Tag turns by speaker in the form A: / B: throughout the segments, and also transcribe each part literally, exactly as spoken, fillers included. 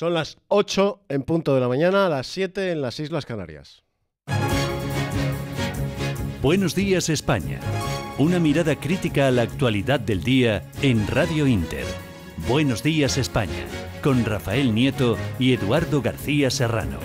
A: Son las ocho en punto de la mañana, las siete en las Islas Canarias.
B: Buenos días, España. Una mirada crítica a la actualidad del día en Radio Inter. Buenos días, España, con Rafael Nieto y Eduardo García Serrano.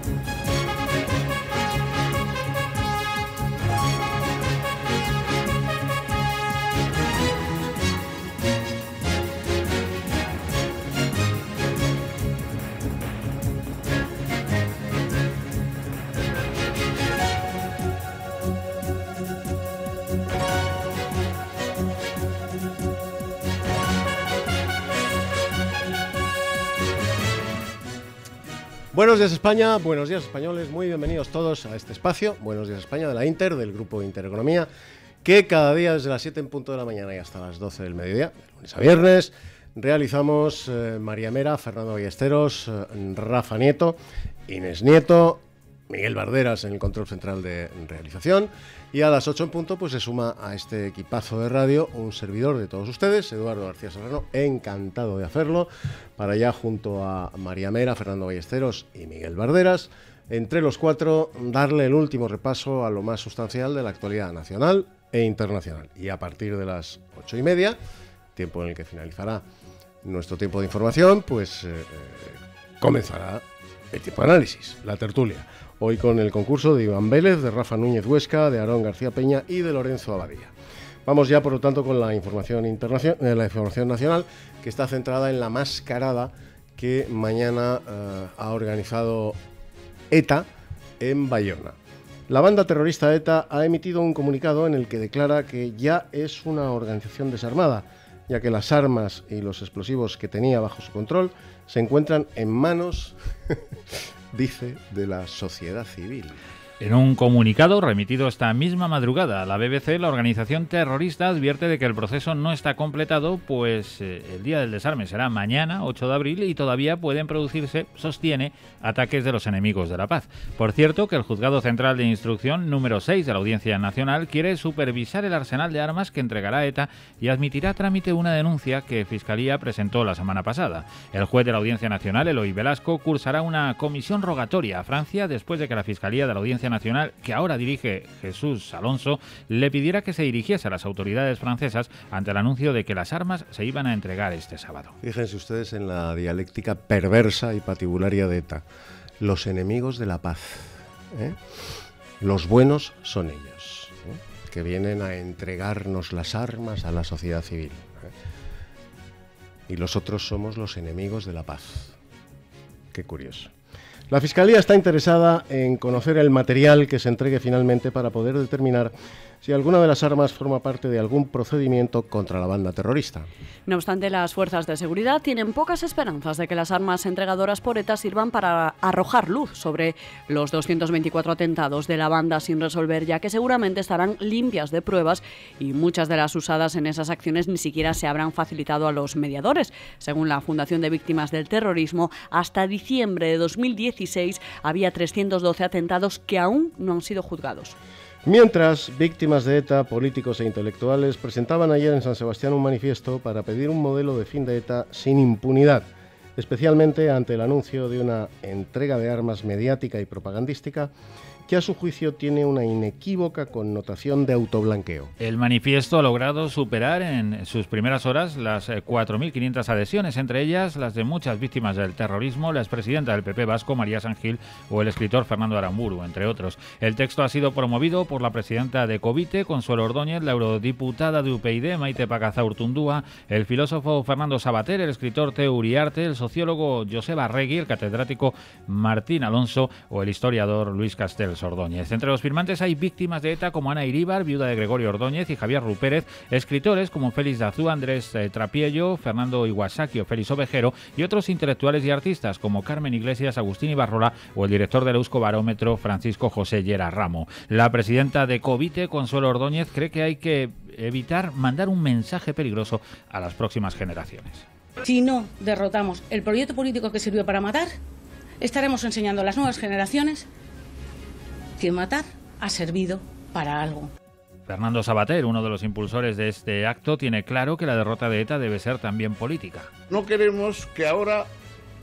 A: Buenos días España, buenos días españoles, muy bienvenidos todos a este espacio, Buenos días España de la Inter, del grupo Intereconomía, que cada día desde las siete en punto de la mañana y hasta las doce del mediodía, de lunes a viernes, realizamos eh, María Mera, Fernando Ballesteros, eh, Rafa Nieto, Inés Nieto, Miguel Barderas en el control central de realización, y a las ocho en punto pues se suma a este equipazo de radio un servidor de todos ustedes, Eduardo García Serrano, encantado de hacerlo, para ya junto a María Mera, Fernando Ballesteros y Miguel Barderas, entre los cuatro darle el último repaso a lo más sustancial de la actualidad nacional e internacional. Y a partir de las ocho y media, tiempo en el que finalizará nuestro tiempo de información, pues eh, comenzará el tiempo de análisis, la tertulia. Hoy con el concurso de Iván Vélez, de Rafa Núñez Huesca, de Aarón García Peña y de Lorenzo Abadía. Vamos ya, por lo tanto, con la información internacional, eh, la información nacional, que está centrada en la mascarada que mañana eh, ha organizado ETA en Bayona. La banda terrorista ETA ha emitido un comunicado en el que declara que ya es una organización desarmada, ya que las armas y los explosivos que tenía bajo su control se encuentran en manos, dice, de la sociedad civil.
C: En un comunicado remitido esta misma madrugada a la B B C, la organización terrorista advierte de que el proceso no está completado, pues eh, el día del desarme será mañana, ocho de abril, y todavía pueden producirse, sostiene, ataques de los enemigos de la paz. Por cierto, que el Juzgado Central de Instrucción número seis de la Audiencia Nacional quiere supervisar el arsenal de armas que entregará ETA y admitirá a trámite una denuncia que Fiscalía presentó la semana pasada. El juez de la Audiencia Nacional, Eloy Velasco, cursará una comisión rogatoria a Francia después de que la Fiscalía de la Audiencia Nacional, que ahora dirige Jesús Alonso, le pidiera que se dirigiese a las autoridades francesas ante el anuncio de que las armas se iban a entregar este sábado.
A: Fíjense ustedes en la dialéctica perversa y patibularia de ETA. Los enemigos de la paz, ¿eh? Los buenos son ellos, ¿eh? Que vienen a entregarnos las armas a la sociedad civil, ¿eh? Y los otros somos los enemigos de la paz. Qué curioso. La Fiscalía está interesada en conocer el material que se entregue finalmente para poder determinar si alguna de las armas forma parte de algún procedimiento contra la banda terrorista.
D: No obstante, las fuerzas de seguridad tienen pocas esperanzas de que las armas entregadoras por ETA sirvan para arrojar luz sobre los doscientos veinticuatro atentados de la banda sin resolver, ya que seguramente estarán limpias de pruebas y muchas de las usadas en esas acciones ni siquiera se habrán facilitado a los mediadores. Según la Fundación de Víctimas del Terrorismo, hasta diciembre de dos mil dieciséis había trescientos doce atentados que aún no han sido juzgados.
A: Mientras, víctimas de ETA, políticos e intelectuales presentaban ayer en San Sebastián un manifiesto para pedir un modelo de fin de ETA sin impunidad, especialmente ante el anuncio de una entrega de armas mediática y propagandística que a su juicio tiene una inequívoca connotación de autoblanqueo.
C: El manifiesto ha logrado superar en sus primeras horas las cuatro mil quinientas adhesiones, entre ellas las de muchas víctimas del terrorismo, la expresidenta del P P vasco, María San Gil, o el escritor Fernando Aramburu, entre otros. El texto ha sido promovido por la presidenta de Covite, Consuelo Ordóñez, la eurodiputada de U P YD, Maite Pagazaurtundúa, el filósofo Fernando Sabater, el escritor Teo Uriarte, el sociólogo Joseba Arregui, el catedrático Martín Alonso o el historiador Luis Castells Ordóñez. Entre los firmantes hay víctimas de ETA como Ana Iríbar, viuda de Gregorio Ordóñez, y Javier Rupérez, escritores como Félix Dazú, Andrés eh, Trapiello, Fernando Iwasaki o Félix Ovejero, y otros intelectuales y artistas como Carmen Iglesias, Agustín Ibarrola o el director del Euskobarómetro, Francisco José Llera Ramo. La presidenta de Covite, Consuelo Ordóñez, cree que hay que evitar mandar un mensaje peligroso a las próximas generaciones.
E: Si no derrotamos el proyecto político que sirvió para matar, estaremos enseñando a las nuevas generaciones que matar ha servido para algo.
C: Fernando Sabater, uno de los impulsores de este acto, tiene claro que la derrota de ETA debe ser también política.
F: No queremos que ahora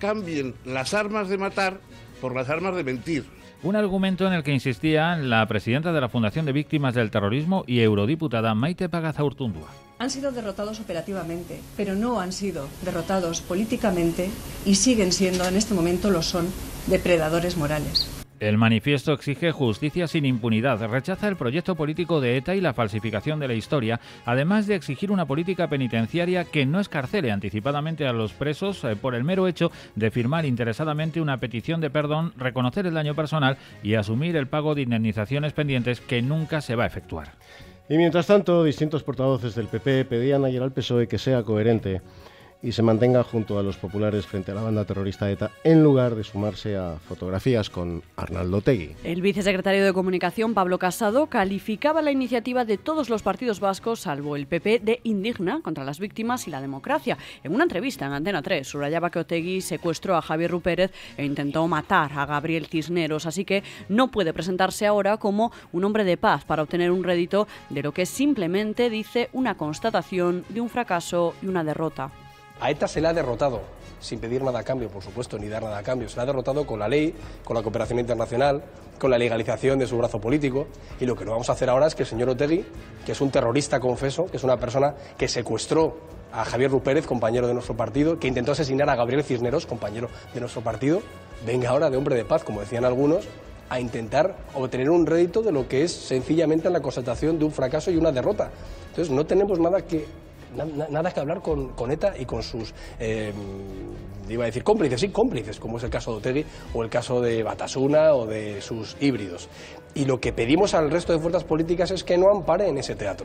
F: cambien las armas de matar por las armas de mentir.
C: Un argumento en el que insistía la presidenta de la Fundación de Víctimas del Terrorismo y eurodiputada Maite Pagazaurtundúa.
G: Han sido derrotados operativamente, pero no han sido derrotados políticamente y siguen siendo, en este momento lo son, depredadores morales.
C: El manifiesto exige justicia sin impunidad, rechaza el proyecto político de ETA y la falsificación de la historia, además de exigir una política penitenciaria que no escarcele anticipadamente a los presos eh, por el mero hecho de firmar interesadamente una petición de perdón, reconocer el daño personal y asumir el pago de indemnizaciones pendientes que nunca se va a efectuar.
A: Y mientras tanto, distintos portavoces del P P pedían ayer al P S O E que sea coherente y se mantenga junto a los populares frente a la banda terrorista ETA, en lugar de sumarse a fotografías con Arnaldo Otegi.
D: El vicesecretario de Comunicación, Pablo Casado, calificaba la iniciativa de todos los partidos vascos, salvo el P P, de indigna contra las víctimas y la democracia. En una entrevista en Antena tres, subrayaba que Otegi secuestró a Javier Rupérez e intentó matar a Gabriel Cisneros, así que no puede presentarse ahora como un hombre de paz para obtener un rédito de lo que simplemente dice una constatación de un fracaso y una derrota.
H: A ETA se le ha derrotado, sin pedir nada a cambio, por supuesto, ni dar nada a cambio. Se le ha derrotado con la ley, con la cooperación internacional, con la legalización de su brazo político. Y lo que no vamos a hacer ahora es que el señor Otegi, que es un terrorista confeso, que es una persona que secuestró a Javier Rupérez, compañero de nuestro partido, que intentó asesinar a Gabriel Cisneros, compañero de nuestro partido, venga ahora de hombre de paz, como decían algunos, a intentar obtener un rédito de lo que es sencillamente la constatación de un fracaso y una derrota. Entonces no tenemos nada que... Nada que hablar con, con ETA y con sus, eh, iba a decir cómplices, sí, cómplices, como es el caso de Otegi o el caso de Batasuna o de sus híbridos. Y lo que pedimos al resto de fuerzas políticas es que no amparen ese teatro.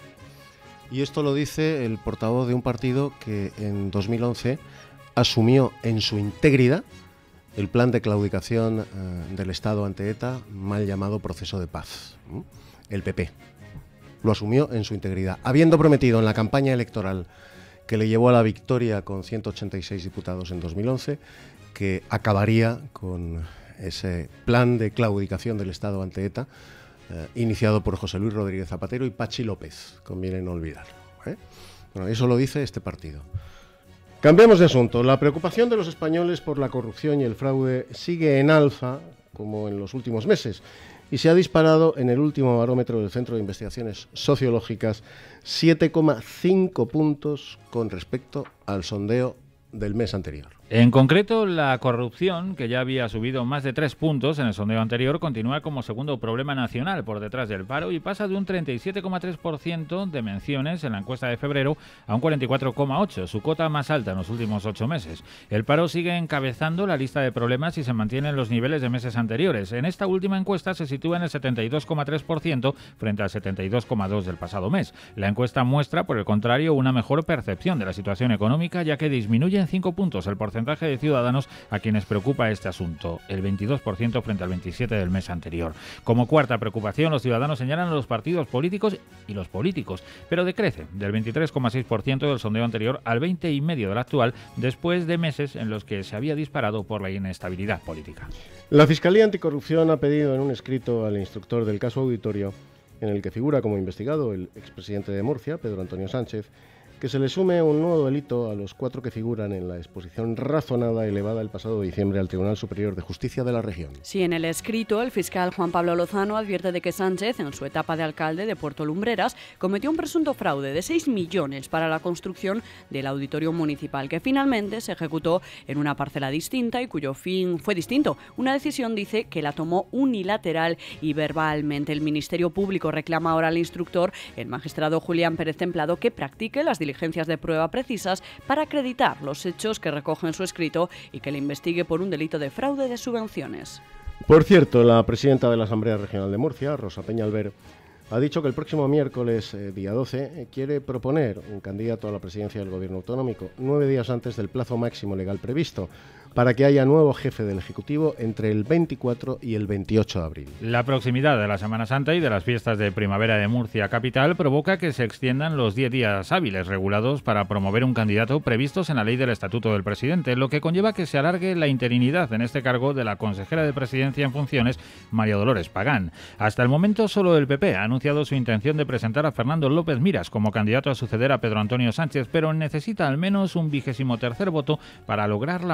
A: Y esto lo dice el portavoz de un partido que en dos mil once asumió en su integridad el plan de claudicación eh, del Estado ante ETA, mal llamado proceso de paz, ¿eh? El P P. Lo asumió en su integridad, habiendo prometido en la campaña electoral que le llevó a la victoria con ciento ochenta y seis diputados en dos mil once, que acabaría con ese plan de claudicación del Estado ante ETA, eh, iniciado por José Luis Rodríguez Zapatero y Pachi López, conviene no olvidarlo, ¿eh? Bueno, eso lo dice este partido. Cambiamos de asunto. La preocupación de los españoles por la corrupción y el fraude sigue en alza, como en los últimos meses, y se ha disparado en el último barómetro del Centro de Investigaciones Sociológicas siete coma cinco puntos con respecto al sondeo del mes anterior.
C: En concreto, la corrupción, que ya había subido más de tres puntos en el sondeo anterior, continúa como segundo problema nacional por detrás del paro y pasa de un treinta y siete coma tres por ciento de menciones en la encuesta de febrero a un cuarenta y cuatro coma ocho por ciento, su cota más alta en los últimos ocho meses. El paro sigue encabezando la lista de problemas y se mantiene en los niveles de meses anteriores. En esta última encuesta se sitúa en el setenta y dos coma tres por ciento frente al setenta y dos coma dos por ciento del pasado mes. La encuesta muestra, por el contrario, una mejor percepción de la situación económica, ya que disminuye en cinco puntos el porcentaje de ciudadanos a quienes preocupa este asunto, el veintidós por ciento frente al veintisiete por ciento del mes anterior. Como cuarta preocupación, los ciudadanos señalan a los partidos políticos y los políticos, pero decrece del veintitrés coma seis por ciento del sondeo anterior al veinte coma cinco por ciento del actual, después de meses en los que se había disparado por la inestabilidad política.
A: La Fiscalía Anticorrupción ha pedido en un escrito al instructor del caso Auditorio, en el que figura como investigado el expresidente de Murcia, Pedro Antonio Sánchez, que se le sume un nuevo delito a los cuatro que figuran en la exposición razonada elevada el pasado diciembre al Tribunal Superior de Justicia de la región.
D: Sí, en el escrito, el fiscal Juan Pablo Lozano advierte de que Sánchez, en su etapa de alcalde de Puerto Lumbreras, cometió un presunto fraude de seis millones para la construcción del auditorio municipal, que finalmente se ejecutó en una parcela distinta y cuyo fin fue distinto. Una decisión, dice, que la tomó unilateral y verbalmente. El Ministerio Público reclama ahora al instructor, el magistrado Julián Pérez Templado, que practique las diligencias de prueba precisas para acreditar los hechos que recoge en su escrito y que le investigue por un delito de fraude de subvenciones.
A: Por cierto, la presidenta de la Asamblea Regional de Murcia, Rosa Peñalver, ha dicho que el próximo miércoles, eh, día doce, eh, quiere proponer un candidato a la presidencia del Gobierno autonómico, nueve días antes del plazo máximo legal previsto, para que haya nuevo jefe del Ejecutivo entre el veinticuatro y el veintiocho de abril.
C: La proximidad de la Semana Santa y de las fiestas de primavera de Murcia capital provoca que se extiendan los diez días hábiles regulados para promover un candidato previstos en la ley del Estatuto del Presidente, lo que conlleva que se alargue la interinidad en este cargo de la consejera de Presidencia en funciones, María Dolores Pagán. Hasta el momento solo el P P ha anunciado su intención de presentar a Fernando López Miras como candidato a suceder a Pedro Antonio Sánchez, pero necesita al menos un vigésimo tercer voto para lograr la mayoría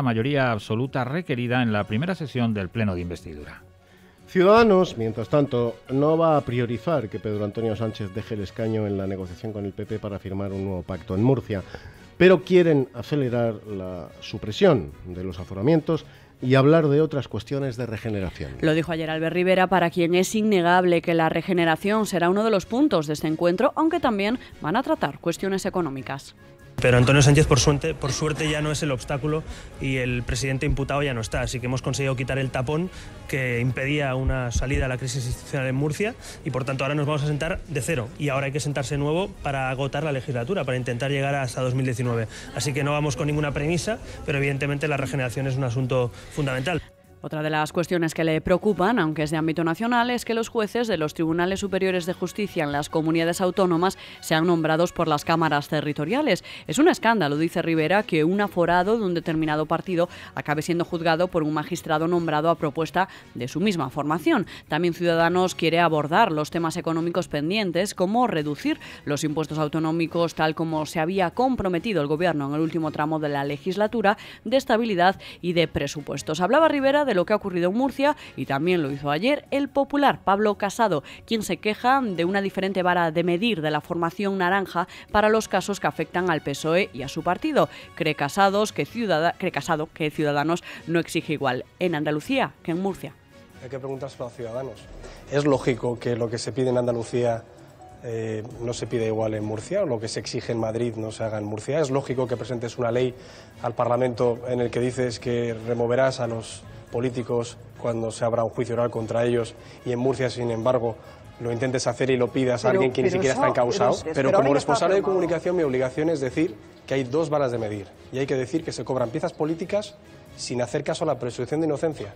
C: mayoría absoluta requerida en la primera sesión del pleno de investidura.
A: Ciudadanos, mientras tanto, no va a priorizar que Pedro Antonio Sánchez deje el escaño en la negociación con el P P para firmar un nuevo pacto en Murcia, pero quieren acelerar la supresión de los aforamientos y hablar de otras cuestiones de regeneración.
D: Lo dijo ayer Albert Rivera, para quien es innegable que la regeneración será uno de los puntos de este encuentro, aunque también van a tratar cuestiones económicas.
I: Pero Antonio Sánchez, por suerte, por suerte, ya no es el obstáculo y el presidente imputado ya no está. Así que hemos conseguido quitar el tapón que impedía una salida a la crisis institucional en Murcia y, por tanto, ahora nos vamos a sentar de cero. Y ahora hay que sentarse de nuevo para agotar la legislatura, para intentar llegar hasta dos mil diecinueve. Así que no vamos con ninguna premisa, pero evidentemente la regeneración es un asunto fundamental.
D: Otra de las cuestiones que le preocupan, aunque es de ámbito nacional, es que los jueces de los Tribunales Superiores de Justicia en las comunidades autónomas sean nombrados por las cámaras territoriales. Es un escándalo, dice Rivera, que un aforado de un determinado partido acabe siendo juzgado por un magistrado nombrado a propuesta de su misma formación. También Ciudadanos quiere abordar los temas económicos pendientes, como reducir los impuestos autonómicos tal como se había comprometido el Gobierno en el último tramo de la legislatura, de estabilidad y de presupuestos. Hablaba Rivera de lo que ha ocurrido en Murcia y también lo hizo ayer el popular Pablo Casado, quien se queja de una diferente vara de medir de la formación naranja para los casos que afectan al P S O E y a su partido. Cree, Casados que Ciudad- cree Casado que Ciudadanos no exige igual en Andalucía que en Murcia.
H: Hay que preguntárselo a Ciudadanos. ¿Es lógico que lo que se pide en Andalucía eh, no se pide igual en Murcia, o lo que se exige en Madrid no se haga en Murcia? ¿Es lógico que presentes una ley al Parlamento en el que dices que removerás a los políticos cuando se abra un juicio oral contra ellos y en Murcia, sin embargo, lo intentes hacer y lo pidas pero, a alguien que ni siquiera eso, está encausado? Pero, pero, pero como responsable de comunicación, mi obligación es decir que hay dos varas de medir y hay que decir que se cobran piezas políticas sin hacer caso a la presunción de inocencia.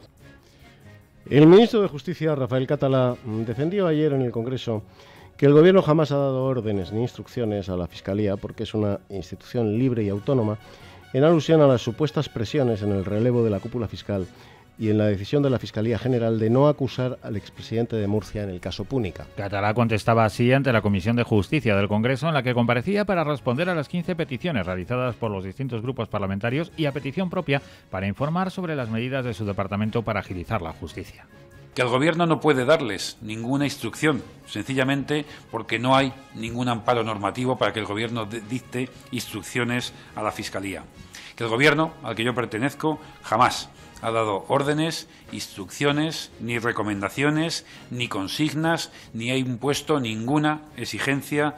A: El ministro de Justicia, Rafael Catalá, defendió ayer en el Congreso que el Gobierno jamás ha dado órdenes ni instrucciones a la Fiscalía porque es una institución libre y autónoma, en alusión a las supuestas presiones en el relevo de la cúpula fiscal y en la decisión de la Fiscalía General de no acusar al expresidente de Murcia en el caso Púnica.
C: Catalá contestaba así ante la Comisión de Justicia del Congreso, en la que comparecía para responder a las quince peticiones realizadas por los distintos grupos parlamentarios y a petición propia para informar sobre las medidas de su departamento para agilizar la justicia.
J: Que el Gobierno no puede darles ninguna instrucción, sencillamente porque no hay ningún amparo normativo para que el Gobierno dicte instrucciones a la Fiscalía. Que el Gobierno, al que yo pertenezco, jamás ha dado órdenes, instrucciones, ni recomendaciones, ni consignas, ni ha impuesto ninguna exigencia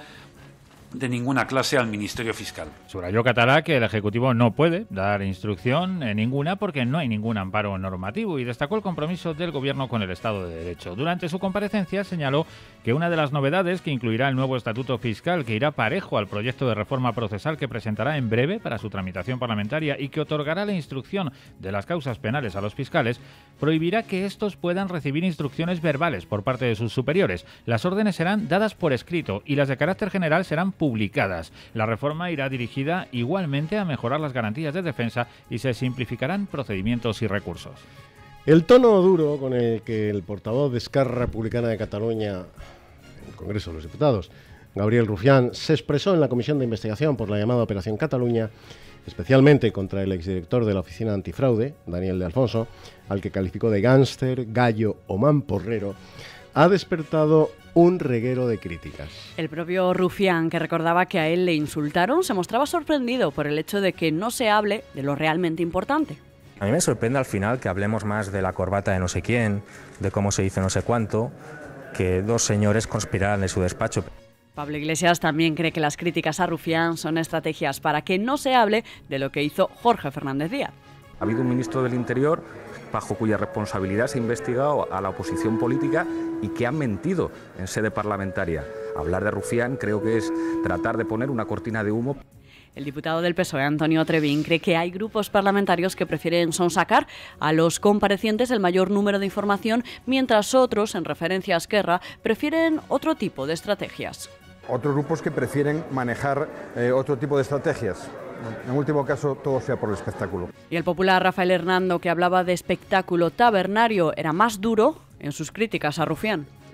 J: de ninguna clase al Ministerio Fiscal.
C: Subrayó Catalá que el Ejecutivo no puede dar instrucción en ninguna porque no hay ningún amparo normativo y destacó el compromiso del Gobierno con el Estado de Derecho. Durante su comparecencia señaló que una de las novedades que incluirá el nuevo Estatuto Fiscal, que irá parejo al proyecto de reforma procesal que presentará en breve para su tramitación parlamentaria y que otorgará la instrucción de las causas penales a los fiscales, prohibirá que estos puedan recibir instrucciones verbales por parte de sus superiores. Las órdenes serán dadas por escrito y las de carácter general serán publicadas. La reforma irá dirigida igualmente a mejorar las garantías de defensa y se simplificarán procedimientos y recursos.
A: El tono duro con el que el portavoz de Esquerra Republicana de Cataluña en el Congreso de los Diputados, Gabriel Rufián, se expresó en la Comisión de Investigación por la llamada Operación Cataluña, especialmente contra el exdirector de la Oficina Antifraude, Daniel de Alfonso, al que calificó de gánster, gallo o mamporrero, ha despertado un reguero de críticas.
D: El propio Rufián, que recordaba que a él le insultaron, se mostraba sorprendido por el hecho de que no se hable de lo realmente importante.
K: A mí me sorprende al final que hablemos más de la corbata de no sé quién, de cómo se hizo no sé cuánto, que dos señores conspiraran en su despacho.
D: Pablo Iglesias también cree que las críticas a Rufián son estrategias para que no se hable de lo que hizo Jorge Fernández Díaz.
L: Ha habido un ministro del Interior bajo cuya responsabilidad se ha investigado a la oposición política y que ha mentido en sede parlamentaria. Hablar de Rufián creo que es tratar de poner una cortina de humo.
D: El diputado del P S O E, Antonio Trevín, cree que hay grupos parlamentarios que prefieren sonsacar a los comparecientes el mayor número de información, mientras otros, en referencia a Esquerra, prefieren otro tipo de estrategias.
M: Otros grupos que prefieren manejar eh, otro tipo de estrategias. En último caso, todo sea por el espectáculo.
D: Y el popular Rafael Hernando, que hablaba de espectáculo tabernario, era más duro en sus críticas a Rufián.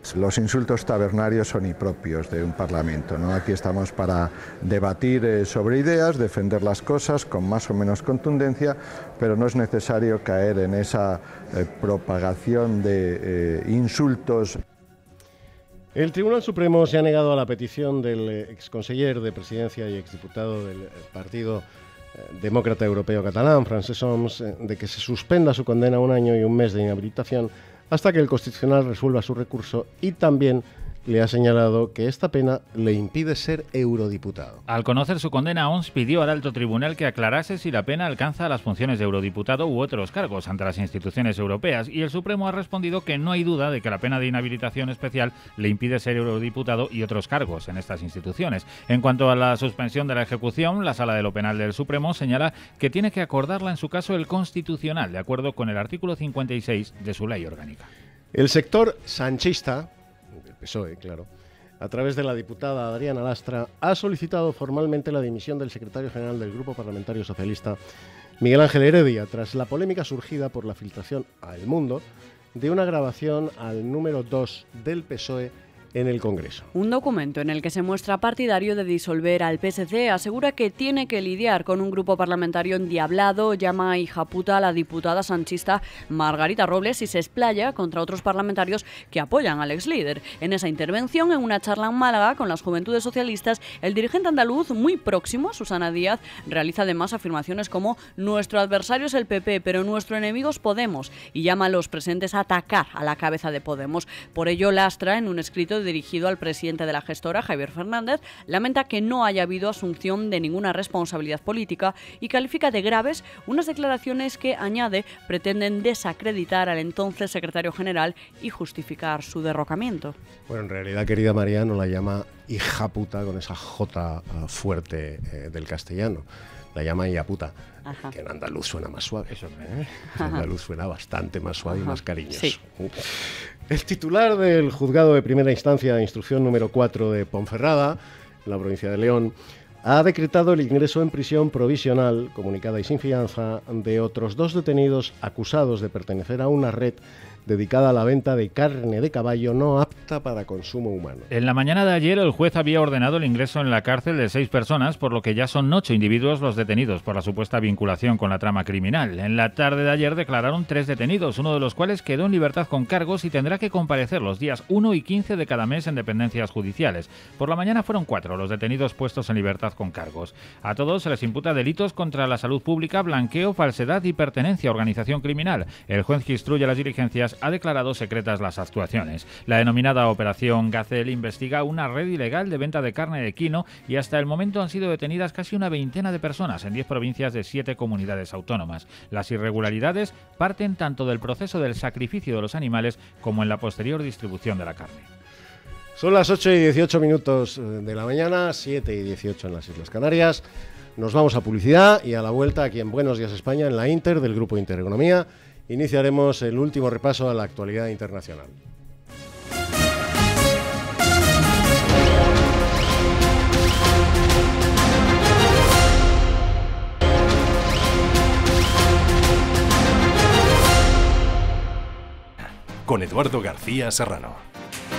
M: Los insultos tabernarios son impropios de un parlamento, ¿no? Aquí estamos para debatir eh, sobre ideas, defender las cosas con más o menos contundencia, pero no es necesario caer en esa eh, propagación de eh, insultos.
A: El Tribunal Supremo se ha negado a la petición del exconseller de Presidencia y exdiputado del Partido Demócrata Europeo Catalán, Francesc Homs, de que se suspenda su condena a un año y un mes de inhabilitación hasta que el Constitucional resuelva su recurso, y también le ha señalado que esta pena le impide ser eurodiputado.
C: Al conocer su condena, Homs pidió al alto tribunal que aclarase si la pena alcanza las funciones de eurodiputado u otros cargos ante las instituciones europeas, y el Supremo ha respondido que no hay duda de que la pena de inhabilitación especial le impide ser eurodiputado y otros cargos en estas instituciones. En cuanto a la suspensión de la ejecución, la Sala de lo Penal del Supremo señala que tiene que acordarla en su caso el Constitucional, de acuerdo con el artículo cincuenta y seis de su ley orgánica.
A: El sector sanchista, el P S O E, claro, a través de la diputada Adriana Lastra, ha solicitado formalmente la dimisión del secretario general del Grupo Parlamentario Socialista, Miguel Ángel Heredia, tras la polémica surgida por la filtración a El Mundo de una grabación al número dos del P S O E en el Congreso.
D: Un documento en el que se muestra partidario de disolver al P S C asegura que tiene que lidiar con un grupo parlamentario endiablado, llama hija puta a la diputada sanchista Margarita Robles y se explaya contra otros parlamentarios que apoyan al ex líder. En esa intervención, en una charla en Málaga con las Juventudes Socialistas, el dirigente andaluz, muy próximo, Susana Díaz, realiza además afirmaciones como: nuestro adversario es el P P, pero nuestro enemigo es Podemos, y llama a los presentes a atacar a la cabeza de Podemos. Por ello, Lastra, en un escrito dirigido al presidente de la gestora, Javier Fernández, lamenta que no haya habido asunción de ninguna responsabilidad política y califica de graves unas declaraciones que, añade, pretenden desacreditar al entonces secretario general y justificar su derrocamiento.
A: Bueno, en realidad, querida María, no la llama hija puta con esa J uh, fuerte eh, del castellano. La llama hija puta, Ajá. que en andaluz suena más suave. Eso, ¿eh? En andaluz suena bastante más suave Ajá. y más cariñoso. Sí. El titular del Juzgado de Primera Instancia de Instrucción número cuatro de Ponferrada, en la provincia de León, ha decretado el ingreso en prisión provisional, comunicada y sin fianza, de otros dos detenidos acusados de pertenecer a una red dedicada a la venta de carne de caballo no apta para consumo humano.
C: En la mañana de ayer, el juez había ordenado el ingreso en la cárcel de seis personas, por lo que ya son ocho individuos los detenidos por la supuesta vinculación con la trama criminal. En la tarde de ayer declararon tres detenidos, uno de los cuales quedó en libertad con cargos y tendrá que comparecer los días uno y quince de cada mes en dependencias judiciales. Por la mañana fueron cuatro los detenidos puestos en libertad con cargos. A todos se les imputa delitos contra la salud pública, blanqueo, falsedad y pertenencia a organización criminal. El juez que instruye las diligencias ha declarado secretas las actuaciones. La denominada Operación Gacel investiga una red ilegal de venta de carne de equino y hasta el momento han sido detenidas casi una veintena de personas en diez provincias de siete comunidades autónomas. Las irregularidades parten tanto del proceso del sacrificio de los animales como en la posterior distribución de la carne.
A: Son las ocho y dieciocho minutos de la mañana, siete y dieciocho en las Islas Canarias. Nos vamos a publicidad y a la vuelta aquí en Buenos Días España, en la Inter del Grupo Intereconomía, iniciaremos el último repaso a la actualidad internacional.
N: Con Eduardo García Serrano.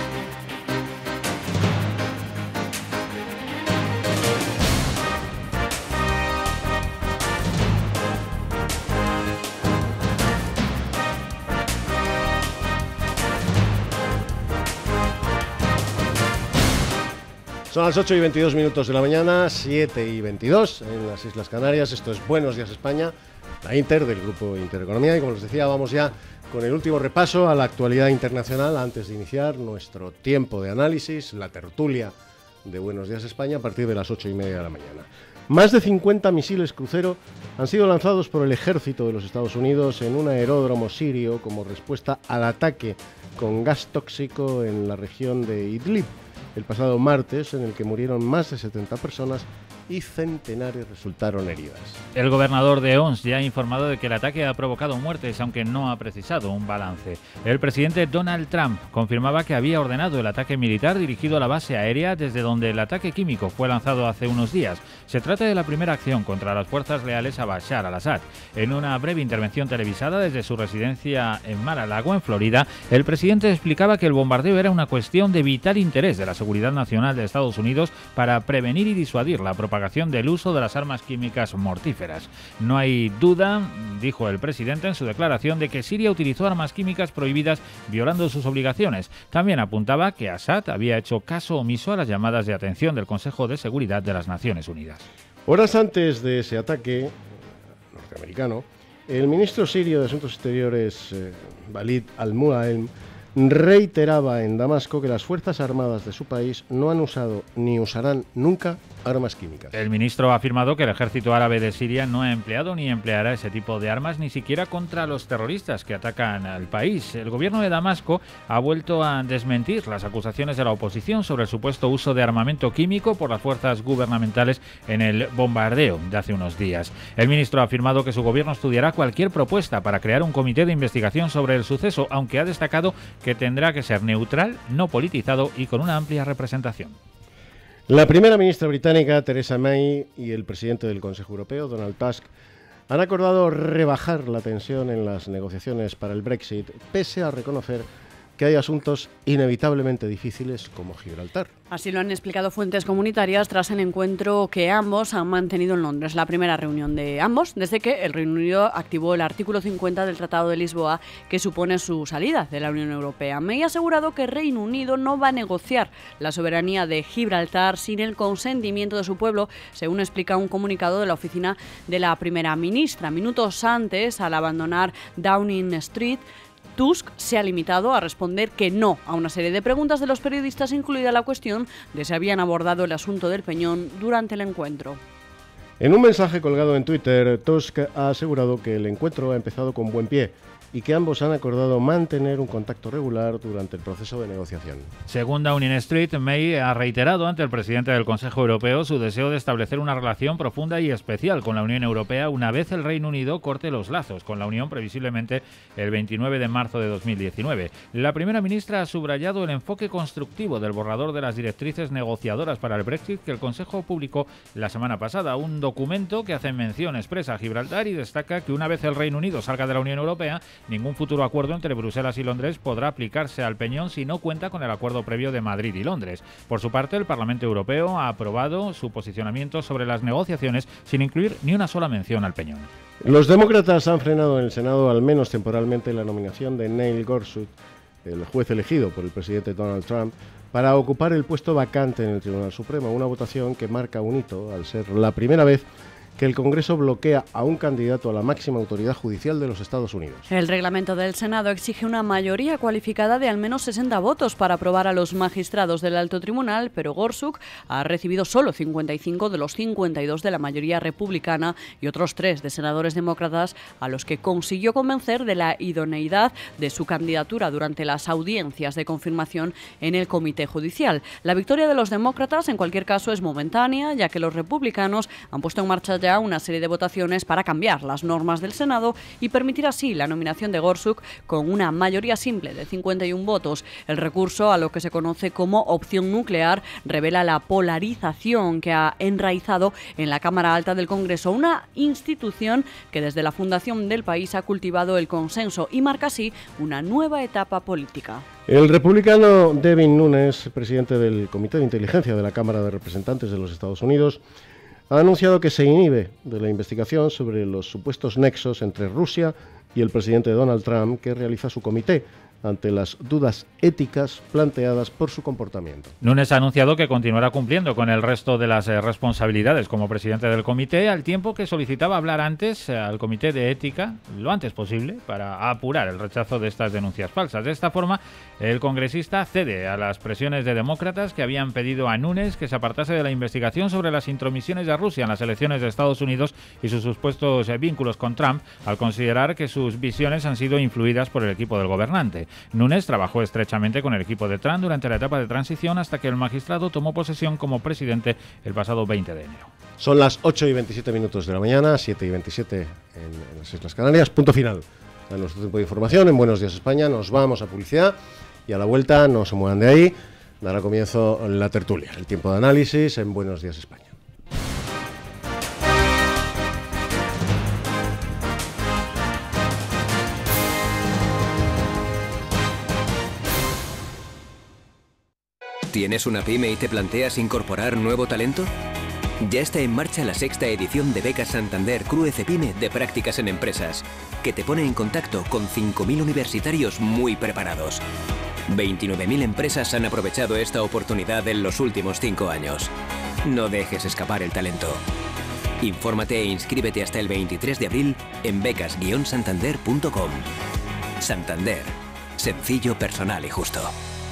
A: Son las ocho y veintidós minutos de la mañana, siete y veintidós en las Islas Canarias. Esto es Buenos Días España, la Inter del Grupo Intereconomía. Y como les decía, vamos ya con el último repaso a la actualidad internacional antes de iniciar nuestro tiempo de análisis, la tertulia de Buenos Días España a partir de las ocho y media de la mañana. Más de cincuenta misiles crucero han sido lanzados por el ejército de los Estados Unidos en un aeródromo sirio como respuesta al ataque con gas tóxico en la región de Idlib el pasado martes, en el que murieron más de setenta personas y centenares resultaron heridas.
C: El gobernador de Ons ya ha informado de que el ataque ha provocado muertes, aunque no ha precisado un balance. El presidente Donald Trump confirmaba que había ordenado el ataque militar dirigido a la base aérea desde donde el ataque químico fue lanzado hace unos días. Se trata de la primera acción contra las fuerzas leales a Bashar al-Assad. En una breve intervención televisada desde su residencia en Mar-a-Lago, en Florida, el presidente explicaba que el bombardeo era una cuestión de vital interés de la seguridad nacional de Estados Unidos para prevenir y disuadir la propagación del uso de las armas químicas mortíferas. No hay duda, dijo el presidente en su declaración, de que Siria utilizó armas químicas prohibidas violando sus obligaciones. También apuntaba que Assad había hecho caso omiso a las llamadas de atención del Consejo de Seguridad de las Naciones Unidas.
A: Horas antes de ese ataque norteamericano, el ministro sirio de Asuntos Exteriores, eh, Walid al-Mualim, reiteraba en Damasco que las Fuerzas Armadas de su país no han usado ni usarán nunca armas químicas.
C: El ministro ha afirmado que el ejército árabe de Siria no ha empleado ni empleará ese tipo de armas ni siquiera contra los terroristas que atacan al país. El gobierno de Damasco ha vuelto a desmentir las acusaciones de la oposición sobre el supuesto uso de armamento químico por las fuerzas gubernamentales en el bombardeo de hace unos días. El ministro ha afirmado que su gobierno estudiará cualquier propuesta para crear un comité de investigación sobre el suceso, aunque ha destacado que tendrá que ser neutral, no politizado y con una amplia representación.
A: La primera ministra británica, Theresa May, y el presidente del Consejo Europeo, Donald Tusk, han acordado rebajar la tensión en las negociaciones para el Brexit, pese a reconocer que hay asuntos inevitablemente difíciles como Gibraltar.
D: Así lo han explicado fuentes comunitarias tras el encuentro que ambos han mantenido en Londres, la primera reunión de ambos desde que el Reino Unido activó el artículo cincuenta del Tratado de Lisboa, que supone su salida de la Unión Europea. May ha asegurado que Reino Unido no va a negociar la soberanía de Gibraltar sin el consentimiento de su pueblo, según explica un comunicado de la oficina de la primera ministra. Minutos antes, al abandonar Downing Street, Tusk se ha limitado a responder que no a una serie de preguntas de los periodistas, incluida la cuestión de si habían abordado el asunto del Peñón durante el encuentro.
A: En un mensaje colgado en Twitter, Tusk ha asegurado que el encuentro ha empezado con buen pie y que ambos han acordado mantener un contacto regular durante el proceso de negociación.
C: Según Downing Street, May ha reiterado ante el presidente del Consejo Europeo su deseo de establecer una relación profunda y especial con la Unión Europea una vez el Reino Unido corte los lazos con la Unión, previsiblemente el veintinueve de marzo de dos mil diecinueve. La primera ministra ha subrayado el enfoque constructivo del borrador de las directrices negociadoras para el Brexit que el Consejo publicó la semana pasada, un documento que hace mención expresa a Gibraltar y destaca que una vez el Reino Unido salga de la Unión Europea, ningún futuro acuerdo entre Bruselas y Londres podrá aplicarse al Peñón si no cuenta con el acuerdo previo de Madrid y Londres. Por su parte, el Parlamento Europeo ha aprobado su posicionamiento sobre las negociaciones sin incluir ni una sola mención al Peñón.
A: Los demócratas han frenado en el Senado, al menos temporalmente, la nominación de Neil Gorsuch, el juez elegido por el presidente Donald Trump, para ocupar el puesto vacante en el Tribunal Supremo, una votación que marca un hito al ser la primera vez que el Congreso bloquea a un candidato a la máxima autoridad judicial de los Estados Unidos.
D: El reglamento del Senado exige una mayoría cualificada de al menos sesenta votos para aprobar a los magistrados del alto tribunal, pero Gorsuch ha recibido solo cincuenta y cinco de los cincuenta y dos de la mayoría republicana y otros tres de senadores demócratas, a los que consiguió convencer de la idoneidad de su candidatura durante las audiencias de confirmación en el Comité Judicial. La victoria de los demócratas, en cualquier caso, es momentánea, ya que los republicanos han puesto en marcha ya una serie de votaciones para cambiar las normas del Senado y permitir así la nominación de Gorsuch con una mayoría simple de cincuenta y uno votos. El recurso, a lo que se conoce como opción nuclear, revela la polarización que ha enraizado en la Cámara Alta del Congreso, una institución que desde la fundación del país ha cultivado el consenso y marca así una nueva etapa política.
A: El republicano Devin Nunes, presidente del Comité de Inteligencia de la Cámara de Representantes de los Estados Unidos, ha anunciado que se inhibe de la investigación sobre los supuestos nexos entre Rusia y el presidente Donald Trump que realiza su comité, ante las dudas éticas planteadas por su comportamiento.
C: Nunes ha anunciado que continuará cumpliendo con el resto de las eh, responsabilidades como presidente del comité, al tiempo que solicitaba hablar antes eh, al comité de ética, lo antes posible, para apurar el rechazo de estas denuncias falsas. De esta forma, el congresista cede a las presiones de demócratas que habían pedido a Nunes que se apartase de la investigación sobre las intromisiones de Rusia en las elecciones de Estados Unidos y sus supuestos eh, vínculos con Trump, al considerar que sus visiones han sido influidas por el equipo del gobernante. Nunes trabajó estrechamente con el equipo de Trump durante la etapa de transición hasta que el magistrado tomó posesión como presidente el pasado veinte de enero.
A: Son las ocho y veintisiete minutos de la mañana, siete y veintisiete en, en las Islas Canarias. Punto final a nuestro tiempo de información en Buenos Días España. Nos vamos a publicidad y a la vuelta no se muevan de ahí. Dará comienzo la tertulia, el tiempo de análisis en Buenos Días España.
O: ¿Tienes una pyme y te planteas incorporar nuevo talento? Ya está en marcha la sexta edición de Becas Santander Crúece Pyme de Prácticas en Empresas, que te pone en contacto con cinco mil universitarios muy preparados. veintinueve mil empresas han aprovechado esta oportunidad en los últimos cinco años. No dejes escapar el talento. Infórmate e inscríbete hasta el veintitrés de abril en becas guion santander punto com. Santander. Sencillo, personal y justo.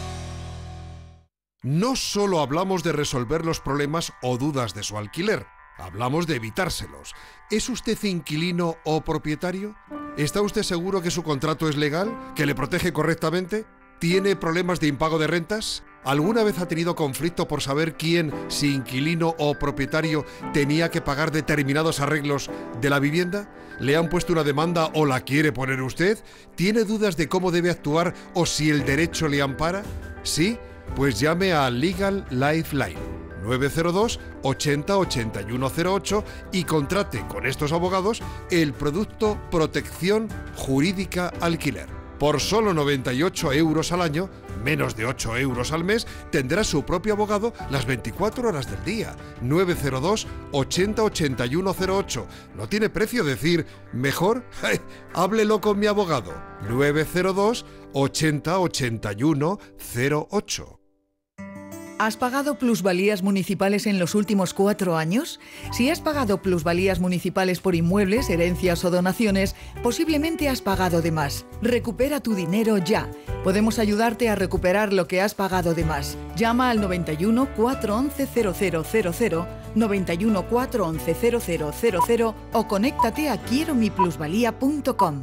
P: No solo hablamos de resolver los problemas o dudas de su alquiler, hablamos de evitárselos. ¿Es usted inquilino o propietario? ¿Está usted seguro que su contrato es legal? ¿Que le protege correctamente? ¿Tiene problemas de impago de rentas? ¿Alguna vez ha tenido conflicto por saber quién, si inquilino o propietario, tenía que pagar determinados arreglos de la vivienda? ¿Le han puesto una demanda o la quiere poner usted? ¿Tiene dudas de cómo debe actuar o si el derecho le ampara? ¿Sí? Pues llame a Legal Lifeline nueve cero dos, ochenta, ochenta y uno cero ocho y contrate con estos abogados el producto Protección Jurídica Alquiler. Por solo noventa y ocho euros al año, menos de ocho euros al mes, tendrá su propio abogado las veinticuatro horas del día. nueve cero dos, ochenta, ochenta y uno cero ocho. ¿No tiene precio decir mejor? Háblelo con mi abogado. nueve cero dos, ochenta, ochenta y uno cero ocho.
Q: ¿Has pagado plusvalías municipales en los últimos cuatro años? Si has pagado plusvalías municipales por inmuebles, herencias o donaciones, posiblemente has pagado de más. Recupera tu dinero ya. Podemos ayudarte a recuperar lo que has pagado de más. Llama al noventa y uno, cuatrocientos once, cero cero cero cero, noventa y uno, cuatrocientos once, cero cero cero cero o conéctate a quiero mi plusvalía punto com.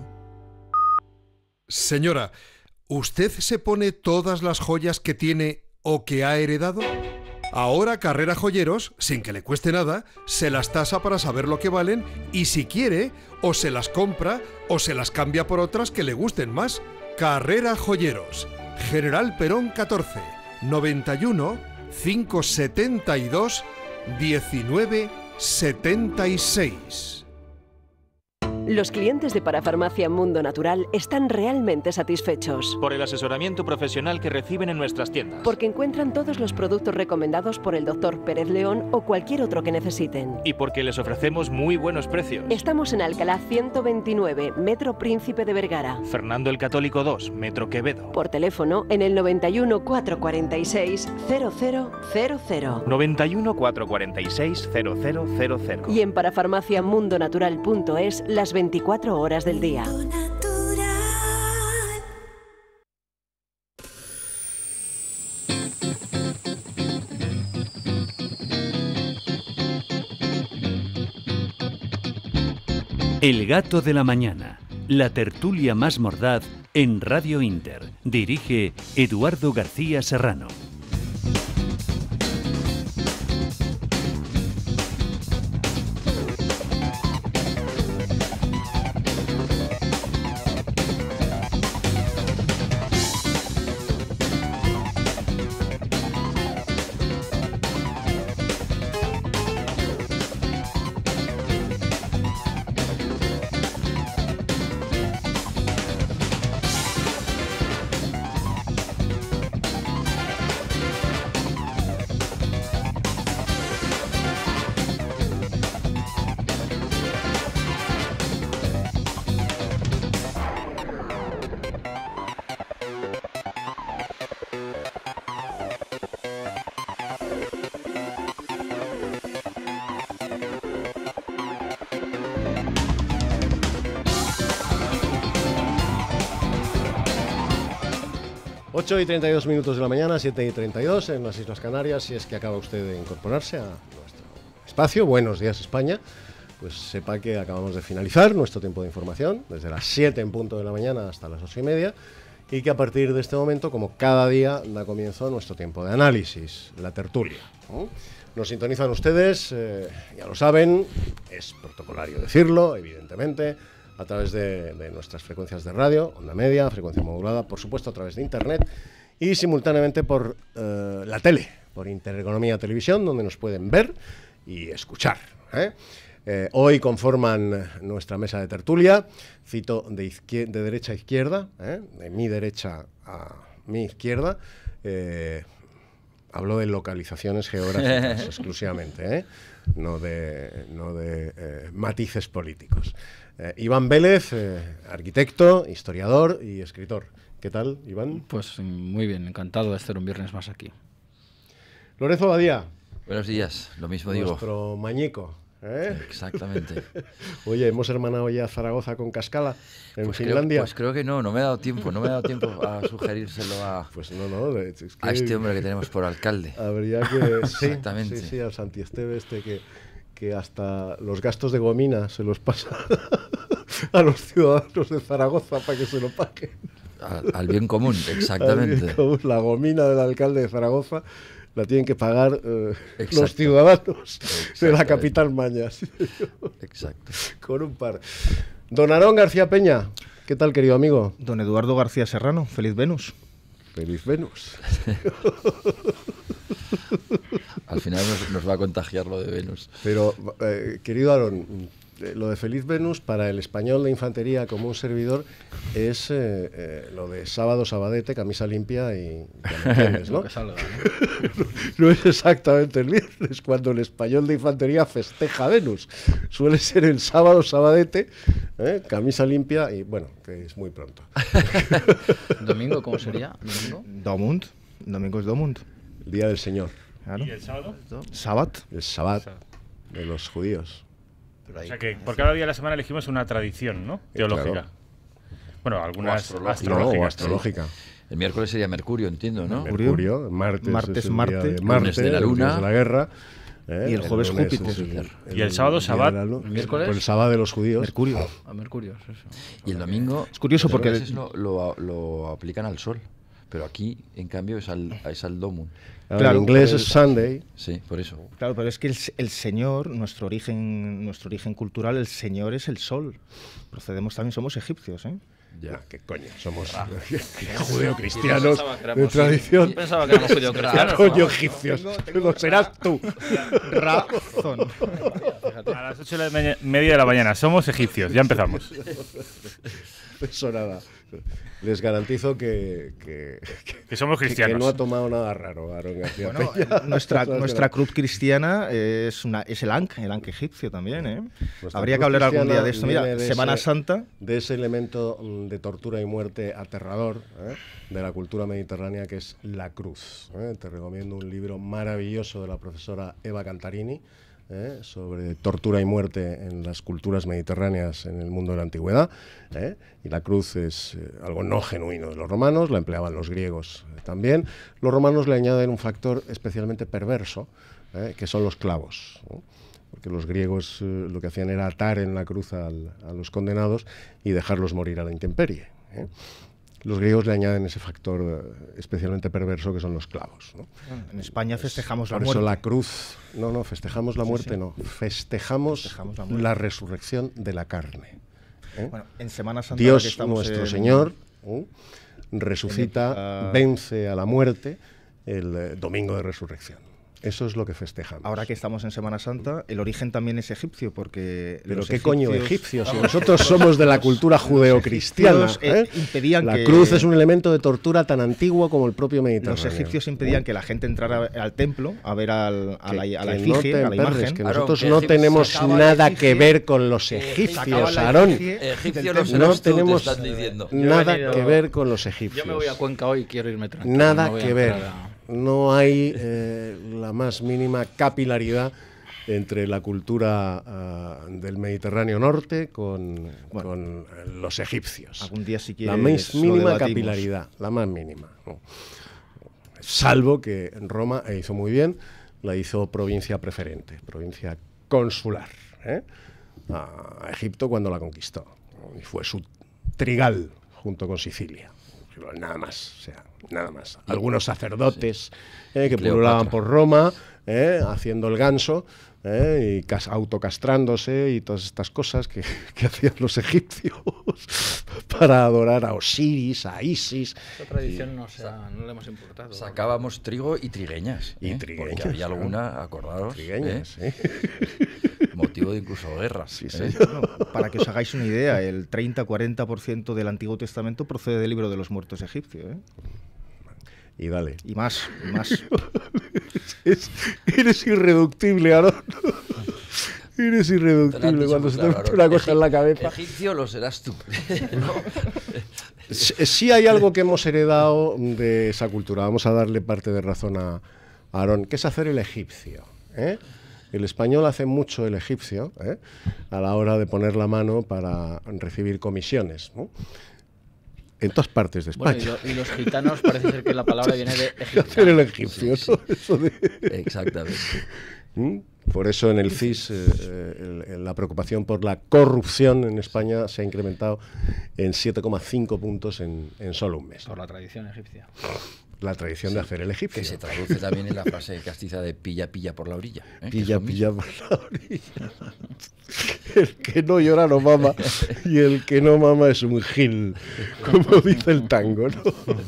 P: Señora, ¿usted se pone todas las joyas que tiene o que ha heredado? Ahora Carrera Joyeros, sin que le cueste nada, se las tasa para saber lo que valen y si quiere, o se las compra o se las cambia por otras que le gusten más. Carrera Joyeros, General Perón catorce, noventa y uno, quinientos setenta y dos, diecinueve setenta y seis.
R: Los clientes de Parafarmacia Mundo Natural están realmente satisfechos.
S: Por el asesoramiento profesional que reciben en nuestras tiendas.
R: Porque encuentran todos los productos recomendados por el doctor Pérez León o cualquier otro que necesiten.
S: Y porque les ofrecemos muy buenos precios.
R: Estamos en Alcalá ciento veintinueve, Metro Príncipe de Vergara.
S: Fernando el Católico dos, Metro Quevedo.
R: Por teléfono en el noventa y uno, cuatrocientos cuarenta y seis, cero cero cero cero.
S: noventa y uno, cuatrocientos cuarenta y seis, cero cero cero cero.
R: Y en parafarmacia mundo natural punto es las veinticuatro horas del día.
B: El gato de la mañana, la tertulia más mordaz en Radio Inter. Dirige Eduardo García Serrano.
A: ocho y treinta y dos minutos de la mañana, siete y treinta y dos en las Islas Canarias. Si es que acaba usted de incorporarse a nuestro espacio, Buenos Días España, pues sepa que acabamos de finalizar nuestro tiempo de información, desde las siete en punto de la mañana hasta las ocho y media, y que a partir de este momento, como cada día, da comienzo nuestro tiempo de análisis, la tertulia, ¿no? Nos sintonizan ustedes, eh, ya lo saben, es protocolario decirlo, evidentemente, a través de, de nuestras frecuencias de radio, onda media, frecuencia modulada, por supuesto a través de internet y simultáneamente por eh, la tele, por Intereconomía Televisión, donde nos pueden ver y escuchar. ¿eh? Eh, hoy conforman nuestra mesa de tertulia, cito de, izquier- de derecha a izquierda, ¿eh? de mi derecha a mi izquierda. Eh, hablo de localizaciones geográficas exclusivamente, ¿eh? no de, no de eh, matices políticos. Eh, Iván Vélez, eh, arquitecto, historiador y escritor. ¿Qué tal, Iván?
T: Pues muy bien, encantado de estar un viernes más aquí.
A: Lorenzo Badía.
U: Buenos días, lo mismo digo.
A: Nuestro mañico. ¿eh?
U: Exactamente.
A: Oye, hemos hermanado ya Zaragoza con Cascala en
U: pues
A: Finlandia.
U: Creo, pues creo que no, no me ha dado tiempo, no me ha dado tiempo a sugerírselo a,
A: pues no, no, es que
U: a este hombre que tenemos por alcalde.
A: Habría que... sí,
U: Exactamente.
A: Sí, sí, al Santi Esteve este que, que hasta los gastos de gomina se los pasa a los ciudadanos de Zaragoza para que se lo paguen.
U: Al, al bien común, exactamente.
A: Al bien común, la gomina del alcalde de Zaragoza la tienen que pagar eh, los ciudadanos de la capital maña. ¿Sí?
U: Exacto.
A: Con un par. Don Aarón García Peña, ¿qué tal, querido amigo?
V: Don Eduardo García Serrano, feliz Venus.
A: Feliz Venus.
U: Al final nos, nos va a contagiar lo de Venus.
A: Pero, eh, querido Aarón, lo de Feliz Venus para el español de infantería como un servidor es eh, eh, lo de sábado, sabadete, camisa limpia y ya me entiendes, ¿no?
T: Lo que salga, ¿no?
A: No es exactamente el viernes cuando el español de infantería festeja Venus. Suele ser el sábado, sabadete, ¿eh? camisa limpia y bueno, que es muy pronto.
T: ¿Domingo cómo sería? ¿Domingo?
V: Domund, domingo es Domund.
A: El día del Señor.
V: Claro.
C: ¿Y el sábado?
V: Sabat.
A: El Sabbat de los judíos.
C: O sea que por cada día de la semana elegimos una tradición, ¿no? Teológica.
A: Claro.
C: Bueno, algunas
U: astrológica.
C: astrológicas.
A: No, o astrológica.
U: El miércoles sería Mercurio, entiendo, ¿no?
A: Mercurio, martes,
V: martes,
A: es el
V: Marte,
A: día de
U: lunes
A: Marte,
U: de la
A: el
U: luna
A: dios de la guerra. ¿eh?
V: Y el jueves
A: lunes
V: Júpiter.
A: es el-
C: Y el sábado,
A: día
C: Sabbat,
A: de la luna.
T: miércoles.
A: Pues el sábado de los judíos.
V: Mercurio.
T: A Mercurio, es eso.
U: Y el domingo...
V: Es curioso
U: los
V: porque-
U: ingleses Lo, lo, lo aplican al sol, pero aquí, en cambio, es al, es al domun.
A: Claro, en inglés es Sunday.
U: Sí, por eso.
V: Claro, pero es que el, el Señor, nuestro origen, nuestro origen cultural, el Señor es el sol. Procedemos también, somos egipcios, ¿eh?
A: Ya, qué coño, somos judeocristianos
T: Yo pensaba que
A: de
T: éramos-
A: tradición.
T: yo pensaba que éramos judeocristianos,
A: Coño,
T: ¿no?
A: egipcios. Lo serás tú.
V: Razón.
C: A las ocho de la me- media de la mañana. Somos egipcios. Ya empezamos.
A: Eso nada. Les garantizo que, que,
C: Que somos
A: que,
C: cristianos.
A: que no ha tomado nada raro Aarón García
V: Bueno,
A: Peña.
V: nuestra,
A: Eso es
V: nuestra
A: verdad.
V: cruz cristiana es, una, es el Ankh, el Ankh egipcio también, ¿eh?
A: Nuestra
V: Habría que
A: cruz
V: hablar algún
A: cristiana
V: día de esto. Mira,
A: viene de
V: Semana
A: ese-
V: Santa.
A: De ese elemento mm, de tortura y muerte aterrador, ¿eh? de la cultura mediterránea, que es la cruz. ¿eh? Te recomiendo un libro maravilloso de la profesora Eva Cantarini, ¿eh? sobre tortura y muerte en las culturas mediterráneas en el mundo de la antigüedad. ¿eh? Y la cruz es eh, algo no genuino de los romanos, la empleaban los griegos eh, también. Los romanos le añaden un factor especialmente perverso, ¿eh? que son los clavos, ¿no? Porque los griegos eh, lo que hacían era atar en la cruz al- a los condenados y dejarlos morir a la intemperie. ¿eh? Los griegos le añaden ese factor eh, especialmente perverso que son los clavos, ¿no?
V: En España festejamos la
A: Por
V: muerte.
A: eso la cruz, no, no, festejamos la
V: Sí,
A: muerte,
V: sí.
A: no, festejamos,
V: Festejamos la
A: la,
V: muerte.
A: resurrección de la carne. ¿eh?
V: Bueno, en Semana Santa, ahora que
A: Dios
V: estamos
A: nuestro
V: en-
A: Señor ¿eh? resucita,
V: en época-
A: vence a la muerte el eh, domingo de resurrección. Eso es lo que festejamos.
V: Ahora que estamos en Semana Santa, el origen también es egipcio, porque
A: Pero
V: los
A: qué coño
V: egipcios-
A: egipcios, si nosotros somos de la cultura judeocristiana.
V: egipcios, eh,
A: ¿eh?
V: impedían
A: La
V: que-
A: cruz es un elemento de tortura tan antiguo como el propio Mediterráneo.
V: Los egipcios impedían que la gente entrara al templo a ver al, a, la, a la
A: Que
V: efigie,
A: no te
V: a la
A: emperres,
V: imagen.
A: que
V: Claro,
A: nosotros
V: que
A: no
V: Egip-
A: tenemos
V: sacaba la
A: nada
V: efigie-
A: que ver con los
V: sacaba
A: egipcios,
V: la
A: Aarón.
V: efigie
U: Egipcio
V: del
U: no
V: templo.
A: No
U: serás tú, te
A: tenemos
U: están diciendo.
T: Yo he
A: nada
T: venido-
A: que ver con los egipcios.
T: Yo me voy a Cuenca hoy y quiero irme tranquilo.
A: Nada
T: no voy a
A: que ver.
T: entrar a-
A: No hay eh, la más mínima capilaridad entre la cultura ah, del Mediterráneo norte con, con eh, los egipcios.
V: Algún día si
A: La
V: quieres
A: más
V: lo
A: mínima
V: debatimos.
A: capilaridad, la más mínima. ¿no? Salvo que en Roma e hizo muy bien, la hizo provincia preferente, provincia consular, ¿eh? a Egipto cuando la conquistó. ¿no? Y fue su trigal junto con Sicilia. Nada más, o sea, nada más. Algunos sacerdotes eh, que
U: Cleopatra.
A: pululaban por Roma ¿eh? Haciendo el ganso, ¿eh? Y cas autocastrándose y todas estas cosas que, que hacían los egipcios para adorar a Osiris, a Isis.
T: Esa tradición y, no, se ha, no le hemos importado.
U: Sacábamos trigo y trigueñas.
A: Y
U: ¿eh?
A: trigueñas.
U: Porque había alguna, acordaros,
A: trigueñas,
U: ¿eh?
A: ¿eh?
U: Motivo de incluso guerras.
V: Sí,
U: ¿eh?
V: sí. Bueno, para que os hagáis una idea, el treinta a cuarenta por ciento del Antiguo Testamento procede del libro de los muertos egipcios, ¿eh?
A: Y dale.
V: Y más, y más.
A: es, eres irreductible, Aarón. Eres irreductible cuando se te mete una cosa en la cabeza.
U: Egipcio lo serás tú. ¿No?
A: Sí hay algo que hemos heredado de esa cultura. Vamos a darle parte de razón a Aarón, que es hacer el egipcio, ¿eh? El español hace mucho el egipcio, ¿eh? A la hora de poner la mano para recibir comisiones, ¿no? En todas partes de España.
T: Bueno, y, lo, y los gitanos parece ser que la palabra viene de egipcio.
A: Hacer el egipcio,
U: sí,
A: ¿no?
U: sí.
A: Eso de...
U: Exactamente.
A: ¿Mm? Por eso en el C I S eh, el, la preocupación por la corrupción en España se ha incrementado en siete coma cinco puntos en, en solo un mes.
T: Por la tradición egipcia.
A: La tradición sí, de hacer el egipcio.
U: Que se traduce también en la frase castiza de pilla, pilla por la orilla. ¿eh?
A: Pilla, pilla por la orilla. El que no llora no mama y el que no mama es un gil, como dice el tango, ¿no?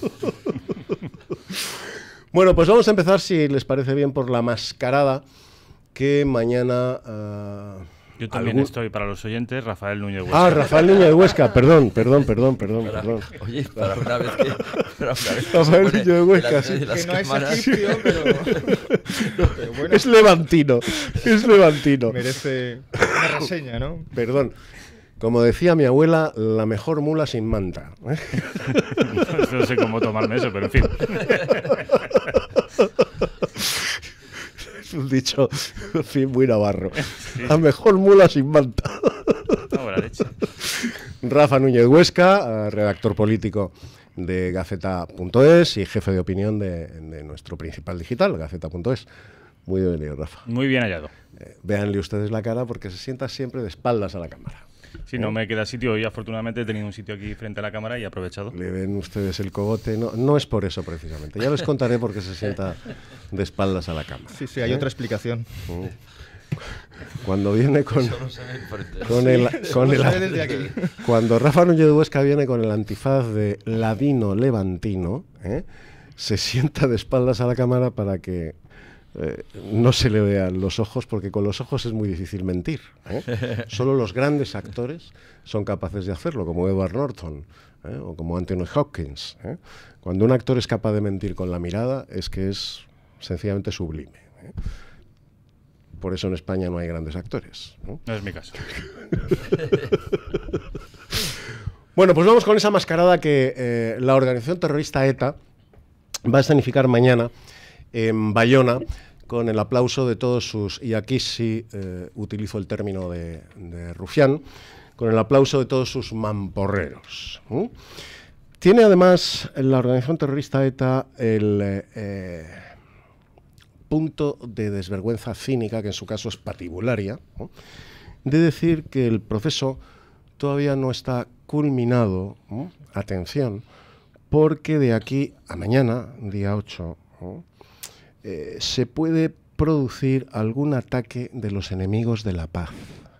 A: Bueno, pues vamos a empezar, si les parece bien, por la mascarada que mañana... Uh,
E: Yo también
A: algún...
E: estoy, para los oyentes, Rafael Núñez Huesca.
A: Ah, Rafael Núñez Huesca, perdón, perdón, perdón, perdón,
U: para,
A: perdón.
U: Oye, para una vez que... Para una vez que
A: Rafael Núñez Huesca, sí.
V: Que no es egipcio, pero...
A: pero bueno. Es levantino, es levantino.
V: Merece una reseña, ¿no?
A: Perdón. Como decía mi abuela, la mejor mula sin manta. ¿eh?
E: No sé cómo tomarme eso, pero en fin.
A: Es un dicho, en fin, muy navarro. Sí. La mejor mula sin manta.
E: No, buena leche.
A: Rafa Núñez Huesca, redactor político de Gaceta punto es y jefe de opinión de, de nuestro principal digital, Gaceta punto es. Muy bienvenido, Rafa.
E: Muy bien hallado.
A: Eh, véanle ustedes la cara porque se sienta siempre de espaldas a la cámara.
E: Sí, no me queda sitio y afortunadamente he tenido un sitio aquí frente a la cámara y he aprovechado.
A: Le ven ustedes el cogote, no, no es por eso precisamente. Ya les contaré por qué se sienta de espaldas a la cámara.
V: Sí, sí, hay ¿eh? otra explicación.
A: Cuando viene con, con el, con el cuando Rafa Núñez Huesca viene con el antifaz de ladino levantino, ¿eh? Se sienta de espaldas a la cámara para que Eh, no se le vean los ojos, porque con los ojos es muy difícil mentir, ¿eh? Solo los grandes actores son capaces de hacerlo, como Edward Norton, ¿eh? O como Anthony Hopkins, ¿eh? Cuando un actor es capaz de mentir con la mirada es que es sencillamente sublime, ¿eh? Por eso en España no hay grandes actores, ¿no?
E: No es mi caso.
A: Bueno, pues vamos con esa mascarada que eh, la organización terrorista ETA va a escenificar mañana en Bayona, con el aplauso de todos sus, y aquí sí eh, utilizo el término de, de Rufián, con el aplauso de todos sus mamporreros. ¿Mm? Tiene además la organización terrorista ETA el eh, punto de desvergüenza cínica, que en su caso es patibularia, ¿no?, de decir que el proceso todavía no está culminado, ¿no?, atención, porque de aquí a mañana, día ocho, ¿no?, Eh, se puede producir algún ataque de los enemigos de la paz.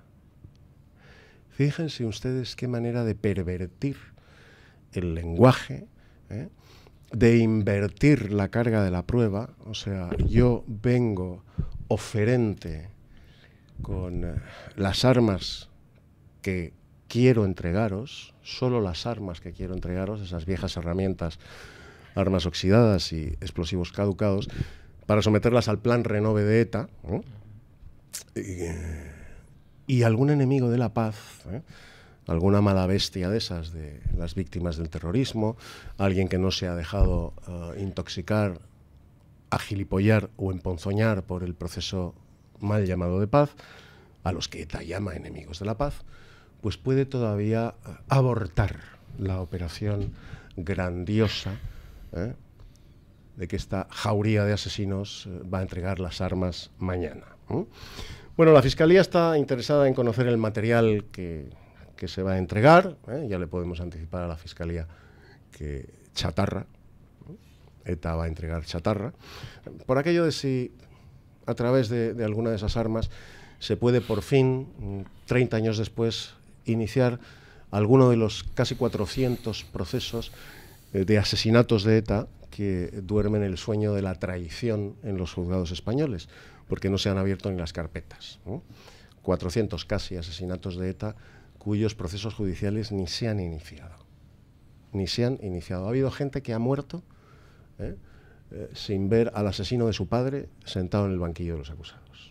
A: Fíjense ustedes qué manera de pervertir el lenguaje, ¿eh?, de invertir la carga de la prueba. O sea, yo vengo oferente con eh, las armas que quiero entregaros, solo las armas que quiero entregaros, esas viejas herramientas, armas oxidadas y explosivos caducados, para someterlas al plan Renove de ETA, ¿no?, y, y algún enemigo de la paz, ¿eh?, alguna mala bestia de esas, de las víctimas del terrorismo, alguien que no se ha dejado uh, intoxicar, agilipollar o emponzoñar por el proceso mal llamado de paz, a los que ETA llama enemigos de la paz, pues puede todavía uh, abortar la operación grandiosa, ¿eh?, de que esta jauría de asesinos eh, va a entregar las armas mañana. ¿eh? Bueno, la Fiscalía está interesada en conocer el material que, que se va a entregar, ¿eh? Ya le podemos anticipar a la Fiscalía que chatarra, ¿eh? ETA va a entregar chatarra, por aquello de si a través de, de alguna de esas armas se puede por fin, treinta años después, iniciar alguno de los casi cuatrocientos procesos eh, de asesinatos de ETA que duermen el sueño de la traición en los juzgados españoles, porque no se han abierto ni las carpetas, ¿no? cuatrocientos casi asesinatos de ETA cuyos procesos judiciales ni se han iniciado. Ni se han iniciado. Ha habido gente que ha muerto ¿eh? Eh, sin ver al asesino de su padre sentado en el banquillo de los acusados.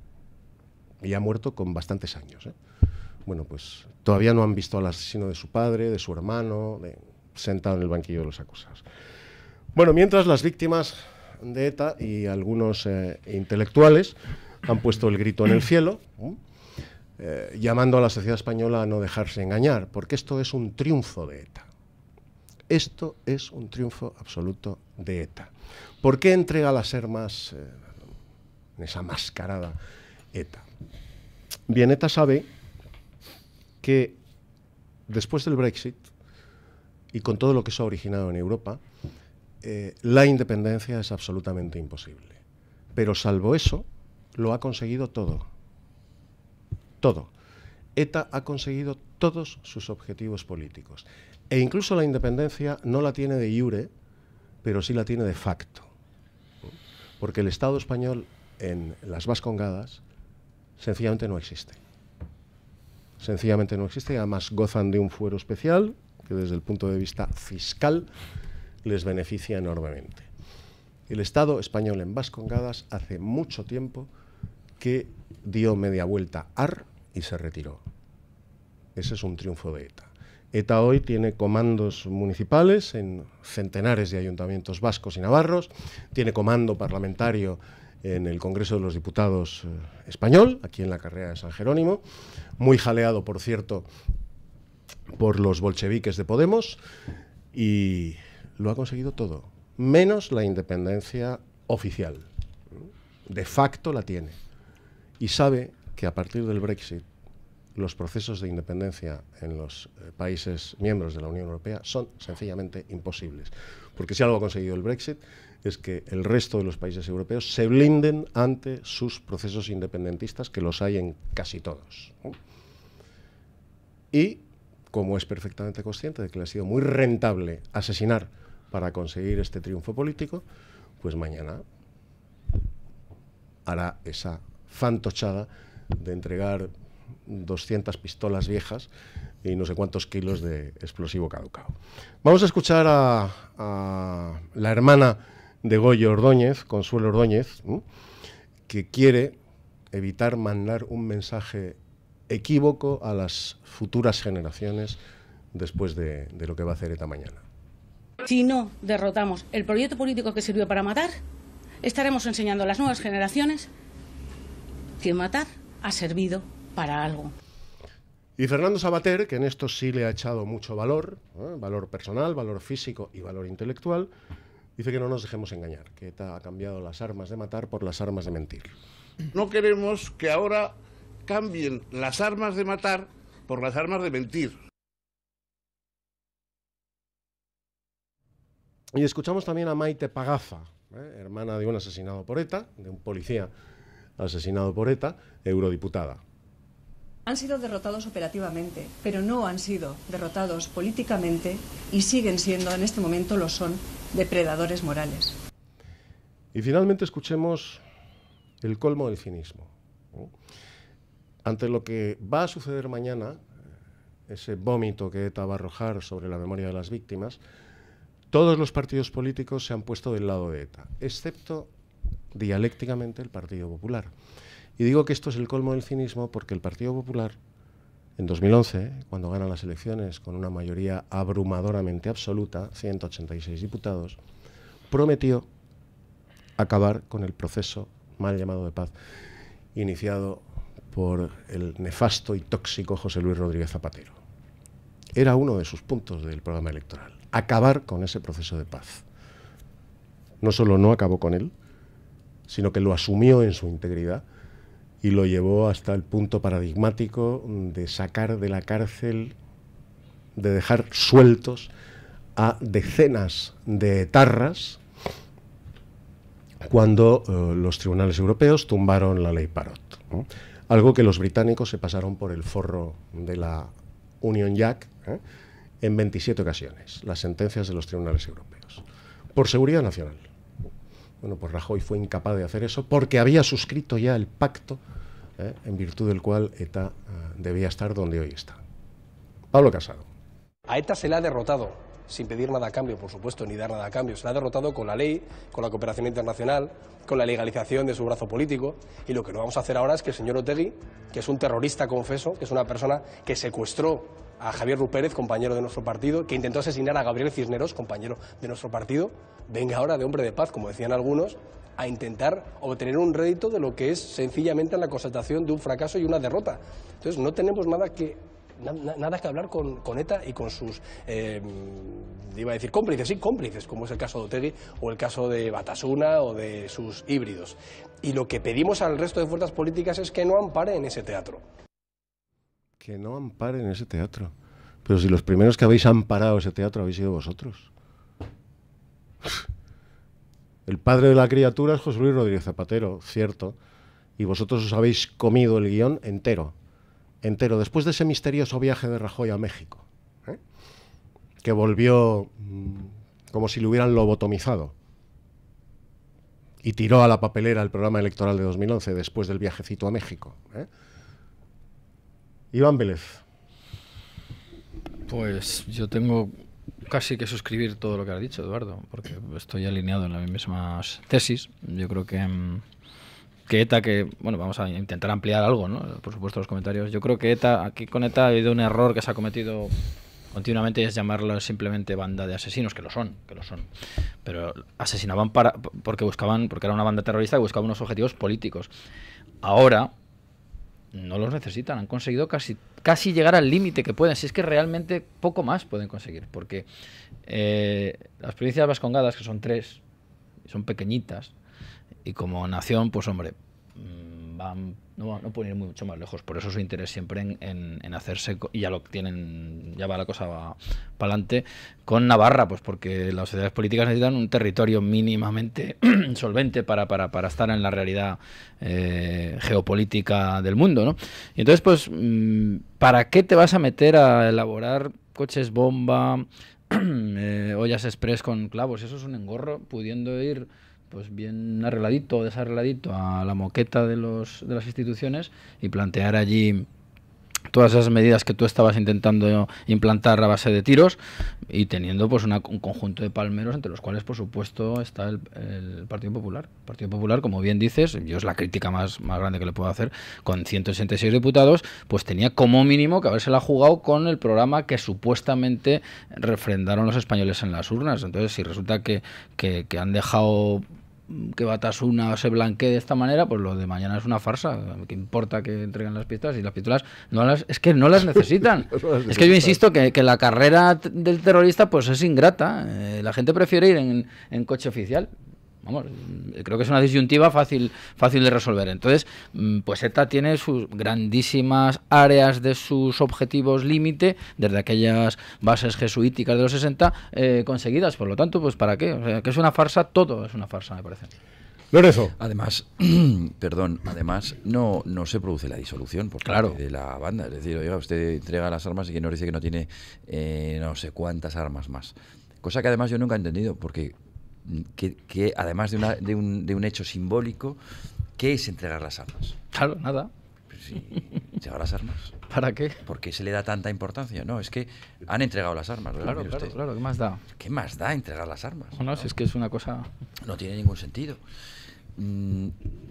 A: Y ha muerto con bastantes años. ¿eh? Bueno, pues todavía no han visto al asesino de su padre, de su hermano, de, sentado en el banquillo de los acusados. Bueno, mientras las víctimas de ETA y algunos eh, intelectuales han puesto el grito en el cielo, ¿eh? Eh, llamando a la sociedad española a no dejarse engañar, porque esto es un triunfo de ETA. Esto es un triunfo absoluto de ETA. ¿Por qué entrega las armas eh, en esa mascarada ETA? Bien, ETA sabe que después del Brexit y con todo lo que eso ha originado en Europa, eh, la independencia es absolutamente imposible. Pero salvo eso, lo ha conseguido todo. Todo. ETA ha conseguido todos sus objetivos políticos. E incluso la independencia no la tiene de iure, pero sí la tiene de facto. Porque el Estado español en las Vascongadas sencillamente no existe. Sencillamente no existe, además gozan de un fuero especial que desde el punto de vista fiscal les beneficia enormemente. El Estado español en Vascongadas hace mucho tiempo que dio media vuelta ar y se retiró. Ese es un triunfo de ETA. ETA hoy tiene comandos municipales en centenares de ayuntamientos vascos y navarros, tiene comando parlamentario en el Congreso de los Diputados eh, español, aquí en la carrera de San Jerónimo, muy jaleado, por cierto, por los bolcheviques de Podemos, y lo ha conseguido todo, menos la independencia oficial. De facto la tiene. Y sabe que a partir del Brexit los procesos de independencia en los eh, países miembros de la Unión Europea son sencillamente imposibles. Porque si algo ha conseguido el Brexit es que el resto de los países europeos se blinden ante sus procesos independentistas, que los hay en casi todos, ¿no? Y, como es perfectamente consciente de que le ha sido muy rentable asesinar para conseguir este triunfo político, pues mañana hará esa fantochada de entregar doscientas pistolas viejas y no sé cuántos kilos de explosivo caducado. Vamos a escuchar a, a la hermana de Goyo Ordóñez, Consuelo Ordóñez, ¿eh? que quiere evitar mandar un mensaje equívoco a las futuras generaciones después de, de lo que va a hacer ETA mañana.
F: Si no derrotamos el proyecto político que sirvió para matar, estaremos enseñando a las nuevas generaciones que matar ha servido para algo.
A: Y Fernando Savater, que en esto sí le ha echado mucho valor, ¿eh? valor personal, valor físico y valor intelectual, dice que no nos dejemos engañar, que ETA ha cambiado las armas de matar por las armas de mentir.
G: No queremos que ahora cambien las armas de matar por las armas de mentir.
A: Y escuchamos también a Maite Pagaza, ¿eh? hermana de un asesinado por ETA, de un policía asesinado por ETA, eurodiputada.
W: Han sido derrotados operativamente, pero no han sido derrotados políticamente y siguen siendo, en este momento lo son, depredadores morales.
A: Y finalmente escuchemos el colmo del cinismo, ¿no? Ante lo que va a suceder mañana, ese vómito que ETA va a arrojar sobre la memoria de las víctimas, todos los partidos políticos se han puesto del lado de ETA, excepto dialécticamente el Partido Popular. Y digo que esto es el colmo del cinismo porque el Partido Popular, en dos mil once, cuando gana las elecciones con una mayoría abrumadoramente absoluta, ciento ochenta y seis diputados, prometió acabar con el proceso mal llamado de paz, iniciado por el nefasto y tóxico José Luis Rodríguez Zapatero. Era uno de sus puntos del programa electoral, acabar con ese proceso de paz. No solo no acabó con él, sino que lo asumió en su integridad y lo llevó hasta el punto paradigmático de sacar de la cárcel, de dejar sueltos a decenas de etarras cuando eh, los tribunales europeos tumbaron la ley Parot, ¿no? Algo que los británicos se pasaron por el forro de la Union Jack, ¿eh? en veintisiete ocasiones, las sentencias de los tribunales europeos, por seguridad nacional. Bueno, pues Rajoy fue incapaz de hacer eso porque había suscrito ya el pacto, ¿eh? en virtud del cual ETA eh, debía estar donde hoy está. Pablo Casado.
H: A ETA se le ha derrotado, sin pedir nada a cambio, por supuesto, ni dar nada a cambio. Se le ha derrotado con la ley, con la cooperación internacional, con la legalización de su brazo político. Y lo que no vamos a hacer ahora es que el señor Otegi, que es un terrorista confeso, que es una persona que secuestró a Javier Rupérez, compañero de nuestro partido, que intentó asesinar a Gabriel Cisneros, compañero de nuestro partido, venga ahora de hombre de paz, como decían algunos, a intentar obtener un rédito de lo que es sencillamente la constatación de un fracaso y una derrota. Entonces no tenemos nada que... nada que hablar con, con ETA y con sus, eh, iba a decir cómplices, sí, cómplices, como es el caso de Otegi o el caso de Batasuna o de sus híbridos. Y lo que pedimos al resto de fuerzas políticas es que no amparen ese teatro.
A: Que no amparen ese teatro. Pero si los primeros que habéis amparado ese teatro habéis sido vosotros. El padre de la criatura es José Luis Rodríguez Zapatero, cierto, y vosotros os habéis comido el guión entero. entero, después de ese misterioso viaje de Rajoy a México, ¿eh? que volvió mmm, como si lo hubieran lobotomizado y tiró a la papelera el programa electoral de dos mil once después del viajecito a México. ¿eh? Iván Vélez.
T: Pues yo tengo casi que suscribir todo lo que has dicho, Eduardo, porque estoy alineado en las mismas tesis. Yo creo que... Mmm, que ETA, que, bueno, vamos a intentar ampliar algo, ¿no? Por supuesto, los comentarios. Yo creo que ETA, aquí con ETA ha habido un error que se ha cometido continuamente, y es llamarlo simplemente banda de asesinos, que lo son, que lo son. Pero asesinaban para, porque buscaban, porque era una banda terrorista que buscaba unos objetivos políticos. Ahora no los necesitan, han conseguido casi, casi llegar al límite que pueden, si es que realmente poco más pueden conseguir, porque eh, las provincias vascongadas, que son tres, son pequeñitas, y como nación, pues hombre, van, no, no pueden ir mucho más lejos. Por eso su interés siempre en, en, en hacerse, y ya lo tienen, ya va la cosa va para adelante, con Navarra, pues porque las sociedades políticas necesitan un territorio mínimamente solvente para, para, para estar en la realidad eh, geopolítica del mundo, ¿no? Y entonces, pues, ¿para qué te vas a meter a elaborar coches bomba, eh, ollas express con clavos? Eso es un engorro, pudiendo ir... pues bien arregladito o desarregladito a la moqueta de los de las instituciones y plantear allí todas esas medidas que tú estabas intentando implantar a base de tiros, y teniendo pues una, un conjunto de palmeros entre los cuales por supuesto está el, el Partido Popular. El Partido Popular, como bien dices, yo es la crítica más, más grande que le puedo hacer, con ciento sesenta y seis diputados, pues tenía como mínimo que habérsela jugado con el programa que supuestamente refrendaron los españoles en las urnas. Entonces, si resulta que, que, que han dejado que Batasuna se blanquee de esta manera, pues lo de mañana es una farsa. ¿Qué importa que entreguen las pistolas? Y las pistolas no las, es que no las necesitan. no las es que yo insisto que, que la carrera del terrorista pues es ingrata. Eh, la gente prefiere ir en, en coche oficial. Vamos, creo que es una disyuntiva fácil, fácil de resolver. Entonces, pues ETA tiene sus grandísimas áreas de sus objetivos límite, desde aquellas bases jesuíticas de los sesenta, eh, conseguidas. Por lo tanto, pues ¿para qué? O sea, que es una farsa, todo es una farsa, me parece.
A: Lorenzo.
U: Además, perdón, además no, no se produce la disolución por parte claro. de la banda. Es decir, oiga, usted entrega las armas y que nos dice que no tiene eh, no sé cuántas armas más. Cosa que además yo nunca he entendido, porque... Que, que además de, una, de, un, de un hecho simbólico, ¿qué es entregar las armas?
T: Claro, nada.
U: Pues sí, ¿entregar las armas?
T: ¿Para qué?
U: ¿Por qué se le da tanta importancia? No, es que han entregado las armas.
T: Claro, claro,
U: usted.
T: claro, ¿qué más da?
U: ¿Qué más da entregar las armas?
T: No, no, ¿no? Si es que es una cosa...
U: No tiene ningún sentido. Mm,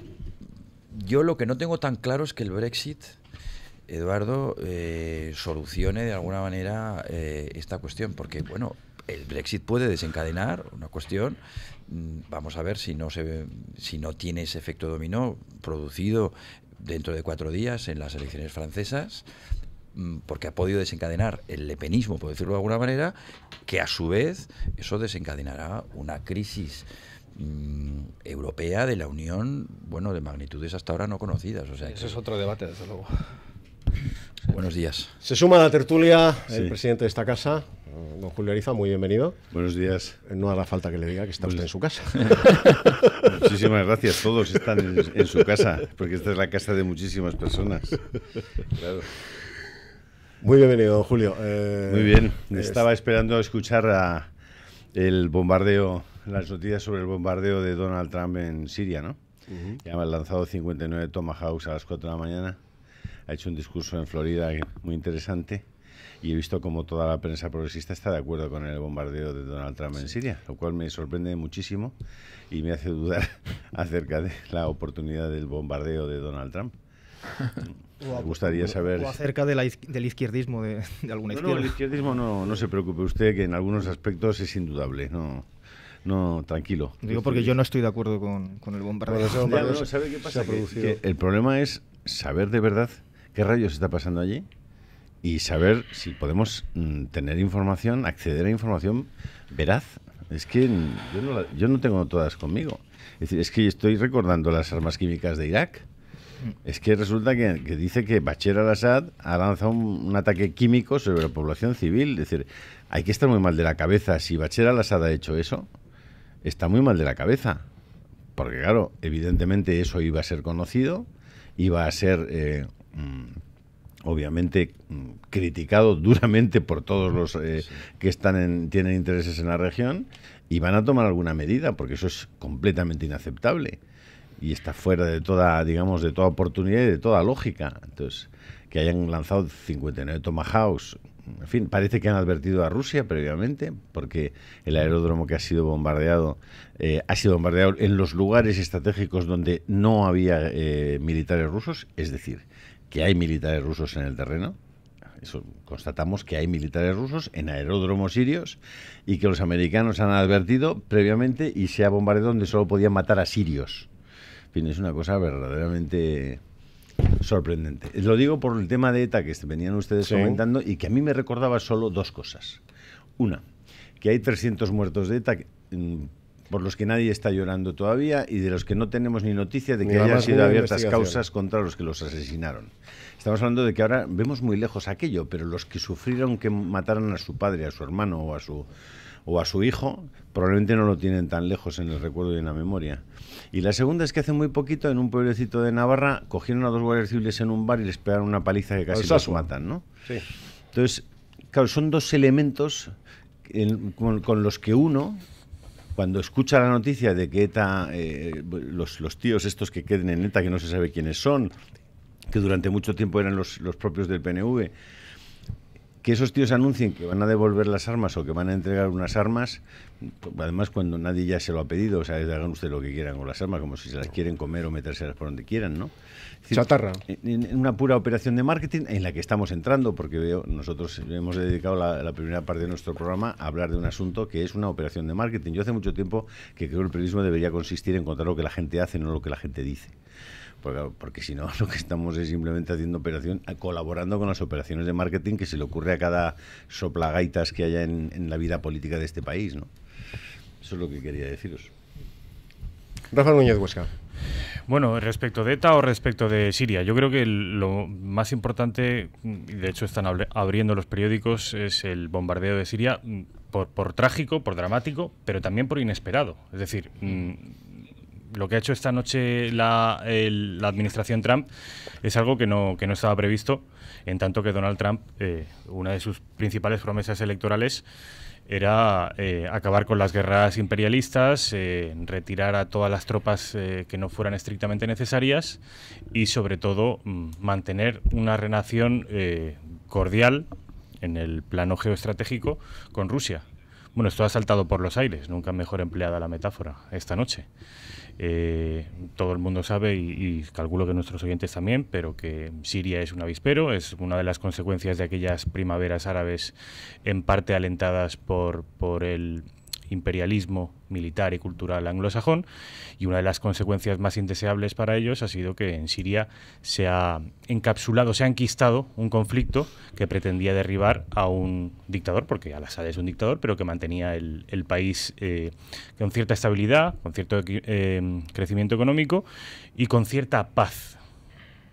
U: yo lo que no tengo tan claro es que el Brexit, Eduardo, eh, solucione de alguna manera eh, esta cuestión, porque, bueno... El Brexit puede desencadenar una cuestión, vamos a ver si no se, si no tiene ese efecto dominó producido dentro de cuatro días en las elecciones francesas, porque ha podido desencadenar el lepenismo, por decirlo de alguna manera, que a su vez eso desencadenará una crisis mmm, europea de la Unión, bueno, de magnitudes hasta ahora no conocidas. O sea,
T: Ese
U: que...
T: es otro debate, desde luego.
U: Buenos días.
A: Se suma a la tertulia el
I: sí.
A: presidente de esta casa, Don Julio Ariza, muy bienvenido.
I: Buenos días.
A: No hará falta que le diga que está usted en su casa.
I: Muchísimas gracias. Todos están en, en su casa, porque esta es la casa de muchísimas personas. Claro.
A: Muy bienvenido, don Julio. Eh,
I: Muy bien.
A: es...
I: Estaba esperando a escuchar a el bombardeo, las noticias sobre el bombardeo de Donald Trump en Siria, ¿no? Uh-huh. Ya han lanzado cincuenta y nueve Tomahawks a las cuatro de la mañana. Ha hecho un discurso en Florida muy interesante. Y he visto como toda la prensa progresista está de acuerdo con el bombardeo de Donald Trump en Siria, lo cual me sorprende muchísimo y me hace dudar acerca de la oportunidad del bombardeo de Donald Trump. Me gustaría saber...
V: O acerca de la, del izquierdismo de, de alguna
I: no,
V: izquierda.
I: No, el izquierdismo no, no se preocupe usted, que en algunos aspectos es indudable, no... No, tranquilo.
V: Digo porque yo no estoy de acuerdo con, con el bombardeo.
I: Bueno, bombardeo ya, no, ¿sabe qué pasa? Que, que el problema es saber de verdad qué rayos está pasando allí y saber si podemos mm, tener información, acceder a información veraz. Es que yo no, la, yo no tengo todas conmigo. Es decir, es que estoy recordando las armas químicas de Irak. Es que resulta que, que dice que Bashar al-Assad ha lanzado un, un ataque químico sobre la población civil. Es decir, hay que estar muy mal de la cabeza. Si Bashar al-Assad ha hecho eso, está muy mal de la cabeza. Porque, claro, evidentemente eso iba a ser conocido, iba a ser... Eh, mm, obviamente criticado duramente por todos los eh, sí. que están en, tienen intereses en la región y van a tomar alguna medida porque eso es completamente inaceptable y está fuera de toda, digamos, de toda oportunidad y de toda lógica. Entonces, que hayan lanzado cincuenta y nueve Tomahawks, en fin, parece que han advertido a Rusia previamente porque el aeródromo que ha sido bombardeado eh, ha sido bombardeado en los lugares estratégicos donde no había eh, militares rusos, es decir, que hay militares rusos en el terreno. Eso constatamos que hay militares rusos en aeródromos sirios y que los americanos han advertido previamente y se ha bombardeado donde solo podían matar a sirios. En fin, es una cosa verdaderamente sorprendente. Lo digo por el tema de ETA que venían ustedes sí. comentando y que a mí me recordaba solo dos cosas. Una, que hay trescientos muertos de ETA por los que nadie está llorando todavía y de los que no tenemos ni noticia de que hayan sido abiertas causas contra los que los asesinaron. Estamos hablando de que ahora vemos muy lejos aquello, pero los que sufrieron que mataran a su padre, a su hermano o a su, o a su hijo, probablemente no lo tienen tan lejos en el recuerdo y en la memoria. Y la segunda es que hace muy poquito, en un pueblecito de Navarra, cogieron a dos guardias civiles en un bar y les pegaron una paliza que casi los matan, ¿no?
A: Sí.
I: Entonces, claro, son dos elementos en, con, con los que uno... Cuando escucha la noticia de que ETA, eh, los, los tíos estos que queden en ETA, que no se sabe quiénes son, que durante mucho tiempo eran los, los propios del P N V, que esos tíos anuncien que van a devolver las armas o que van a entregar unas armas, además cuando nadie ya se lo ha pedido, o sea, hagan ustedes lo que quieran con las armas, como si se las quieren comer o metérselas por donde quieran, ¿no? Es decir,
A: chatarra.
I: En, en una pura operación de marketing en la que estamos entrando, porque veo, nosotros hemos dedicado la, la primera parte de nuestro programa a hablar de un asunto que es una operación de marketing. Yo hace mucho tiempo que creo que el periodismo debería consistir en contar lo que la gente hace, no lo que la gente dice. Porque, porque si no, lo que estamos es simplemente haciendo operación, colaborando con las operaciones de marketing que se le ocurre a cada soplagaitas que haya en, en la vida política de este país, ¿no? Eso es lo que quería deciros.
A: Rafa Núñez Huesca.
E: Bueno, respecto de ETA o respecto de Siria, yo creo que lo más importante, y de hecho están abriendo los periódicos, es el bombardeo de Siria por, por trágico, por dramático, pero también por inesperado. Es decir, mmm, lo que ha hecho esta noche la, el, la administración Trump es algo que no, que no estaba previsto, en tanto que Donald Trump, eh, una de sus principales promesas electorales era eh, acabar con las guerras imperialistas, eh, retirar a todas las tropas eh, que no fueran estrictamente necesarias y, sobre todo, mm, mantener una relación eh, cordial en el plano geoestratégico con Rusia. Bueno, esto ha saltado por los aires, nunca mejor empleada la metáfora, esta noche. Eh, todo el mundo sabe, y, y calculo que nuestros oyentes también, pero que Siria es un avispero, es una de las consecuencias de aquellas primaveras árabes en parte alentadas por, por el imperialismo militar y cultural anglosajón, y una de las consecuencias más indeseables para ellos ha sido que en Siria se ha encapsulado, se ha enquistado un conflicto que pretendía derribar a un dictador, porque al-Assad es un dictador, pero que mantenía el, el país eh, con cierta estabilidad, con cierto eh, crecimiento económico y con cierta paz.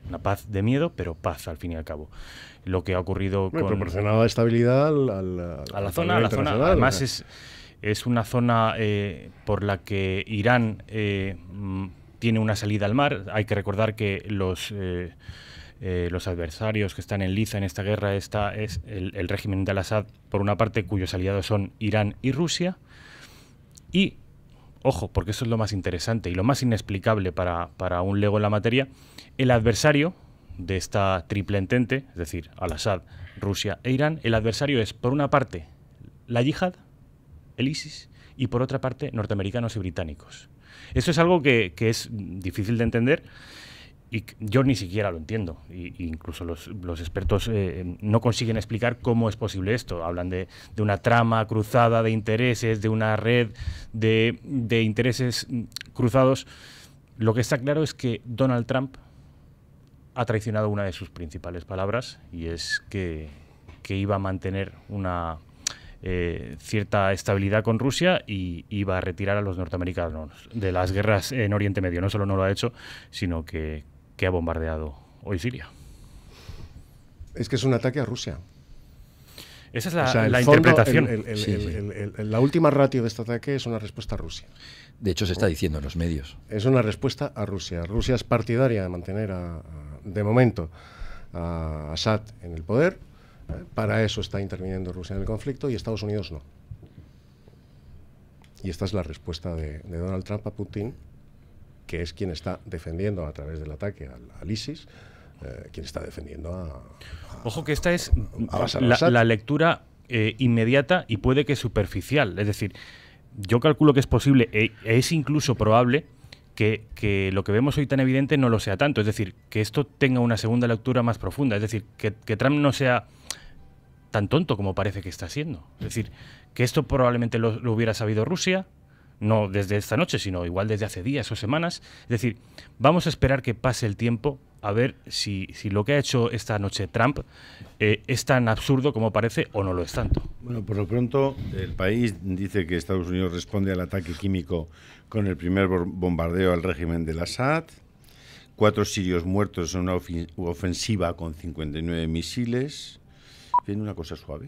E: Una paz de miedo, pero paz al fin y al cabo. Lo que ha ocurrido
A: bueno,
E: con...
A: proporcionado estabilidad al, al,
E: a la zona, a la zona. Además, o sea. es, es una zona eh, por la que Irán eh, tiene una salida al mar. Hay que recordar que los... Eh, Eh, los adversarios que están en liza en esta guerra está, es el, el régimen de Al-Assad, por una parte, cuyos aliados son Irán y Rusia. Y, ojo, porque eso es lo más interesante y lo más inexplicable para, para un lego en la materia, el adversario de esta triple entente, es decir, Al-Assad, Rusia e Irán, el adversario es, por una parte, la yihad, el ISIS, y por otra parte, norteamericanos y británicos. Eso es algo que, que es difícil de entender. Y yo ni siquiera lo entiendo. Y, incluso los, los expertos eh, no consiguen explicar cómo es posible esto. Hablan de, de una trama cruzada de intereses, de una red de, de intereses cruzados. Lo que está claro es que Donald Trump ha traicionado una de sus principales palabras, y es que, que iba a mantener una eh, cierta estabilidad con Rusia y iba a retirar a los norteamericanos de las guerras en Oriente Medio. No solo no lo ha hecho, sino que que ha bombardeado hoy Siria.
A: Es que es un ataque a Rusia.
E: Esa es la,
A: o sea,
E: la
A: fondo,
E: interpretación.
A: El, el,
U: sí,
A: el,
U: sí.
A: el, el, la última ratio de este ataque es una respuesta a Rusia.
U: De hecho, se está diciendo en los medios.
A: Es una respuesta a Rusia. Rusia es partidaria de mantener, a, a, de momento, a Assad en el poder. ¿eh? Para eso está interviniendo Rusia en el conflicto y Estados Unidos no. Y esta es la respuesta de, de Donald Trump a Putin, que es quien está defendiendo a través del ataque al, al ISIS, eh, quien está defendiendo a, a...
E: Ojo que esta es
A: a
E: la, la lectura eh, inmediata y puede que superficial. Es decir, yo calculo que es posible, e, es incluso probable, que, que lo que vemos hoy tan evidente no lo sea tanto. Es decir, que esto tenga una segunda lectura más profunda. Es decir, que, que Trump no sea tan tonto como parece que está siendo. Es decir, que esto probablemente lo, lo hubiera sabido Rusia, no desde esta noche, sino igual desde hace días o semanas. Es decir, vamos a esperar que pase el tiempo a ver si, si lo que ha hecho esta noche Trump eh, es tan absurdo como parece o no lo es tanto.
I: Bueno, por lo pronto, el país dice que Estados Unidos responde al ataque químico con el primer bombardeo al régimen del Assad. Cuatro sirios muertos en una ofensiva con cincuenta y nueve misiles. Tiene una cosa suave.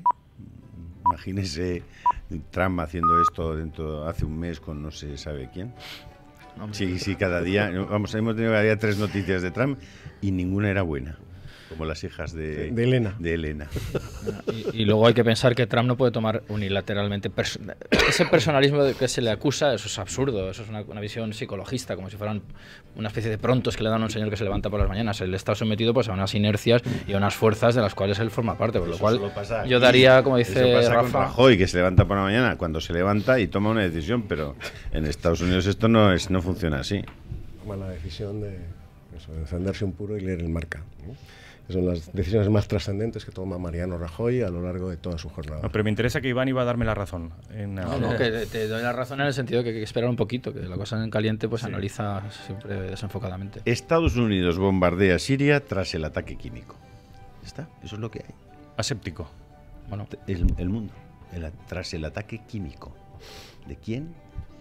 I: Imagínese Trump haciendo esto dentro hace un mes con no se sabe quién. Sí, sí, cada día, vamos, hemos tenido cada día tres noticias de Trump y ninguna era buena, como las hijas de,
A: de Elena.
I: De Elena.
T: Y, y luego hay que pensar que Trump no puede tomar unilateralmente perso ese personalismo de que se le acusa, eso es absurdo, eso es una, una visión psicologista, como si fueran una especie de prontos que le dan a un señor que se levanta por las mañanas. Él está sometido pues a unas inercias y a unas fuerzas de las cuales él forma parte, por lo cual yo daría, como dice
I: eso pasa
T: Rafa,
I: con Rajoy, que se levanta por la mañana cuando se levanta y toma una decisión, pero en Estados Unidos esto no es no funciona así.
A: Toma la decisión de, eso, de encenderse un puro y leer el Marca, ¿no? Son las decisiones más trascendentes que toma Mariano Rajoy a lo largo de toda su jornada.
E: No, pero me interesa que Iván iba a darme la razón. En,
T: no, no, que te doy la razón en el sentido de que hay que esperar un poquito, que la cosa en caliente pues sí. Analiza siempre desenfocadamente.
I: Estados Unidos bombardea Siria tras el ataque químico. ¿Está? Eso es lo que hay.
E: Aséptico.
I: Bueno, el, el mundo. El, tras el ataque químico. ¿De quién?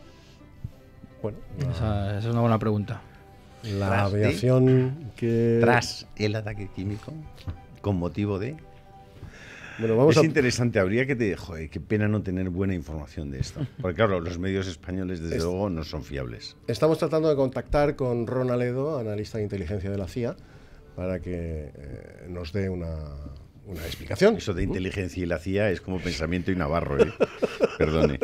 A: Bueno,
T: esa, esa es una buena pregunta.
A: La tras aviación
I: de,
A: que...
I: Tras el ataque químico, con motivo de...
A: Bueno, vamos
I: es
A: a...
I: interesante, habría que... Te... Joder, qué pena no tener buena información de esto. Porque claro, los medios españoles, desde es... luego, no son fiables.
A: Estamos tratando de contactar con Ron Aledo, analista de inteligencia de la C I A, para que eh, nos dé una, una explicación.
I: Eso de inteligencia y la C I A es como Pensamiento y Navarro, ¿eh? Perdone.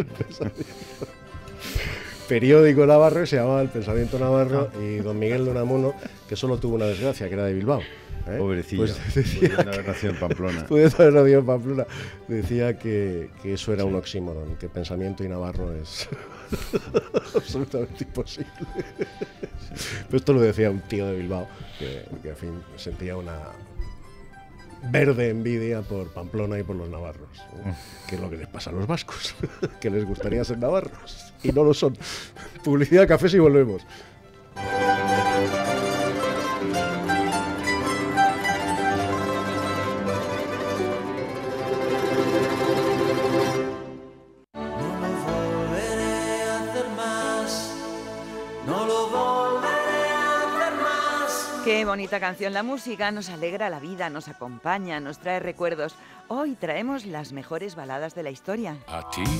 A: Periódico Navarro, se llamaba El Pensamiento Navarro, y don Miguel de Unamuno, que solo tuvo una desgracia, que era de Bilbao. ¿eh?
I: Pobrecillo,
A: pues decía
I: pudiendo haber nacido en Pamplona.
A: Pudiendo haber nacido en Pamplona. Decía que, que eso era sí. un oxímoron, que Pensamiento y Navarro es absolutamente imposible. Sí. Pero esto lo decía un tío de Bilbao, que, que en fin, sentía una verde envidia por Pamplona y por los navarros, ¿eh? que es lo que les pasa a los vascos, que les gustaría ser navarros y no lo son. Publicidad, cafés y volvemos.
J: Qué bonita canción. La música nos alegra la vida, nos acompaña, nos trae recuerdos. Hoy traemos las mejores baladas de la historia.
N: A ti.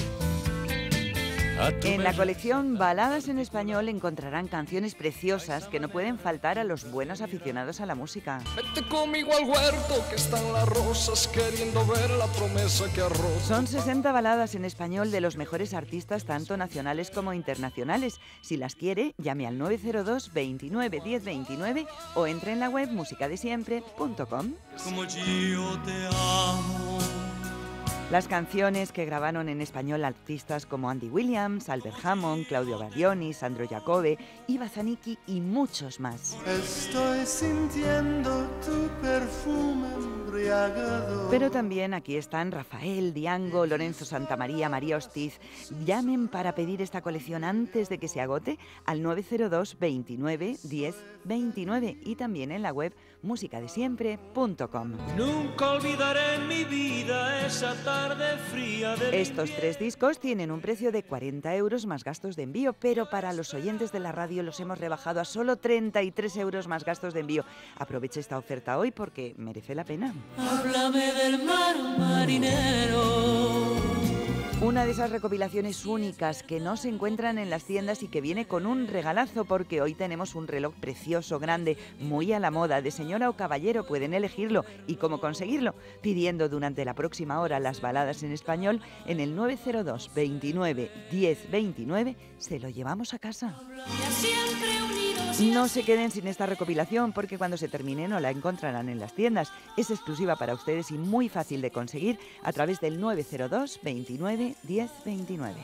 J: En la colección Baladas en Español encontrarán canciones preciosas que no pueden faltar a los buenos aficionados a la música.
K: Vete conmigo al huerto que están las rosas queriendo ver la promesa que arroja.
J: Son sesenta baladas en español de los mejores artistas tanto nacionales como internacionales. Si las quiere, llame al nueve cero dos, veintinueve, diez, veintinueve o entre en la web musicadesiempre punto com.
K: Como yo te amo.
J: Las canciones que grabaron en español artistas como Andy Williams, Albert Hammond, Claudio Baglioni, Sandro Jacobe, Iva Zanicki y muchos más.
K: Estoy sintiendo tu perfume embriagador.
J: Pero también aquí están Rafael, Diango, Lorenzo Santamaría, María Hostiz. Llamen para pedir esta colección antes de que se agote al nueve cero dos, veintinueve, diez, veintinueve y también en la web musicadesiempre punto com.
K: Nunca olvidaré en mi vida esa tarde fría de...
J: Estos tres discos tienen un precio de cuarenta euros más gastos de envío, pero para los oyentes de la radio los hemos rebajado a solo treinta y tres euros más gastos de envío. Aproveche esta oferta hoy porque merece la pena.
K: Háblame del mar marinero.
J: Una de esas recopilaciones únicas que no se encuentran en las tiendas y que viene con un regalazo porque hoy tenemos un reloj precioso, grande, muy a la moda, de señora o caballero, pueden elegirlo. ¿Y cómo conseguirlo? Pidiendo durante la próxima hora las baladas en español en el nueve cero dos, veintinueve, diez, veintinueve, se lo llevamos a casa. No se queden sin esta recopilación porque cuando se termine no la encontrarán en las tiendas. Es exclusiva para ustedes y muy fácil de conseguir a través del nueve cero dos, veintinueve, diez, veintinueve.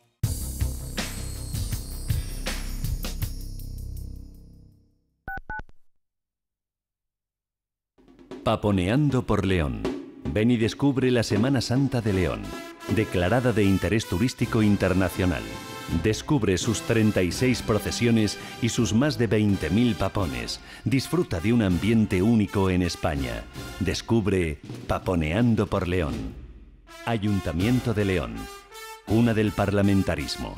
B: Paponeando por León. Ven y descubre la Semana Santa de León, declarada de interés turístico internacional. Descubre sus treinta y seis procesiones y sus más de veinte mil papones. Disfruta de un ambiente único en España. Descubre Paponeando por León. Ayuntamiento de León. Cuna del parlamentarismo.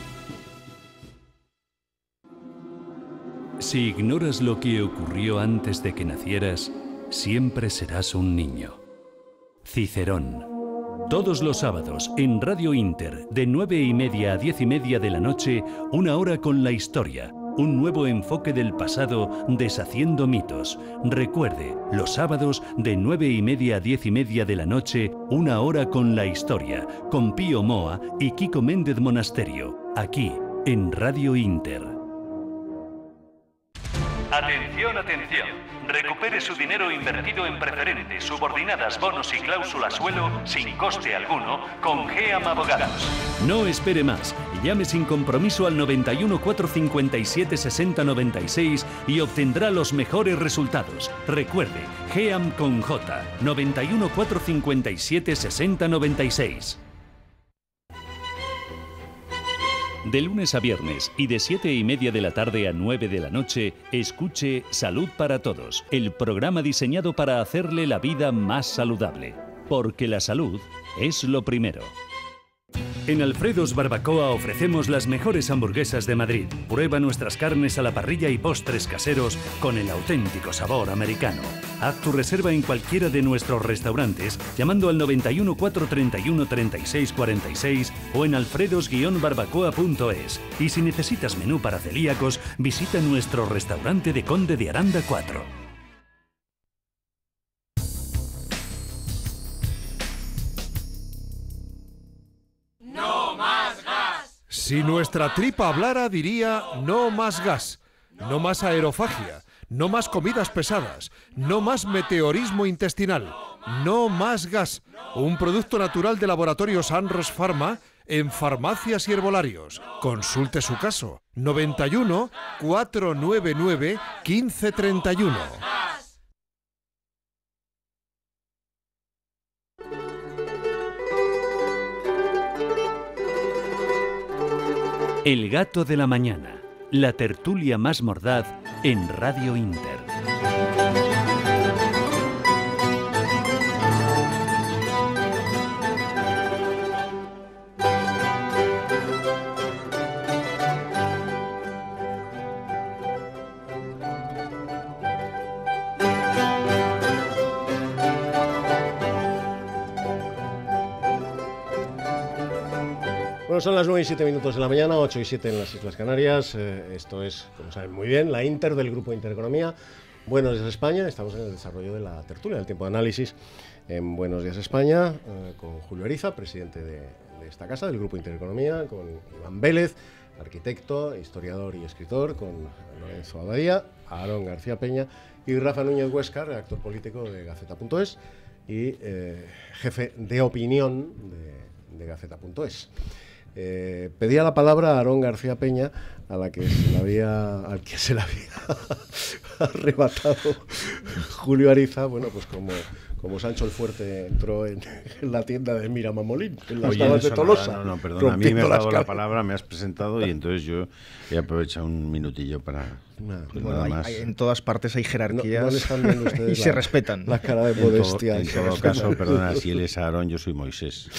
B: Si ignoras lo que ocurrió antes de que nacieras, siempre serás un niño. Cicerón. Todos los sábados en Radio Inter, de nueve y media a diez y media de la noche, una hora con la historia. Un nuevo enfoque del pasado deshaciendo mitos. Recuerde, los sábados de nueve y media a diez y media de la noche, una hora con la historia, con Pío Moa y Kiko Méndez Monasterio, aquí en Radio Inter.
L: Atención, atención. Recupere su dinero invertido en preferentes, subordinadas, bonos y cláusula suelo sin coste alguno con GEAM Abogados.
B: No espere más. Llame sin compromiso al noventa y uno, cuatrocientos cincuenta y siete, sesenta, noventa y seis y obtendrá los mejores resultados. Recuerde, GEAM con J, noventa y uno, cuatrocientos cincuenta y siete, sesenta, noventa y seis. De lunes a viernes y de siete y media de la tarde a nueve de la noche, escuche Salud para Todos, el programa diseñado para hacerle la vida más saludable. Porque la salud es lo primero. En Alfredo's Barbacoa ofrecemos las mejores hamburguesas de Madrid. Prueba nuestras carnes a la parrilla y postres caseros con el auténtico sabor americano. Haz tu reserva en cualquiera de nuestros restaurantes llamando al noventa y uno, cuatrocientos treinta y uno, treinta y seis cuarenta y seis o en alfredos guion barbacoa punto es. Y si necesitas menú para celíacos, visita nuestro restaurante de Conde de Aranda cuatro.
P: Si nuestra tripa hablara, diría no más gas, no más aerofagia, no más comidas pesadas, no más meteorismo intestinal, no más gas. Un producto natural de Laboratorios Anros Pharma en farmacias y herbolarios. Consulte su caso. noventa y uno, cuatrocientos noventa y nueve, quince treinta y uno.
B: El gato de la mañana, la tertulia más mordaz en Radio Inter.
A: Bueno, son las nueve y siete minutos de la mañana, ocho y siete en las Islas Canarias. Eh, esto es, como saben muy bien, la Inter del Grupo Intereconomía. Buenos días España. Estamos en el desarrollo de la tertulia, del tiempo de análisis en Buenos días España, eh, con Julio Ariza, presidente de, de esta casa, del Grupo Intereconomía, con Iván Vélez, arquitecto, historiador y escritor, con Lorenzo Abadía, Aarón García Peña y Rafa Núñez Huesca, redactor político de Gaceta punto es y eh, jefe de opinión de, de Gaceta punto es. Eh, pedía la palabra a Aarón García Peña, a la que se la había, al que se la había arrebatado Julio Ariza, bueno, pues como, como Sancho el Fuerte entró en, en la tienda de Miramamolín, en las tabas de Tolosa.
I: No, no, perdón, a mí me has dado la palabra, me has presentado y entonces yo he aprovechado un minutillo para...
V: Nah, pues bueno, hay, hay, en todas partes hay jerarquías
A: no, no están viendo ustedes
V: y
A: la,
V: se respetan.
A: La cara de modestia.
I: En todo, en todo caso, perdona, si él es Aarón, yo soy Moisés.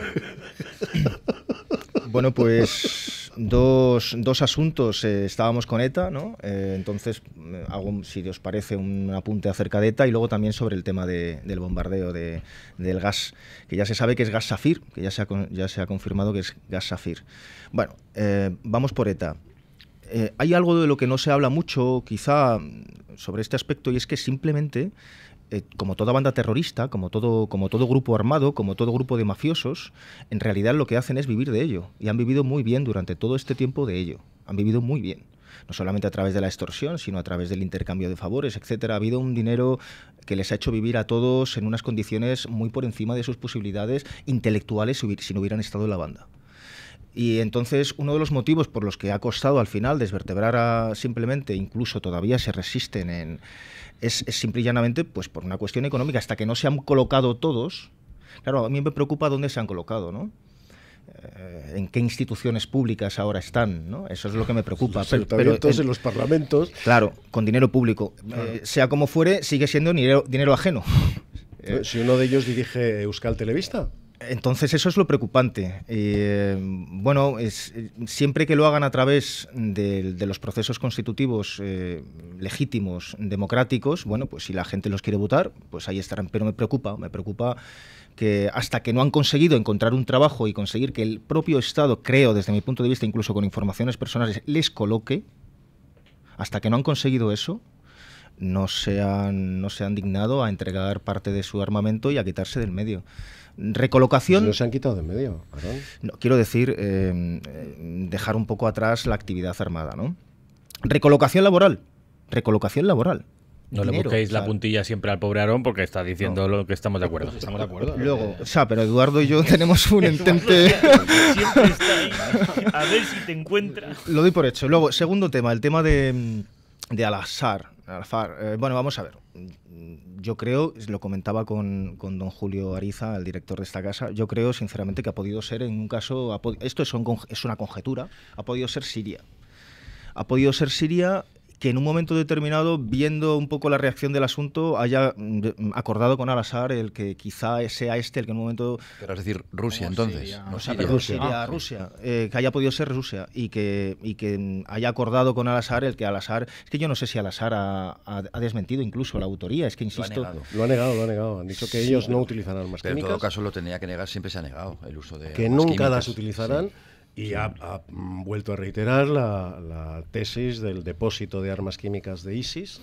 V: Bueno, pues dos, dos asuntos. Eh, estábamos con ETA, ¿no? Eh, entonces, hago, si os parece, un apunte acerca de ETA y luego también sobre el tema de, del bombardeo de, del gas, que ya se sabe que es gas Safir, que ya se ha, ya se ha confirmado que es gas Safir. Bueno, eh, vamos por ETA. Eh, hay algo de lo que no se habla mucho, quizá, sobre este aspecto, y es que simplemente... Eh, como toda banda terrorista, como todo, como todo grupo armado, como todo grupo de mafiosos, en realidad lo que hacen es vivir de ello. Y han vivido muy bien durante todo este tiempo de ello. Han vivido muy bien. No solamente a través de la extorsión, sino a través del intercambio de favores, etcétera. Ha habido un dinero que les ha hecho vivir a todos en unas condiciones muy por encima de sus posibilidades intelectuales si no hubieran estado en la banda. Y entonces uno de los motivos por los que ha costado al final desvertebrar a, simplemente, incluso todavía se resisten en... Es, es simple y llanamente pues por una cuestión económica. Hasta que no se han colocado todos, claro, a mí me preocupa dónde se han colocado, ¿no? Eh, en qué instituciones públicas ahora están, ¿no? Eso es lo que me preocupa.
A: Los ayuntamientos, en, en los parlamentos.
V: Claro, con dinero público. Claro. Eh, sea como fuere, sigue siendo dinero, dinero ajeno.
A: eh, si uno de ellos dirige Euskal Telebista.
V: Entonces eso es lo preocupante. Eh, bueno, es, siempre que lo hagan a través de, de los procesos constitutivos eh, legítimos, democráticos, bueno, pues si la gente los quiere votar, pues ahí estarán. Pero me preocupa, me preocupa que hasta que no han conseguido encontrar un trabajo y conseguir que el propio Estado, creo desde mi punto de vista, incluso con informaciones personales, les coloque, hasta que no han conseguido eso, no se han, no se han dignado a entregar parte de su armamento y a quitarse del medio. Recolocación...
A: ¿No se han quitado de medio, Aarón?
V: No, quiero decir, eh, dejar un poco atrás la actividad armada, ¿no? Recolocación laboral. Recolocación laboral.
E: No dinero, le busquéis o sea, la puntilla siempre al pobre Aarón porque está diciendo no. lo que estamos de acuerdo.
T: Estamos de acuerdo.
V: Luego, o sea, pero Eduardo y yo tenemos un entente...
E: Siempre está ahí. A ver si te encuentras.
V: Lo doy por hecho. Luego, segundo tema, el tema de, de Al-Assad. Al-Assad. Eh, bueno, vamos a ver. Yo creo, lo comentaba con, con don Julio Ariza, el director de esta casa, yo creo sinceramente que ha podido ser en un caso, ha esto es, un, es una conjetura, ha podido ser Siria. Ha podido ser Siria que en un momento determinado, viendo un poco la reacción del asunto, haya acordado con Al-Assad el que quizá sea este el que en un momento...
U: Pero es decir, Rusia entonces.
V: Siria, no, o sea, perdón, Siria, ah, Rusia. Eh, que haya podido ser Rusia y que, y que haya acordado con Al-Assad el que Al-Assad... Es que yo no sé si Al-Assad ha, ha, ha desmentido incluso la autoría, es que insisto...
A: Lo ha negado, lo ha negado. Lo ha negado. Han dicho que sí, ellos no utilizan armas
U: pero
A: químicas.
U: En todo caso lo tenía que negar, siempre se ha negado el uso de
A: que
U: armas
A: nunca
U: químicas.
A: Las utilizarán. Sí. Y ha, ha vuelto a reiterar la, la tesis del depósito de armas químicas de ISIS,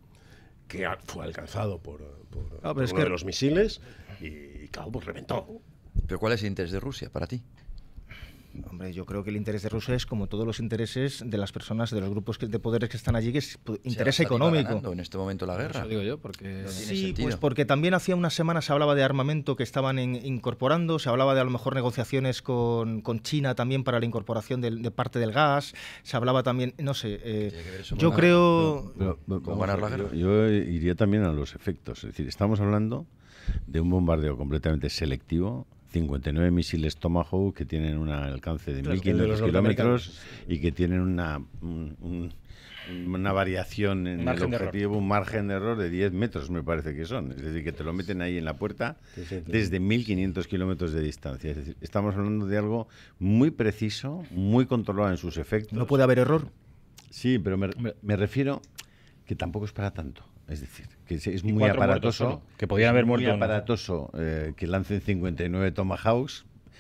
A: que ha, fue alcanzado por, por, ah, por uno que... de los misiles y, y claro, pues reventó.
U: ¿Pero cuál es el interés de Rusia para ti?
V: Hombre, yo creo que el interés de Rusia es como todos los intereses de las personas, de los grupos de poderes que están allí, que es interés económico.
U: En este momento la guerra.
T: Eso digo yo, porque
V: no sí, pues porque también hacía unas semanas se hablaba de armamento que estaban en, incorporando, se hablaba de a lo mejor negociaciones con, con China también para la incorporación de, de parte del gas, se hablaba también, no sé, eh, yo creo...
I: Pero, pero, ¿Cómo ganar la guerra? Yo, yo iría también a los efectos, es decir, estamos hablando de un bombardeo completamente selectivo, cincuenta y nueve misiles Tomahawk que tienen un alcance de claro, mil quinientos kilómetros y que tienen una, un, un, una variación en el objetivo, un margen de error de diez metros, me parece que son. Es decir, que te lo meten ahí en la puerta sí, sí, desde mil quinientos kilómetros de distancia. Es decir, estamos hablando de algo muy preciso, muy controlado en sus efectos.
V: ¿No puede haber error?
I: Sí, pero me, me refiero que tampoco es para tanto. Es decir, que es muy aparatoso,
E: que podían haber muerto.
I: Muy aparatoso eh, que lancen cincuenta y nueve Tomahawks,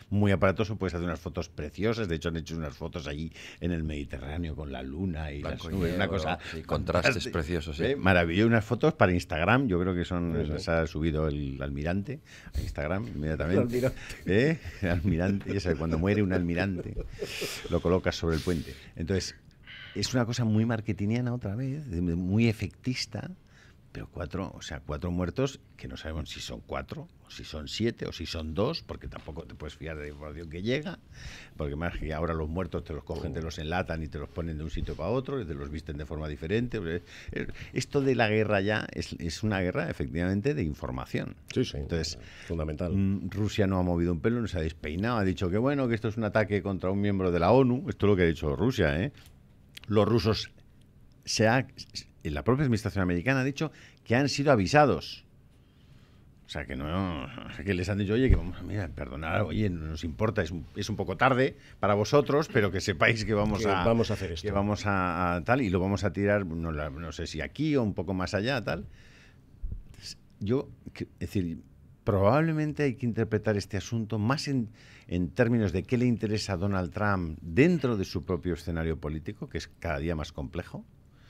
I: muy aparatoso, puedes hacer unas fotos preciosas. De hecho, han hecho unas fotos allí en el Mediterráneo con la luna y las nubes, una cosa...
U: Sí, contrastes preciosos, sí.
I: ¿Eh? Maravilloso, unas fotos para Instagram, yo creo que son... Sí, las ha subido el almirante a Instagram inmediatamente. El almirante. ¿Eh? El almirante, ya sabes, cuando muere un almirante, lo colocas sobre el puente. Entonces, es una cosa muy marketingiana otra vez, muy efectista, pero cuatro, o sea, cuatro muertos que no sabemos si son cuatro, o si son siete, o si son dos, porque tampoco te puedes fiar de la información que llega, porque más que ahora los muertos te los cogen, te los enlatan y te los ponen de un sitio para otro, y te los visten de forma diferente. Esto de la guerra ya es, es una guerra, efectivamente, de información.
A: Sí, sí,
I: entonces,
A: fundamental.
I: Rusia no ha movido un pelo, no se ha despeinado, ha dicho que bueno, que esto es un ataque contra un miembro de la ONU, esto es lo que ha dicho Rusia, ¿eh? Los rusos, se ha, la propia administración americana ha dicho que han sido avisados. O sea, que no, que les han dicho, oye, que vamos, mira, perdonad, oye, no nos importa, es un, es un poco tarde para vosotros, pero que sepáis que vamos,
A: que
I: a,
A: vamos a hacer esto.
I: Que vamos a, a tal, y lo vamos a tirar, no, no sé si aquí o un poco más allá, tal. Yo, que, es decir, probablemente hay que interpretar este asunto más en, en términos de qué le interesa a Donald Trump dentro de su propio escenario político, que es cada día más complejo,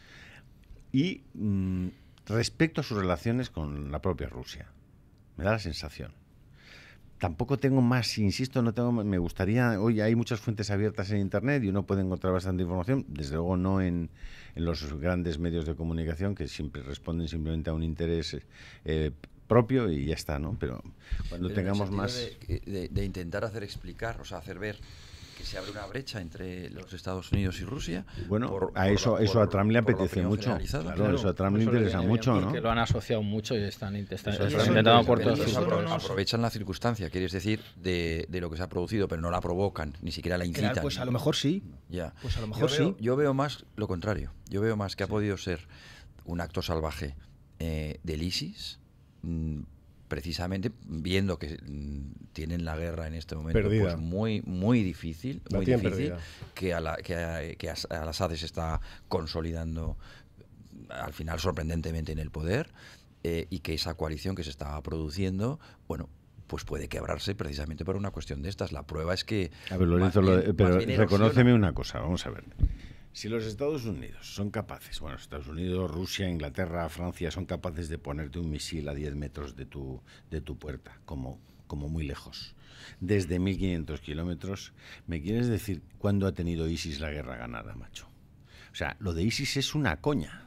I: y mmm, respecto a sus relaciones con la propia Rusia. Me da la sensación. Tampoco tengo más, insisto, no tengo, me gustaría, hoy hay muchas fuentes abiertas en Internet y uno puede encontrar bastante información, desde luego no en, en los grandes medios de comunicación que siempre responden simplemente a un interés eh, propio y ya está, ¿no? Pero cuando
U: Pero
I: tengamos
U: en el
I: más...
U: De, de, de intentar hacer explicar, o sea, hacer ver que se abre una brecha entre los Estados Unidos y Rusia.
I: Bueno,
U: por,
I: a
U: por
I: eso,
U: la,
I: eso
U: por,
I: a Trump le apetece mucho.
U: Claro,
I: claro, eso a Trump le interesa mucho, ¿no?
T: Que lo han asociado mucho y están, están,
U: eso,
T: están
U: eso,
T: intentando
U: eso,
T: por
U: eso apro aprovechan la circunstancia, quieres decir, de, de lo que se ha producido, pero no la provocan, ni siquiera la incitan.
V: Claro, pues a lo mejor sí.
U: Ya.
V: Pues a lo mejor
U: yo veo,
V: sí.
U: Yo veo más lo contrario. Yo veo más que sí. ha podido ser un acto salvaje eh, del ISIS, mmm, precisamente viendo que mmm, tienen la guerra en este momento pues muy muy difícil, muy difícil que, a la, que, a, que Al-Assad se está consolidando al final sorprendentemente en el poder eh, y que esa coalición que se estaba produciendo, bueno, pues puede quebrarse precisamente por una cuestión de estas. La prueba es que...
I: A ver, Lorenzo, bien, lo, pero reconóceme una cosa, vamos a ver. Si los Estados Unidos son capaces, bueno, Estados Unidos, Rusia, Inglaterra, Francia, son capaces de ponerte un misil a diez metros de tu, de tu puerta, como, como muy lejos, desde mil quinientos kilómetros, ¿me quieres decir cuándo ha tenido ISIS la guerra ganada, macho? O sea, lo de ISIS es una coña.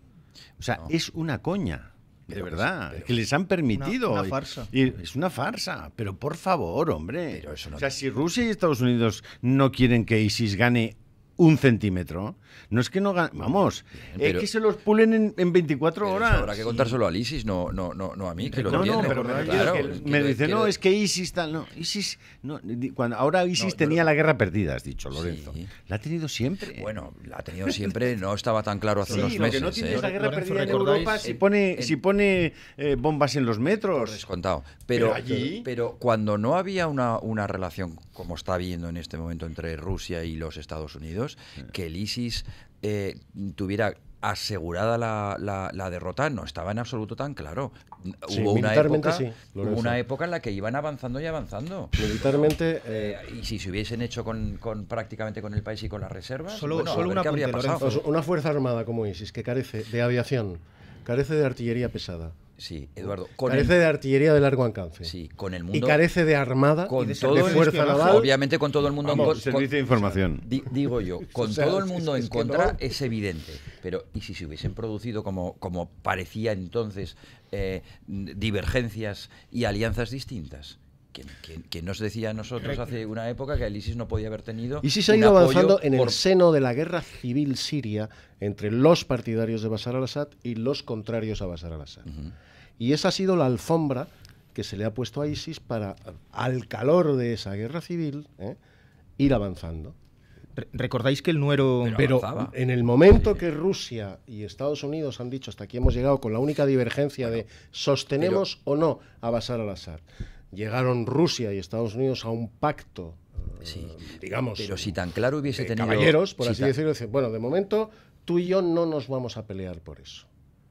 I: O sea, no. es una coña. De pero verdad, es, que les han permitido.
V: Una, una farsa.
I: Y es una farsa, pero por favor, hombre.
U: Pero eso no
I: o sea, si Rusia y Estados Unidos no quieren que ISIS gane un centímetro, no es que no gane, vamos, bien, es que se los pulen en, en veinticuatro horas.
U: Habrá que contárselo al ISIS, no, no, no, no a mí, que lo
I: no,
U: entiende.
I: No, pero
U: claro,
I: claro, que
U: que,
I: me
U: que,
I: dice,
U: que,
I: no, es que ISIS tal, no, ISIS, no, cuando ahora ISIS no, tenía no, la guerra perdida, has dicho, Lorenzo. Sí. La ha tenido siempre.
U: Bueno, la ha tenido siempre, no estaba tan claro hace
I: sí,
U: unos
I: lo
U: meses.
I: Que no tiene
U: ¿eh?
I: es la guerra Lorenzo, perdida en Europa si pone, en, si pone eh, bombas en los metros.
U: Por descontado. Pero,
I: pero allí,
U: pero cuando no había una, una relación como está habiendo en este momento entre Rusia y los Estados Unidos, sí. que el ISIS eh, tuviera asegurada la, la, la derrota, no estaba en absoluto tan claro.
A: Sí,
U: hubo, una época,
A: sí,
U: hubo una época en la que iban avanzando y avanzando.
A: Militarmente...
U: Eh, y si se hubiesen hecho con, con prácticamente con el país y con las reservas,
V: solo,
U: bueno,
V: solo
U: a ver
V: una
U: qué habría
V: punte,
U: pasado.
A: Una fuerza armada como ISIS, que carece de aviación, carece de artillería pesada.
U: Sí, Eduardo. Con
A: carece
U: el,
A: de artillería de largo alcance.
U: Sí, con el mundo.
A: Y carece de armada,
U: con
A: y de,
U: todo
A: de fuerza naval.
U: Obviamente con todo el mundo
I: Vamos,
U: en contra.
I: servicio de información.
U: O sea, di, digo yo, con
A: o sea,
U: todo el mundo
A: es,
U: en
A: es
U: contra
A: no.
U: es evidente. Pero, ¿y si se hubiesen producido como, como parecía entonces eh, divergencias y alianzas distintas? ¿Quién, quién, quién nos decía a nosotros hace una época que el ISIS no podía haber tenido
A: ISIS ha ido avanzando en
U: por...
A: el seno de la guerra civil siria entre los partidarios de Bashar al-Assad y los contrarios a Bashar al-Assad. Uh-huh. Y esa ha sido la alfombra que se le ha puesto a ISIS para, al calor de esa guerra civil, ¿eh? ir avanzando.
V: ¿Recordáis que el número...
A: Pero, Pero en el momento que Rusia y Estados Unidos han dicho hasta aquí hemos llegado con la única divergencia bueno, de sostenemos pero... o no a Bashar al-Assad, llegaron Rusia y Estados Unidos a un pacto,
U: sí,
A: uh, digamos...
U: Pero si tan claro hubiese tenido...
A: Caballeros, por
U: si
A: así
U: tan...
A: decirlo, bueno, de momento tú y yo no nos vamos a pelear por eso.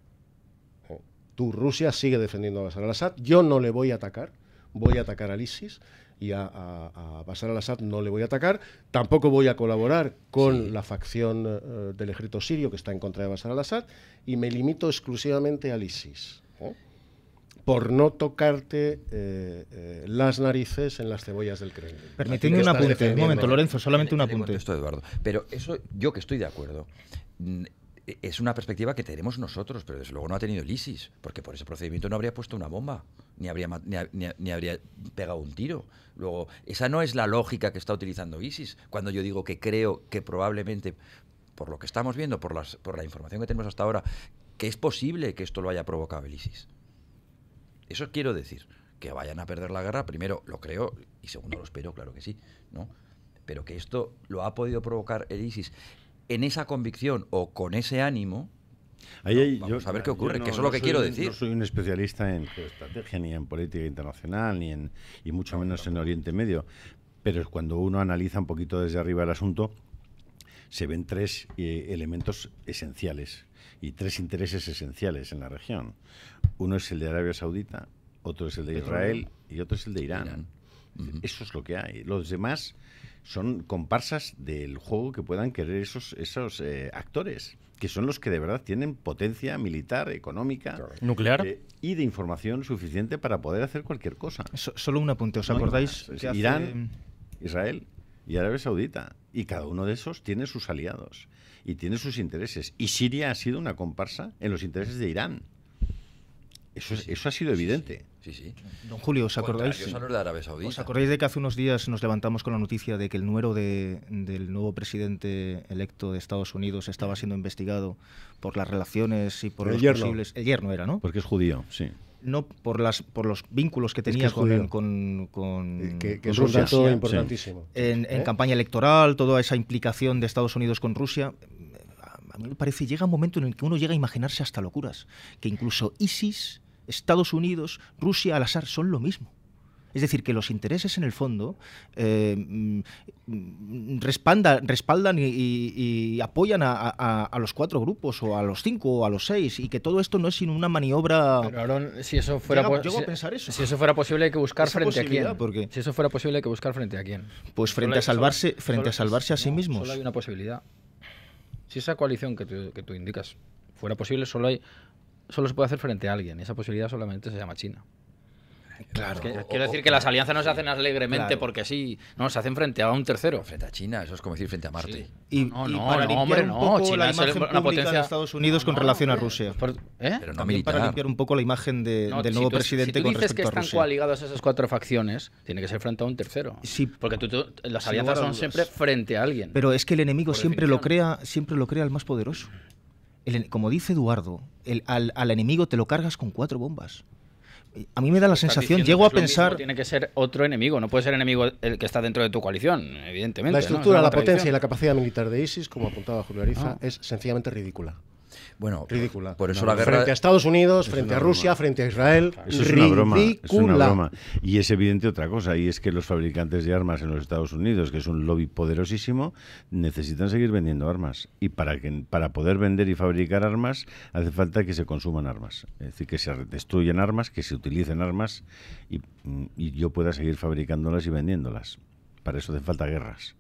A: ¿Eh? Tú, Rusia, sigue defendiendo a Bashar al-Assad, yo no le voy a atacar, voy a atacar al ISIS... y a, a, a Bashar al-Assad no le voy a atacar, tampoco voy a colaborar con sí. la facción uh, del ejército sirio que está en contra de Bashar al-Assad, y me limito exclusivamente al ISIS, ¿eh? por no tocarte eh, eh, las narices en las cebollas del Kremlin.
V: Permíteme un apunte, un momento, Lorenzo, solamente un apunte.
U: Esto, Eduardo. Pero eso, yo que estoy de acuerdo, es una perspectiva que tenemos nosotros, pero desde luego no ha tenido el ISIS, porque por ese procedimiento no habría puesto una bomba, ni habría, ni, ni, ni habría pegado un tiro. Luego, esa no es la lógica que está utilizando ISIS, cuando yo digo que creo que probablemente, por lo que estamos viendo, por, las, por la información que tenemos hasta ahora, que es posible que esto lo haya provocado el ISIS. Eso quiero decir, que vayan a perder la guerra, primero lo creo, y segundo lo espero, claro que sí, ¿no? Pero que esto lo ha podido provocar el ISIS en esa convicción o con ese ánimo,
I: ahí, ahí,
U: no, vamos
I: yo,
U: a ver qué ocurre,
I: no,
U: que eso
I: no
U: es lo que
I: soy,
U: quiero decir.
I: No soy un especialista en geoestrategia, ni en política internacional, ni en y mucho no, menos no, no. en Oriente Medio, pero cuando uno analiza un poquito desde arriba el asunto, se ven tres eh, elementos esenciales y tres intereses esenciales en la región. Uno es el de Arabia Saudita, otro es el de Israel y otro es el de Irán. Irán. Uh-huh. Eso es lo que hay. Los demás son comparsas del juego que puedan querer esos, esos eh, actores, que son los que de verdad tienen potencia militar, económica,
E: nuclear
I: eh, y de información suficiente para poder hacer cualquier cosa.
V: So, solo un apunte, ¿os acordáis?
I: No, que Irán, hace... Israel y Arabia Saudita, y cada uno de esos tiene sus aliados y tiene sus intereses, y Siria ha sido una comparsa en los intereses de Irán. Eso, es, eso ha sido evidente.
U: Sí, sí.
V: Don Julio, ¿os acordáis?
U: Sí. De Arabia Saudita.
V: ¿Os acordáis de que hace unos días nos levantamos con la noticia de que el nuero de, del nuevo presidente electo de Estados Unidos estaba siendo investigado por las relaciones y por
A: el
V: los
A: yerno.
V: posibles... El yerno era, ¿no?
I: Porque es judío, sí.
V: No por las por los vínculos que tenía es que con, con, con
A: que, que
V: con
A: es un dato
V: Rusia,
A: importantísimo.
V: Sí. En, en ¿Eh? campaña electoral, toda esa implicación de Estados Unidos con Rusia. A mí me parece, llega un momento en el que uno llega a imaginarse hasta locuras, que incluso ISIS, Estados Unidos, Rusia, al-Assad son lo mismo. Es decir, que los intereses en el fondo eh, respalda, respaldan y, y, y apoyan a, a, a los cuatro grupos, o a los cinco, o a los seis, y que todo esto no es sino una maniobra...
T: Pero Aaron, si eso fuera,
V: Llega,
T: si,
V: a pensar eso.
T: si eso fuera posible, hay que buscar
V: Esa
T: frente a quién.
V: Porque...
T: Si eso fuera posible, hay que buscar frente a quién.
V: Pues frente
T: solo
V: a salvarse,
T: solo,
V: frente
T: solo,
V: a salvarse a sí
T: no,
V: mismos.
T: Solo hay una posibilidad. Si esa coalición que tú, que tú indicas fuera posible, solo hay solo se puede hacer frente a alguien. Y esa posibilidad solamente se llama China.
V: Claro.
T: Es que, quiero decir que las alianzas no se hacen alegremente claro. porque sí, no, se hacen frente a un tercero.
U: Frente a China, eso es como decir frente a Marte.
V: Sí. Y,
T: no,
V: y
T: no,
V: para
T: no, hombre, no.
V: Un
T: China
V: la
T: es
V: imagen
T: una potencia
V: de Estados Unidos con
T: no,
V: relación
T: no,
V: a Rusia.
T: Por, ¿eh?
U: Pero no
V: También
U: militar.
V: para limpiar un poco la imagen de,
T: no,
V: del
T: si
V: nuevo
T: tú,
V: presidente
T: si tú
V: con
T: dices
V: respecto
T: que
V: a
T: están
V: Rusia.
T: coaligadas esas cuatro facciones, tiene que ser frente a un tercero.
V: Sí,
T: porque tú, tú, las alianzas son siempre frente a alguien.
V: Pero es que el enemigo siempre
T: definición.
V: lo crea, siempre lo crea el más poderoso. El, como dice Eduardo, el, al, al enemigo te lo cargas con cuatro bombas. A mí me da la sensación, llego a pensar...
T: Tiene que ser otro enemigo, no puede ser enemigo el que está dentro de tu coalición, evidentemente.
A: La estructura,
T: ¿no?
A: la
T: tradición.
A: potencia y la capacidad militar de ISIS, como apuntaba Julio Ariza, ah. es sencillamente ridícula.
U: Bueno,
A: ridícula.
U: Por eso
A: no,
U: la guerra...
A: Frente a Estados Unidos, frente a Rusia,
I: broma.
A: frente a Israel,
I: eso es
A: ridícula.
I: Una broma, es una broma. Y es evidente otra cosa, y es que los fabricantes de armas en los Estados Unidos, que es un lobby poderosísimo, necesitan seguir vendiendo armas. Y para, que, para poder vender y fabricar armas, hace falta que se consuman armas. Es decir, que se destruyan armas, que se utilicen armas, y, y yo pueda seguir fabricándolas y vendiéndolas. Para eso hace falta guerras.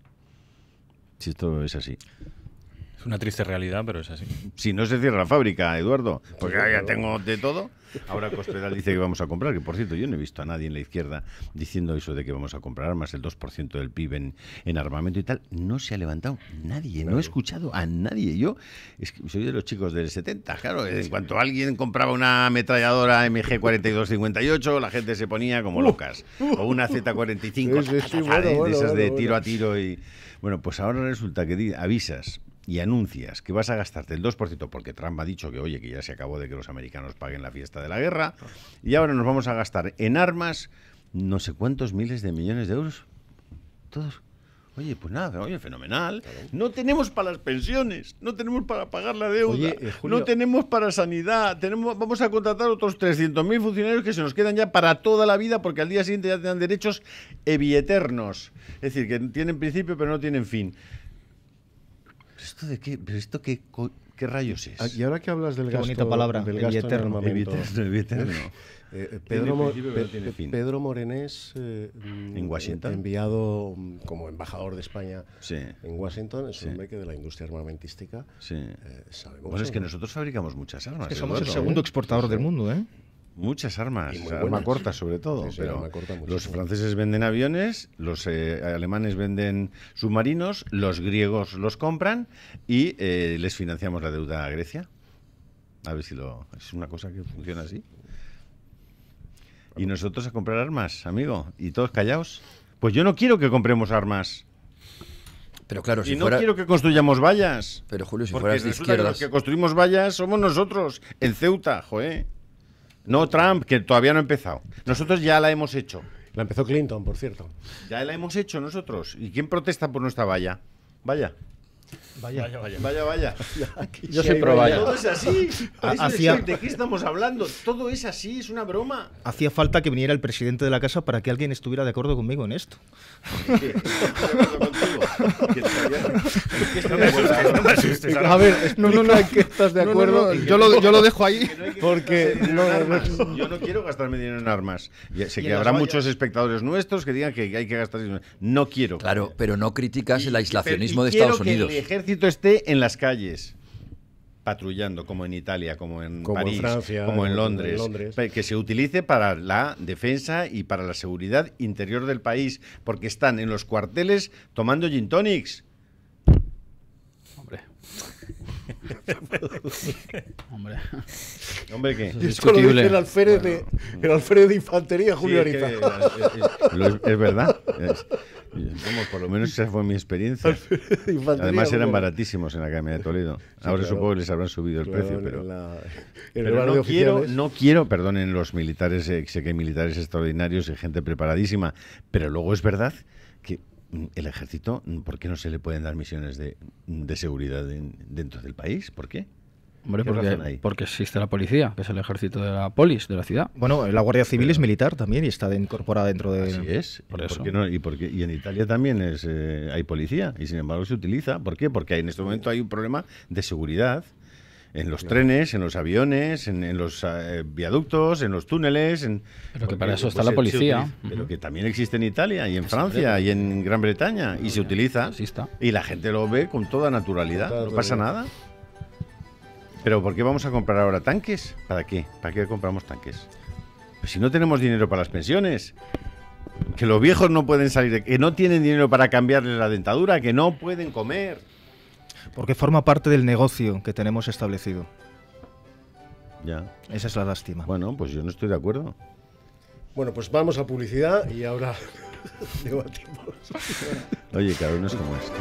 I: Si esto es así.
E: Es una triste realidad, pero es así.
I: Si no se cierra la fábrica, Eduardo, porque ya tengo de todo. Ahora Cospedal dice que vamos a comprar, que por cierto yo no he visto a nadie en la izquierda diciendo eso de que vamos a comprar armas, el dos por ciento del P I B en, en armamento y tal. No se ha levantado nadie, no he escuchado a nadie. Yo es que soy de los chicos del setenta, claro. En cuanto alguien compraba una ametralladora M G cuarenta y dos cincuenta y ocho, la gente se ponía como locas. O una Z cuarenta y cinco,
A: sí, sí, sí,
I: de,
A: bueno,
I: de
A: bueno,
I: esas
A: bueno,
I: de
A: bueno.
I: tiro a tiro. Y bueno, pues ahora resulta que avisas y anuncias que vas a gastarte el dos por ciento porque Trump ha dicho que, oye, que ya se acabó de que los americanos paguen la fiesta de la guerra, y ahora nos vamos a gastar en armas no sé cuántos miles de millones de euros. Todos. Oye, pues nada, oye, fenomenal. Claro. No tenemos para las pensiones, no tenemos para pagar la deuda,
A: oye, eh, Julio,
I: no tenemos para sanidad, tenemos, vamos a contratar otros trescientos mil funcionarios que se nos quedan ya para toda la vida porque al día siguiente ya tendrán derechos evieternos. Es decir, que tienen principio pero no tienen fin. ¿Pero esto de qué, pero esto qué, qué rayos es?
A: Ah, y ahora que hablas del
V: qué
A: gasto,
V: bonita palabra,
A: del
V: el
A: gasto en
V: eterno.
A: armamento,
I: El eterno.
A: Eh, Pedro, Mo Pe
I: fin.
A: Pedro Morenés, eh,
I: en Washington,
A: enviado como embajador de España
I: sí.
A: en Washington, es
I: sí.
A: un hombre que de la industria armamentística
I: sí.
A: eh, sabemos.
I: Bueno, es que nosotros fabricamos muchas armas.
V: Es que somos
I: Eduardo,
V: el segundo
I: ¿eh?
V: exportador del mundo, ¿eh?
I: Muchas armas,
A: y
I: arma corta sobre todo,
A: sí, sí,
I: pero
A: corta
I: los franceses venden aviones, los eh, alemanes venden submarinos, los griegos los compran y eh, les financiamos la deuda a Grecia. A ver si lo es una cosa que funciona así. Y nosotros a comprar armas, amigo, y todos callados. Pues yo no quiero que compremos armas.
U: Pero claro, si
I: y no
U: fuera...
I: quiero que construyamos vallas.
U: Pero Julio, si
I: porque
U: fueras de
I: resulta
U: izquierdas...
I: que los que construimos vallas somos nosotros, en Ceuta, joder. No Trump, que todavía no ha empezado. Nosotros ya la hemos hecho.
A: La empezó Clinton, por cierto.
I: Ya la hemos hecho nosotros. ¿Y quién protesta por nuestra valla? Vaya.
V: Vaya,
I: vaya, vaya. vaya, vaya.
V: Yo soy pro valla.
I: Todo es así.
V: Hacía...
I: ¿De qué estamos hablando? Todo es así, es una broma.
V: Hacía falta que viniera el presidente de la casa para que alguien estuviera de acuerdo conmigo en esto.
A: A ver, no, no, no, que estás de acuerdo.
V: No, no, no, yo, lo, yo lo dejo ahí.
A: Porque no,
I: no, yo no quiero gastarme dinero en armas. Ya sé que habrá muchos espectadores nuestros que digan que hay que gastar dinero. No quiero.
U: Claro, pero no criticas el aislacionismo
I: y,
U: de
I: quiero
U: Estados Unidos.
I: Que el ejército esté en las calles, patrullando, como en Italia, como en
A: como
I: París,
A: en Francia,
I: como en Londres,
A: en Londres,
I: que se utilice para la defensa y para la seguridad interior del país, porque están en los cuarteles tomando gin tonics.
T: Hombre. Hombre.
I: Hombre, ¿qué?
A: Es Esto lo dice el alférez, bueno, de, el alférez de infantería, Julio
I: sí,
A: Ariza.
I: Es, que, es, es, es verdad. Es, Vamos, por lo menos esa fue mi experiencia. Además eran baratísimos en la Academia de Toledo. Sí, Ahora
A: claro.
I: supongo que les habrán subido el claro, precio, pero,
A: la,
I: pero no, quiero, no quiero, perdonen los militares, eh, sé que hay militares extraordinarios y gente preparadísima, pero luego es verdad que el ejército, ¿por qué no se le pueden dar misiones de, de seguridad en, dentro del país? ¿Por qué?
T: Hombre, porque, porque existe la policía, que es el ejército de la polis, de la ciudad.
V: Bueno, la Guardia Civil Pero, es militar también y está de, incorporada dentro de...
I: Así es.
T: Por
I: ¿Y,
T: eso.
I: por qué no? ¿Y, por qué? y en Italia también es, eh, hay policía y sin embargo se utiliza. ¿Por qué? Porque en este momento hay un problema de seguridad en los trenes, en los aviones, en, en los eh, viaductos, en los túneles. En,
T: pero que para eso está pues, la policía.
I: Utiliza, pero que también existe en Italia y en Francia y en Gran Bretaña y se utiliza.
T: Así está.
I: Y la gente lo ve con toda naturalidad. No pasa nada. ¿Pero por qué vamos a comprar ahora tanques? ¿Para qué? ¿Para qué compramos tanques? Pues si no tenemos dinero para las pensiones, que los viejos no pueden salir, que no tienen dinero para cambiarles la dentadura, que no pueden comer.
V: Porque forma parte del negocio que tenemos establecido.
I: Ya.
V: Esa es la lástima.
I: Bueno, pues yo no estoy de acuerdo.
A: Bueno, pues vamos a publicidad y ahora debatimos.
I: Oye, cada uno es como esto.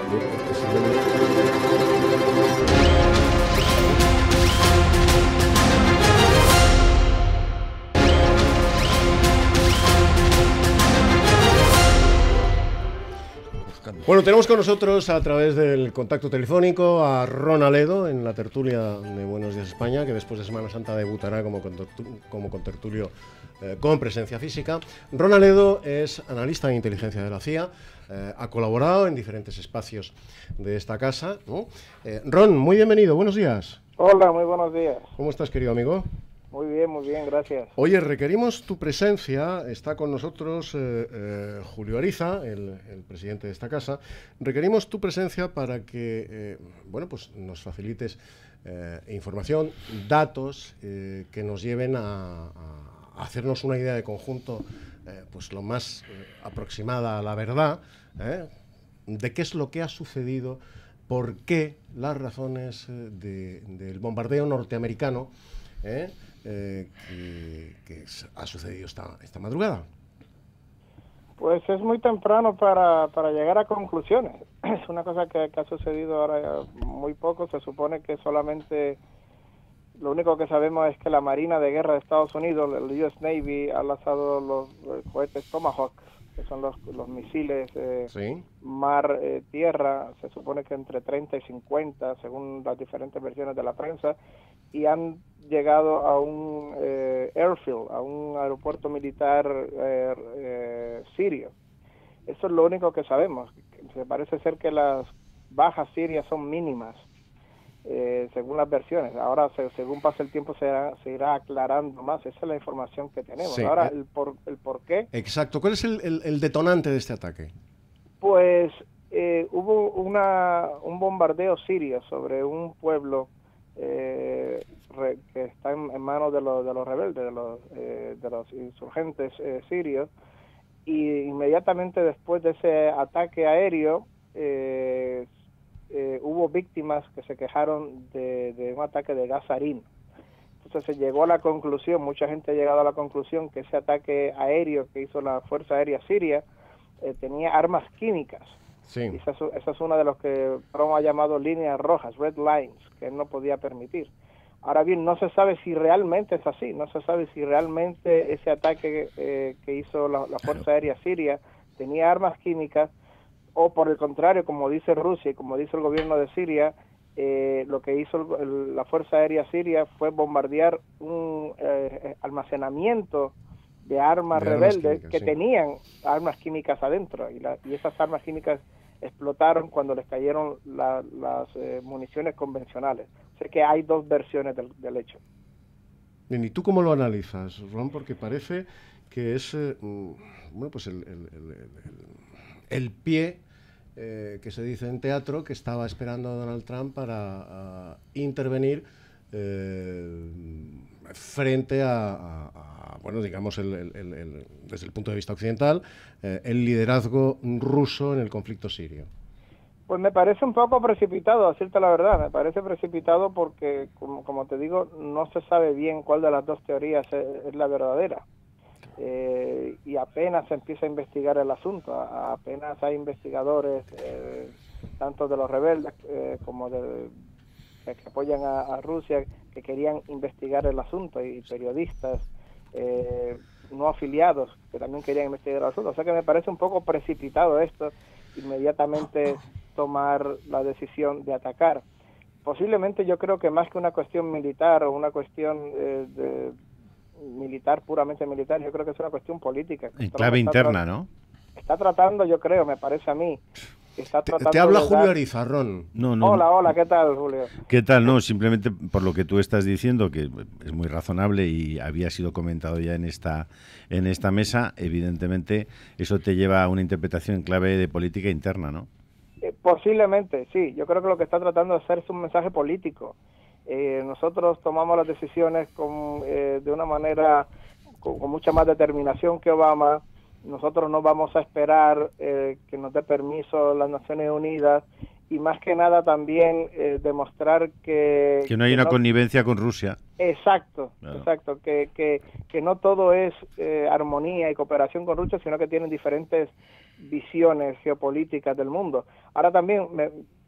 A: Bueno, tenemos con nosotros a través del contacto telefónico a Ron Aledo en la tertulia de Buenos Días España, que después de Semana Santa debutará como contertulio, como contertulio eh, con presencia física. Ron Aledo es analista de inteligencia de la C I A, eh, ha colaborado en diferentes espacios de esta casa, ¿no? Eh, Ron, muy bienvenido, buenos días.
D: Hola, muy buenos días.
A: ¿Cómo estás, querido amigo?
D: Muy bien, muy bien, gracias.
A: Oye, requerimos tu presencia, está con nosotros eh, eh, Julio Ariza, el, el presidente de esta casa, requerimos tu presencia para que, eh, bueno, pues nos facilites eh, información, datos eh, que nos lleven a, a hacernos una idea de conjunto, eh, pues lo más eh, aproximada a la verdad, eh, de qué es lo que ha sucedido, por qué las razones eh, de, del bombardeo norteamericano, eh, Eh, que, que ha sucedido esta, esta madrugada.
D: Pues es muy temprano para, para llegar a conclusiones. Es una cosa que, que ha sucedido ahora muy poco. Se supone que solamente lo único que sabemos es que la Marina de Guerra de Estados Unidos, el U S Navy, ha lanzado los, los cohetes Tomahawk, que son los, los misiles eh,
A: ¿Sí?
D: mar-tierra, eh, se supone que entre treinta y cincuenta, según las diferentes versiones de la prensa, y han llegado a un eh, airfield, a un aeropuerto militar eh, eh, sirio. Eso es lo único que sabemos. Se parece ser que las bajas sirias son mínimas, eh, según las versiones. Ahora, se, según pasa el tiempo, se, se irá aclarando más. Esa es la información que tenemos.
A: Sí,
D: Ahora,
A: eh,
D: el por, el por qué.
A: Exacto. ¿Cuál es el, el, el detonante de este ataque?
D: Pues eh, hubo una, un bombardeo sirio sobre un pueblo eh, re, que está en, en manos de los, de los rebeldes, de los, eh, de los insurgentes eh, sirios, y inmediatamente después de ese ataque aéreo eh, eh, hubo víctimas que se quejaron de, de un ataque de gas sarín. Entonces se llegó a la conclusión, mucha gente ha llegado a la conclusión que ese ataque aéreo que hizo la Fuerza Aérea Siria eh, tenía armas químicas.
A: Sí.
D: Y esa, es, esa es una de los que Trump ha llamado líneas rojas, red lines, que él no podía permitir. Ahora bien, no se sabe si realmente es así, no se sabe si realmente ese ataque eh, que hizo la, la Fuerza Aérea Siria tenía armas químicas, o por el contrario, como dice Rusia y como dice el gobierno de Siria, eh, lo que hizo el, el, la Fuerza Aérea Siria fue bombardear un eh, almacenamiento de armas
A: de
D: rebeldes
A: armas químicas,
D: que
A: sí.
D: tenían armas químicas adentro, y, la, y esas armas químicas explotaron cuando les cayeron la, las eh, municiones convencionales. O sea que hay dos versiones del, del hecho.
A: Bien, ¿y tú cómo lo analizas, Ron? Porque parece que es eh, bueno, pues el, el, el, el, el pie eh, que se dice en teatro que estaba esperando a Donald Trump para uh, intervenir eh, frente a, a, a, bueno, digamos, el, el, el, el, desde el punto de vista occidental, eh, el liderazgo ruso en el conflicto sirio.
D: Pues me parece un poco precipitado, a decirte la verdad, me parece precipitado porque, como, como te digo, no se sabe bien cuál de las dos teorías es, es la verdadera. Eh, y apenas se empieza a investigar el asunto, a, apenas hay investigadores, eh, tanto de los rebeldes eh, como de, de que apoyan a, a Rusia, que querían investigar el asunto, y periodistas eh, no afiliados que también querían investigar el asunto. O sea que me parece un poco precipitado esto, inmediatamente tomar la decisión de atacar. Posiblemente yo creo que más que una cuestión militar o una cuestión eh, de militar, puramente militar, yo creo que es una cuestión política.
I: En clave interna, ¿no?
D: Está tratando, yo creo, me parece a mí. Está
A: te, te habla Julio
D: dar...
A: Arizarrón.
I: No, no.
D: Hola, hola, ¿qué tal, Julio?
I: ¿Qué tal? No, simplemente por lo que tú estás diciendo, que es muy razonable y había sido comentado ya en esta, en esta mesa, evidentemente eso te lleva a una interpretación en clave de política interna, ¿no?
D: Eh, posiblemente, sí. Yo creo que lo que está tratando de hacer es un mensaje político. Eh, nosotros tomamos las decisiones con, eh, de una manera con, con mucha más determinación que Obama. Nosotros no vamos a esperar eh, que nos dé permiso las Naciones Unidas, y más que nada también eh, demostrar que...
I: Que no hay
D: que
I: una
D: no...
I: connivencia con Rusia.
D: Exacto,
I: claro.
D: exacto, que, que, que no todo es eh, armonía y cooperación con Rusia, sino que tienen diferentes visiones geopolíticas del mundo. Ahora también, me,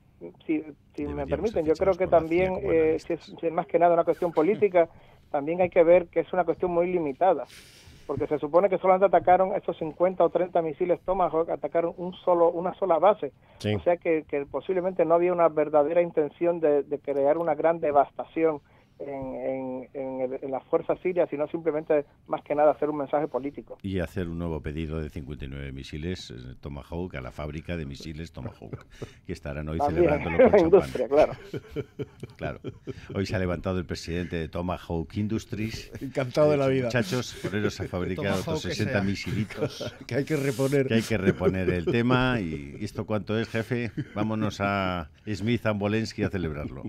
D: si, si me permiten, yo creo que también, eh, si, es, si es más que nada una cuestión política, también hay que ver que es una cuestión muy limitada, porque se supone que solamente atacaron esos cincuenta o treinta misiles Tomahawk, atacaron un solo, una sola base. Sí. O sea que, que posiblemente no había una verdadera intención de, de crear una gran devastación en, en, en, el, en las fuerzas sirias, sino simplemente, más que nada, hacer un mensaje político.
I: Y hacer un nuevo pedido de cincuenta y nueve misiles eh, Tomahawk a la fábrica de misiles Tomahawk, que estarán hoy
D: también,
I: celebrándolo con
D: la
I: champán.
D: industria, claro.
I: Claro. Hoy se ha levantado el presidente de Tomahawk Industries.
A: Encantado de la vida.
I: Muchachos, poneros a fabricar otros sesenta misilitos.
A: Que hay que reponer.
I: Que hay que reponer el tema. ¿Y esto cuánto es, jefe? Vámonos a Smith Ambolensky a celebrarlo.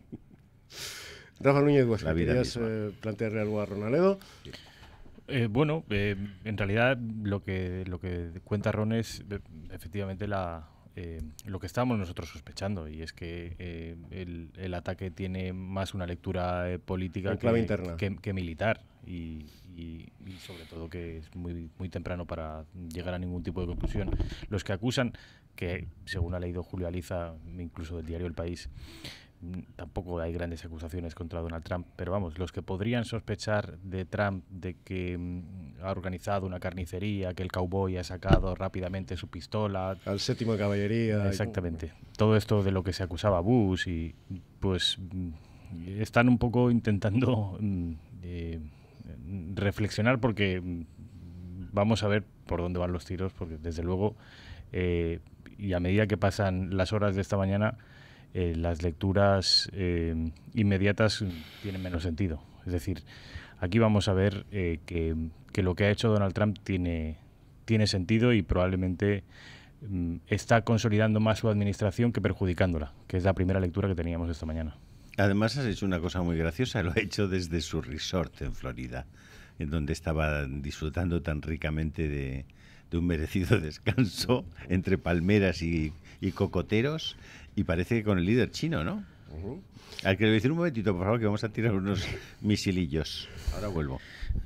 A: Rafa Núñez Huesca, ¿querías eh, plantearle algo a Ronaledo?
E: Eh, bueno, eh, en realidad lo que lo que cuenta Ron es eh, efectivamente la eh, lo que estábamos nosotros sospechando, y es que eh, el, el ataque tiene más una lectura eh, política
A: clave
E: que,
A: interna.
E: Que, que militar, y, y, y sobre todo que es muy, muy temprano para llegar a ningún tipo de conclusión. Los que acusan, que según ha leído Julio Aliza, incluso del diario El País, tampoco hay grandes acusaciones contra Donald Trump, pero vamos, los que podrían sospechar de Trump de que mm, ha organizado una carnicería, que el cowboy ha sacado rápidamente su pistola
A: al séptimo de caballería,
E: exactamente, y... todo esto de lo que se acusaba a Bush, y pues mm, están un poco intentando mm, eh, reflexionar, porque mm, vamos a ver por dónde van los tiros, porque desde luego eh, y a medida que pasan las horas de esta mañana, eh, las lecturas eh, inmediatas tienen menos sentido. Es decir, aquí vamos a ver eh, que, que lo que ha hecho Donald Trump tiene, tiene sentido y probablemente mm, está consolidando más su administración que perjudicándola, que es la primera lectura que teníamos esta mañana.
I: Además has hecho una cosa muy graciosa, lo ha hecho desde su resort en Florida, en donde estaba disfrutando tan ricamente de, de un merecido descanso entre palmeras y, y cocoteros, y parece que con el líder chino, ¿no? Uh-huh. Al que le voy a decir un momentito, por favor, que vamos a tirar unos misilillos. Ahora vuelvo.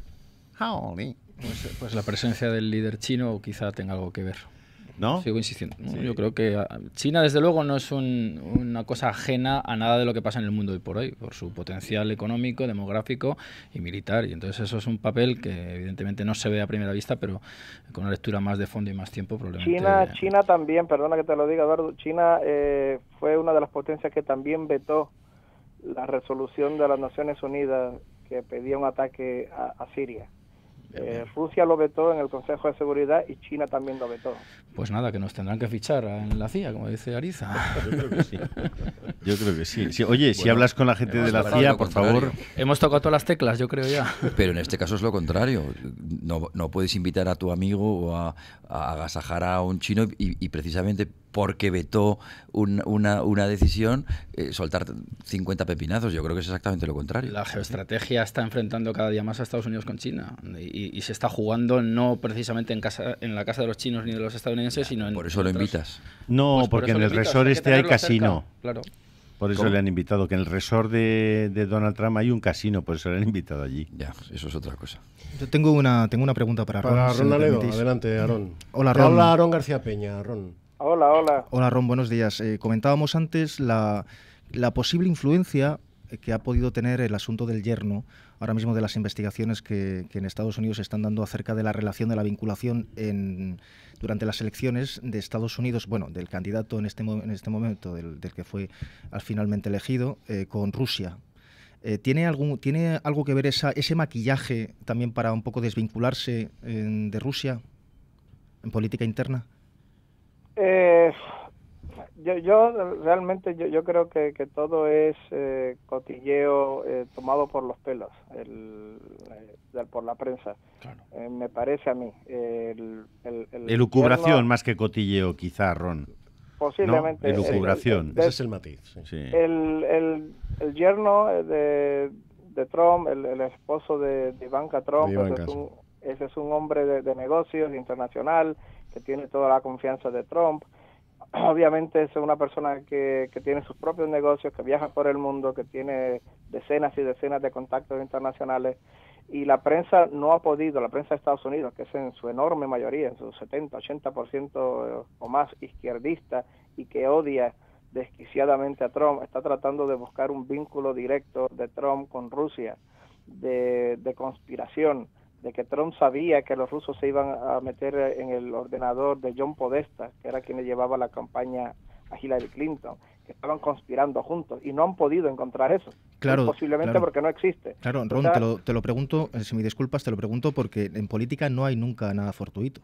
T: Pues, pues la presencia del líder chino quizá tenga algo que ver.
I: ¿No?
T: Sigo insistiendo. ¿no?
I: Sí.
T: Yo creo que China, desde luego, no es un, una cosa ajena a nada de lo que pasa en el mundo hoy por hoy, por su potencial económico, demográfico y militar. Y entonces eso es un papel que evidentemente no se ve a primera vista, pero con una lectura más de fondo y más tiempo probablemente...
D: China, China también, perdona que te lo diga, Eduardo, China eh, fue una de las potencias que también vetó la resolución de las Naciones Unidas que pedía un ataque a, a Siria. Eh, Rusia lo vetó en el Consejo de Seguridad y China también lo vetó.
T: Pues nada, que nos tendrán que fichar en la C I A, como dice Ariza.
I: Yo creo que sí. Yo creo que sí. sí. Oye, bueno, si hablas con la gente de la C I A, por favor...
T: Hemos tocado todas las teclas, yo creo ya.
U: Pero en este caso es lo contrario. No, no puedes invitar a tu amigo o a, a agasajar a un chino y, y precisamente porque vetó un, una, una decisión, eh, soltar cincuenta pepinazos. Yo creo que es exactamente lo contrario.
T: La geoestrategia está enfrentando cada día más a Estados Unidos con China y, y se está jugando no precisamente en casa en la casa de los chinos ni de los estadounidenses, sino en...
U: Por eso lo invitas.
I: No,
T: pues
I: porque
T: por
I: en el
T: invitas,
I: resort
T: hay
I: este hay casino.
T: Cerca, claro.
I: Por eso
U: ¿Cómo?
I: le han invitado, que en el resort de, de Donald Trump hay un casino, por eso le han invitado allí.
U: Ya, eso es otra cosa.
V: Yo tengo una, tengo una pregunta para Ron.
A: Para
V: si
A: Ron
V: me
A: Aledo,
V: permitís.
A: adelante, Aaron.
V: Hola, Ron.
A: Hola, Aaron García Peña, Ron.
D: Hola, hola.
V: Hola, Ron, buenos días. Eh, comentábamos antes la, la posible influencia que ha podido tener el asunto del yerno, ahora mismo de las investigaciones que, que en Estados Unidos se están dando acerca de la relación de la vinculación en, durante las elecciones de Estados Unidos, bueno, del candidato en este, en este momento, del, del que fue al finalmente elegido, eh, con Rusia. Eh, ¿tiene, algún, ¿Tiene algo que ver esa, ese maquillaje también para un poco desvincularse en, de Rusia en política interna?
D: Eh, yo, yo realmente yo, yo creo que, que todo es eh, cotilleo eh, tomado por los pelos, el, el, por la prensa. Claro. Eh, me parece a mí. El, el, el
I: Elucubración
D: gobierno,
I: más que cotilleo, quizá, Ron.
D: Posiblemente.
I: ¿No? Elucubración.
D: El, el, el,
A: Ese es el matiz. Sí.
I: Sí.
D: El, el, el yerno de, de Trump, el, el esposo de, de Ivanka Trump,
A: de Ivanka,
D: ese, es un, ese es un hombre de, de negocios internacional que tiene toda la confianza de Trump. Obviamente es una persona que, que tiene sus propios negocios, que viaja por el mundo, que tiene decenas y decenas de contactos internacionales, y la prensa no ha podido, la prensa de Estados Unidos, que es en su enorme mayoría, en su setenta, ochenta por ciento o más izquierdista y que odia desquiciadamente a Trump, está tratando de buscar un vínculo directo de Trump con Rusia, de, de conspiración, de que Trump sabía que los rusos se iban a meter en el ordenador de John Podesta, que era quien le llevaba la campaña a Hillary Clinton, que estaban conspirando juntos y no han podido encontrar eso.
V: Claro,
D: posiblemente
V: claro.
D: porque no existe.
V: Claro, Ron,
D: O sea,
V: te, lo, te lo pregunto, si me disculpas, te lo pregunto porque en política no hay nunca nada fortuito.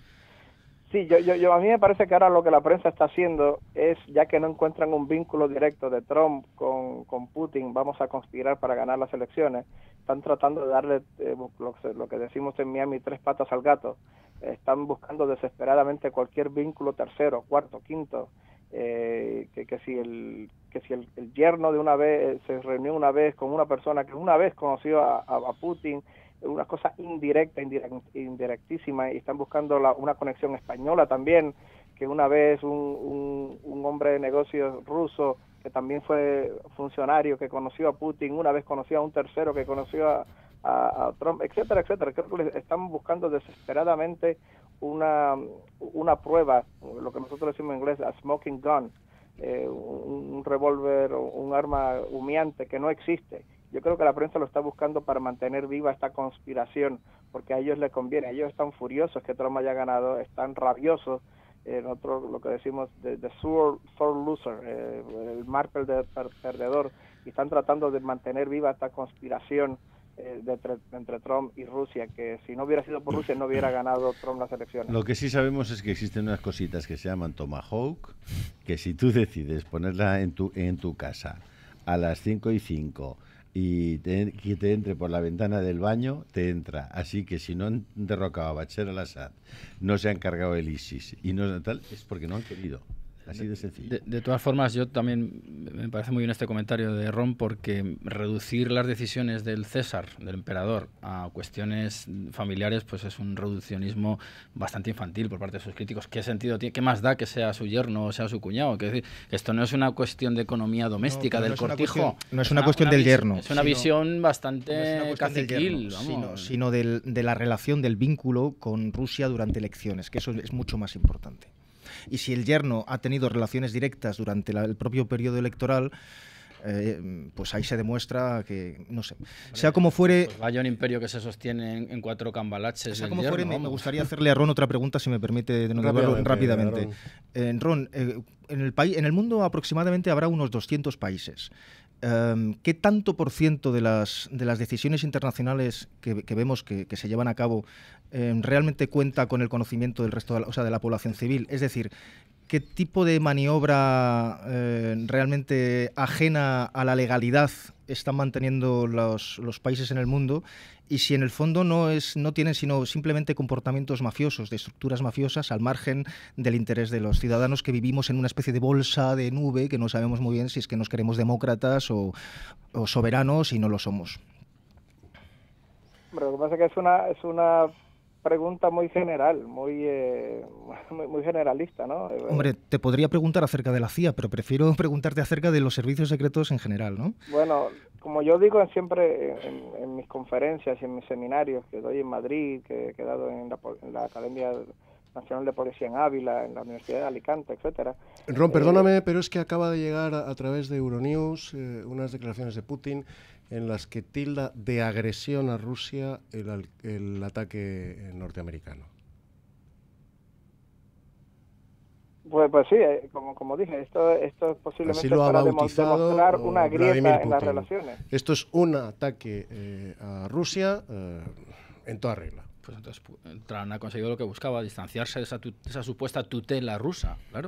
D: Sí, yo, yo, yo, a mí me parece que ahora lo que la prensa está haciendo es, ya que no encuentran un vínculo directo de Trump con, con Putin, vamos a conspirar para ganar las elecciones, están tratando de darle eh, lo, lo que decimos en Miami, tres patas al gato. Están buscando desesperadamente cualquier vínculo tercero, cuarto, quinto, eh, que, que si, el, que si el, el yerno de una vez se reunió una vez con una persona que una vez conoció a, a, a Putin, una cosa indirecta, indirect, indirectísima, y están buscando la, una conexión española también, que una vez un, un, un hombre de negocios ruso que también fue funcionario, que conoció a Putin, una vez conoció a un tercero que conoció a, a, a Trump, etcétera, etcétera. Creo que están buscando desesperadamente una, una prueba, lo que nosotros decimos en inglés, a smoking gun, eh, un, un revólver o un arma humeante que no existe. Yo creo que la prensa lo está buscando para mantener viva esta conspiración, porque a ellos les conviene. Ellos están furiosos que Trump haya ganado, están rabiosos, eh, nosotros lo que decimos de, de sore, sore loser, eh, el mar perde, per, perdedor, y están tratando de mantener viva esta conspiración eh, de entre, entre Trump y Rusia, que si no hubiera sido por Rusia no hubiera ganado Trump las elecciones.
I: Lo que sí sabemos es que existen unas cositas que se llaman Tomahawk, que si tú decides ponerla en tu, en tu casa a las cinco y cinco y te, que te entre por la ventana del baño, te entra. Así que si no han derrocado a Bashar al-Assad, no se han cargado el ISIS y no tal, es porque no han querido. Así de sencillo.
T: De, de todas formas, yo también me parece muy bien este comentario de Ron, porque reducir las decisiones del César, del emperador, a cuestiones familiares, pues es un reduccionismo bastante infantil por parte de sus críticos. ¿Qué sentido tiene? ¿Qué más da que sea su yerno o sea su cuñado? Quiero decir, esto no es una cuestión de economía doméstica, no, del no cortijo.
V: Cuestión, no es una, una cuestión una del yerno.
T: Es una
V: sino,
T: visión bastante
V: no es una cuestión
T: caciquil,
V: yerno,
T: vamos.
V: Sino, sino del, de la relación, del vínculo con Rusia durante elecciones, que eso es mucho más importante. Y si el yerno ha tenido relaciones directas durante la, el propio periodo electoral, eh, pues ahí se demuestra que, no sé, vale, sea como fuere...
T: Pues vaya un imperio que se sostiene en, en cuatro cambalaches.
V: Sea como
T: yerno,
V: fuere, me, me gustaría hacerle a Ron otra pregunta, si me permite, de nuevo, rápidamente. rápidamente. Eh, Ron, eh, en, el país, en el mundo aproximadamente habrá unos doscientos países. Um, ¿Qué tanto por ciento de las, de las decisiones internacionales que, que vemos que, que se llevan a cabo eh, realmente cuenta con el conocimiento del resto de la, o sea, de la población civil? Es decir, ¿qué tipo de maniobra eh, realmente ajena a la legalidad están manteniendo los, los países en el mundo? Y si en el fondo no, es, no tienen sino simplemente comportamientos mafiosos, de estructuras mafiosas al margen del interés de los ciudadanos, que vivimos en una especie de bolsa de nube que no sabemos muy bien si es que nos queremos demócratas o, o soberanos y no lo somos.
D: Pero lo que pasa es que es una, es una pregunta muy general, muy, eh, muy, muy generalista, ¿no?
V: Hombre, te podría preguntar acerca de la C I A, pero prefiero preguntarte acerca de los servicios secretos en general, ¿no?
D: Bueno, como yo digo siempre en, en mis conferencias y en mis seminarios que doy en Madrid, que he dado en la, en la Academia Nacional de Policía en Ávila, en la Universidad de Alicante, etcétera.
A: Ron, perdóname, eh, pero es que acaba de llegar a, a través de Euronews eh, unas declaraciones de Putin en las que tilda de agresión a Rusia el, el ataque norteamericano.
D: Pues, pues sí, eh, como, como dije, esto, esto es posiblemente para demostrar una grieta en las relaciones.
A: Esto es un ataque eh, a Rusia eh, en toda regla.
T: Pues entonces Trump ha conseguido lo que buscaba, distanciarse de esa, tu, esa supuesta tutela rusa, claro.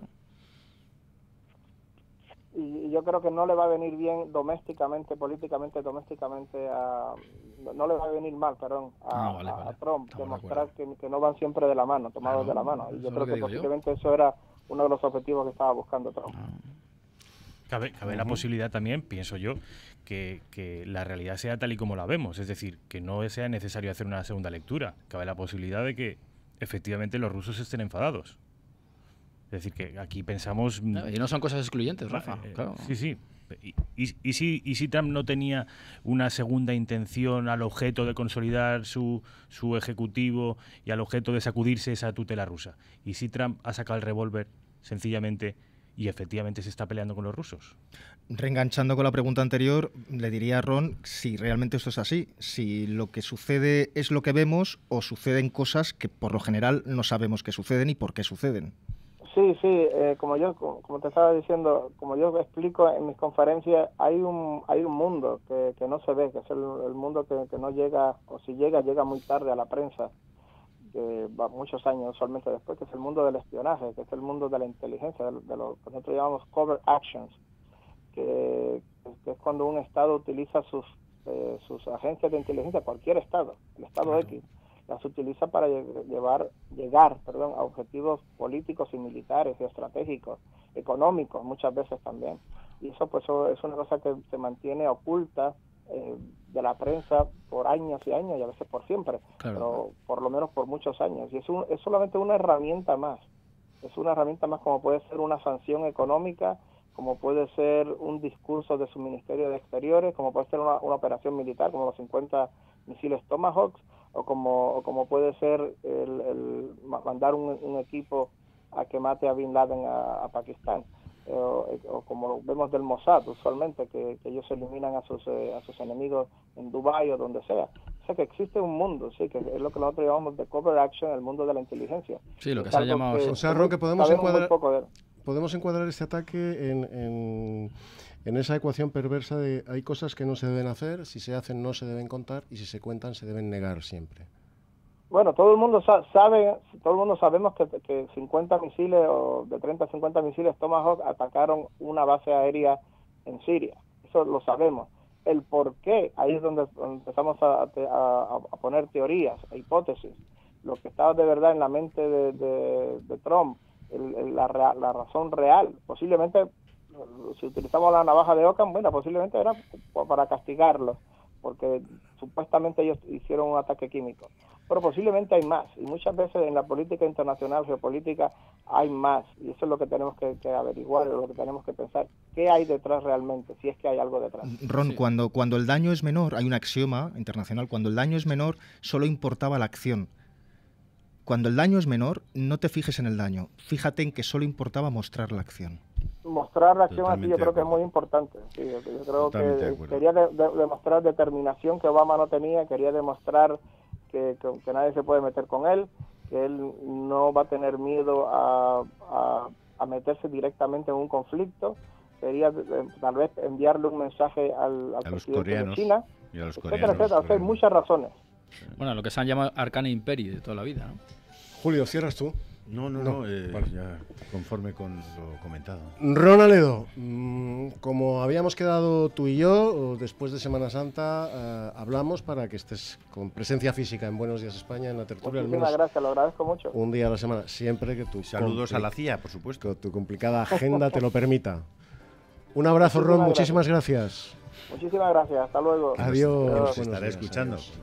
D: Y yo creo que no le va a venir bien domésticamente, políticamente, domésticamente, a, no le va a venir mal, perdón, a, ah, vale, a, vale. a Trump, Estamos demostrar que, que no van siempre de la mano, tomados claro, de la mano. Y yo creo que, que posiblemente yo. eso era uno de los objetivos que estaba buscando Trump. Ah.
E: Cabe, cabe uh-huh. la posibilidad también, pienso yo, que, que la realidad sea tal y como la vemos, es decir, que no sea necesario hacer una segunda lectura. Cabe la posibilidad de que efectivamente los rusos estén enfadados. Es decir, que aquí pensamos...
T: No, y no son cosas excluyentes, Rafa.
E: Eh,
T: claro.
E: Sí, sí. Y, y, y, si, ¿Y si Trump no tenía una segunda intención al objeto de consolidar su, su ejecutivo y al objeto de sacudirse esa tutela rusa? ¿Y si Trump ha sacado el revólver sencillamente y efectivamente se está peleando con los rusos?
V: Reenganchando con la pregunta anterior, le diría a Ron si realmente esto es así, si lo que sucede es lo que vemos o suceden cosas que por lo general no sabemos que suceden y por qué suceden.
D: Sí, sí, eh, como yo como te estaba diciendo, como yo explico en mis conferencias, hay un hay un mundo que, que no se ve, que es el, el mundo que, que no llega, o si llega, llega muy tarde a la prensa, que va muchos años usualmente después, que es el mundo del espionaje, que es el mundo de la inteligencia, de, de lo que nosotros llamamos covert actions, que, que es cuando un Estado utiliza sus eh, sus agencias de inteligencia, cualquier Estado, el Estado claro. X, las utiliza para llevar, llegar perdón, a objetivos políticos y militares y estratégicos, económicos muchas veces también. Y eso pues eso es una cosa que se mantiene oculta eh, de la prensa por años y años y a veces por siempre, claro. pero por lo menos por muchos años. Y es, un, es solamente una herramienta más, es una herramienta más como puede ser una sanción económica, como puede ser un discurso de su Ministerio de Exteriores, como puede ser una, una operación militar como los cincuenta misiles Tomahawks, o como, o como puede ser el, el mandar un, un equipo a que mate a Bin Laden a, a Pakistán, eh, o, o como vemos del Mossad usualmente, que, que ellos eliminan a sus eh, a sus enemigos en Dubái o donde sea. O sea que existe un mundo, sí, que es lo que nosotros llamamos de covert action, el mundo de la inteligencia.
T: Sí, lo que es se ha llamado...
A: Que, o sea, Ron, que podemos encuadrar... podemos encuadrar este ataque en, en, en esa ecuación perversa de hay cosas que no se deben hacer, si se hacen no se deben contar y si se cuentan se deben negar siempre.
D: Bueno, todo el mundo sa sabe, todo el mundo sabemos que, que cincuenta misiles o de treinta a cincuenta misiles Tomahawk atacaron una base aérea en Siria. Eso lo sabemos. El por qué, ahí es donde empezamos a, a, a poner teorías, a hipótesis. Lo que estaba de verdad en la mente de, de, de Trump, el, el, la, la razón real. Posiblemente, si utilizamos la navaja de Occam, bueno, posiblemente era para castigarlos, porque supuestamente ellos hicieron un ataque químico. Pero posiblemente hay más, y muchas veces en la política internacional, geopolítica, hay más, y eso es lo que tenemos que, que averiguar, lo que tenemos que pensar, qué hay detrás realmente, si es que hay algo detrás.
V: Ron, sí. cuando, cuando el daño es menor, hay un axioma internacional, cuando el daño es menor, solo importaba la acción. Cuando el daño es menor, no te fijes en el daño, fíjate en que solo importaba mostrar la acción.
D: Mostrar la acción aquí yo creo que es muy importante. Sí, yo, yo creo Totalmente que quería de, de, demostrar determinación que Obama no tenía, quería demostrar que, que, que nadie se puede meter con él, que él no va a tener miedo a, a, a meterse directamente en un conflicto. Quería eh, tal vez enviarle un mensaje al, al presidente de China,
I: y a los
D: etcétera,
I: coreanos,
D: etcétera. O sea, hay muchas razones.
T: Bueno, lo que se han llamado Arcane Imperi de toda la vida, ¿no?
A: Julio, ¿cierras tú?
I: No, no, no, no eh, vale. Ya conforme con lo comentado.
A: Ron Aledo, mmm, como habíamos quedado tú y yo, después de Semana Santa, eh, hablamos para que estés con presencia física en Buenos Días España, en la tertulia.
D: Muchísimas gracias, lo agradezco mucho.
A: Un día a la semana, siempre que tú...
I: Saludos a la C I A, por supuesto.
A: Que tu complicada agenda te lo permita. Un abrazo, muchísimas Ron, gracias. Muchísimas gracias.
D: Muchísimas gracias, hasta luego.
A: Adiós.
I: Nos
A: Buenos
I: estaré
A: días,
I: escuchando.
A: Adiós.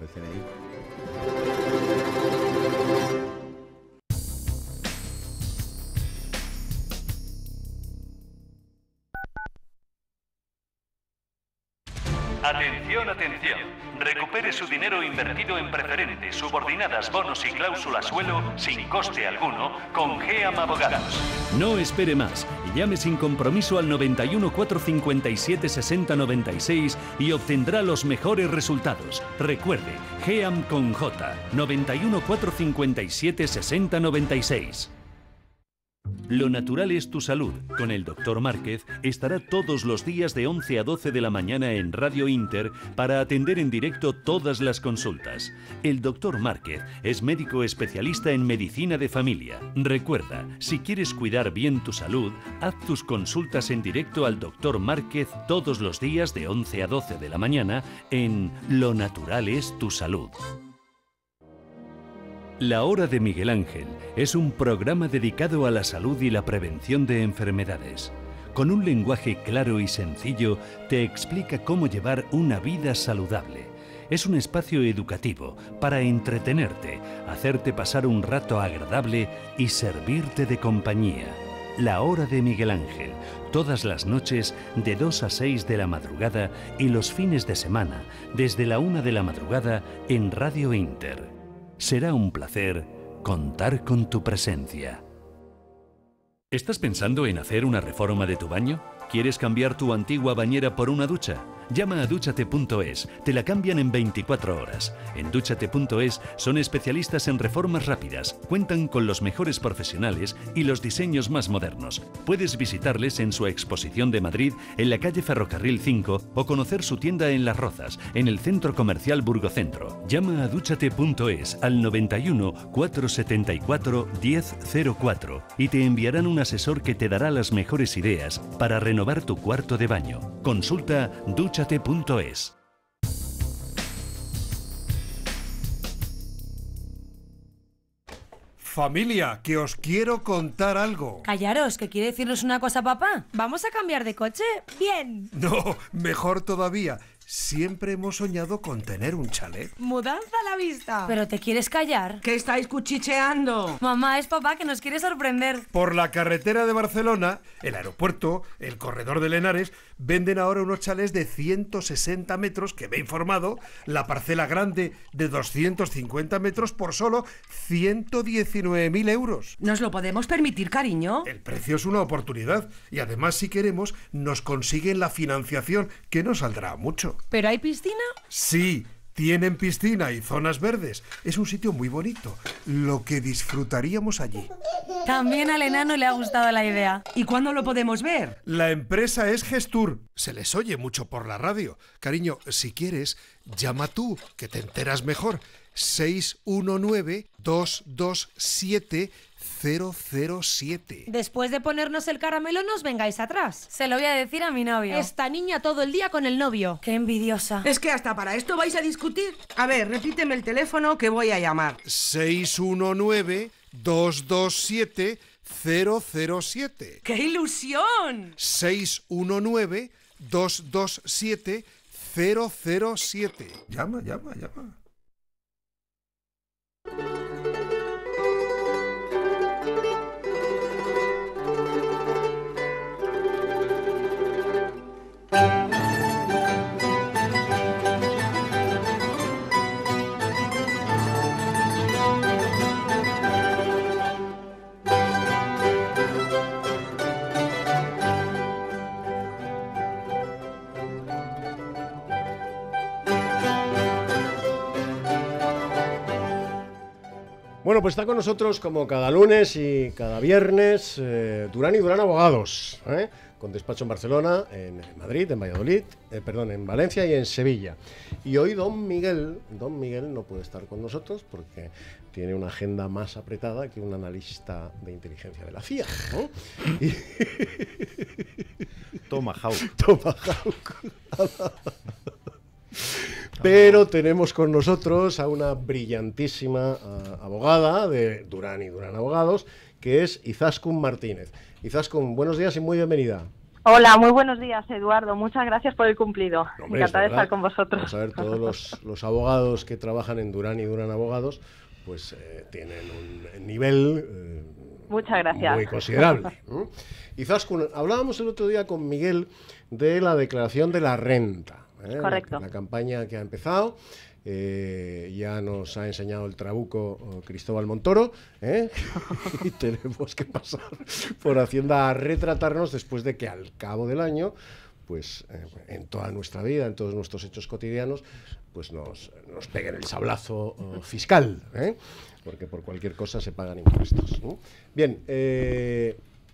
L: Atención, atención. Recupere su dinero invertido en preferentes, subordinadas, bonos y cláusula suelo sin coste alguno con GEAM Abogados.
B: No espere más. Llame sin compromiso al noventa y uno cuatrocientos cincuenta y siete sesenta noventa y seis y obtendrá los mejores resultados. Recuerde, GEAM con J, noventa y uno cuatrocientos cincuenta y siete sesenta noventa y seis. Lo natural es tu salud. Con el doctor Márquez estará todos los días de once a doce de la mañana en Radio Inter para atender en directo todas las consultas. El doctor Márquez es médico especialista en medicina de familia. Recuerda, si quieres cuidar bien tu salud, haz tus consultas en directo al doctor Márquez todos los días de once a doce de la mañana en Lo natural es tu salud. La Hora de Miguel Ángel es un programa dedicado a la salud y la prevención de enfermedades. Con un lenguaje claro y sencillo, te explica cómo llevar una vida saludable. Es un espacio educativo para entretenerte, hacerte pasar un rato agradable y servirte de compañía. La Hora de Miguel Ángel, todas las noches de dos a seis de la madrugada y los fines de semana, desde la una de la madrugada en Radio Inter. Será un placer contar con tu presencia. ¿Estás pensando en hacer una reforma de tu baño? ¿Quieres cambiar tu antigua bañera por una ducha? Llama a dúchate punto es, te la cambian en veinticuatro horas. En dúchate punto es son especialistas en reformas rápidas, cuentan con los mejores profesionales y los diseños más modernos. Puedes visitarles en su exposición de Madrid, en la calle Ferrocarril cinco, o conocer su tienda en Las Rozas, en el Centro Comercial Burgocentro. Llama a dúchate punto es al noventa y uno cuatrocientos setenta y cuatro diez cero cuatro y te enviarán un asesor que te dará las mejores ideas para renovar tu cuarto de baño. Consulta dúchate punto es.
P: Familia, que os quiero contar algo.
M: Callaros, ¿que quiere decirnos una cosa, papá? ¿Vamos a cambiar de coche? ¡Bien!
P: No, mejor todavía. Siempre hemos soñado con tener un chalet.
M: ¡Mudanza a la vista! ¿Pero te quieres callar?
O: ¿Qué estáis cuchicheando?
M: Mamá, es papá que nos quiere sorprender.
P: Por la carretera de Barcelona, el aeropuerto, el corredor de Lenares, venden ahora unos chalets de ciento sesenta metros, que me he informado, la parcela grande de doscientos cincuenta metros por solo ciento diecinueve mil euros.
O: ¿Nos lo podemos permitir, cariño?
P: El precio es una oportunidad y además, si queremos, nos consiguen la financiación, que no saldrá mucho.
O: ¿Pero hay piscina?
P: Sí, Tienen piscina y zonas verdes. Es un sitio muy bonito. Lo que disfrutaríamos allí.
M: También al enano le ha gustado la idea.
O: ¿Y cuándo lo podemos ver?
P: La empresa es Gestur. Se les oye mucho por la radio. Cariño, si quieres, llama tú, que te enteras mejor. seis uno nueve, dos dos siete, cero cero siete.
M: Después de ponernos el caramelo, no os vengáis atrás.
Q: Se lo voy a decir a mi novio.
M: Esta niña todo el día con el novio.
Q: Qué envidiosa.
O: Es que hasta para esto vais a discutir. A ver, repíteme el teléfono que voy a llamar.
P: seis uno nueve, dos dos siete, cero cero siete.
O: ¡Qué ilusión!
P: seis uno nueve, dos dos siete, cero cero siete. Llama, llama, llama.
A: Bueno, pues está con nosotros como cada lunes y cada viernes eh, Durán y Durán Abogados, ¿eh? Con despacho en Barcelona, en Madrid, en Valladolid, eh, perdón, en Valencia y en Sevilla. Y hoy don Miguel, don Miguel no puede estar con nosotros porque tiene una agenda más apretada que un analista de inteligencia de la C I A, ¿no? Y...
I: Tomahawk.
A: Tomahawk. Pero tenemos con nosotros a una brillantísima uh, abogada de Durán y Durán Abogados, que es Izaskun Martínez. Izaskun, buenos días y muy bienvenida.
R: Hola, muy buenos días, Eduardo. Muchas gracias por el cumplido.
A: No, hombre,
R: encantada
A: es
R: de estar con vosotros.
A: Vamos a ver, todos los, los abogados que trabajan en Durán y Durán Abogados, pues eh, tienen un nivel eh,
R: Muchas gracias.
A: muy considerable. ¿eh? Izaskun, hablábamos el otro día con Miguel de la declaración de la renta. ¿Eh?
R: Correcto.
A: La, la campaña que ha empezado, eh, ya nos ha enseñado el trabuco oh, Cristóbal Montoro, ¿eh? Y tenemos que pasar por Hacienda a retratarnos después de que al cabo del año, pues eh, en toda nuestra vida, en todos nuestros hechos cotidianos, pues nos, nos peguen el sablazo oh, fiscal, ¿eh? Porque por cualquier cosa se pagan impuestos, ¿no? Bien, eh,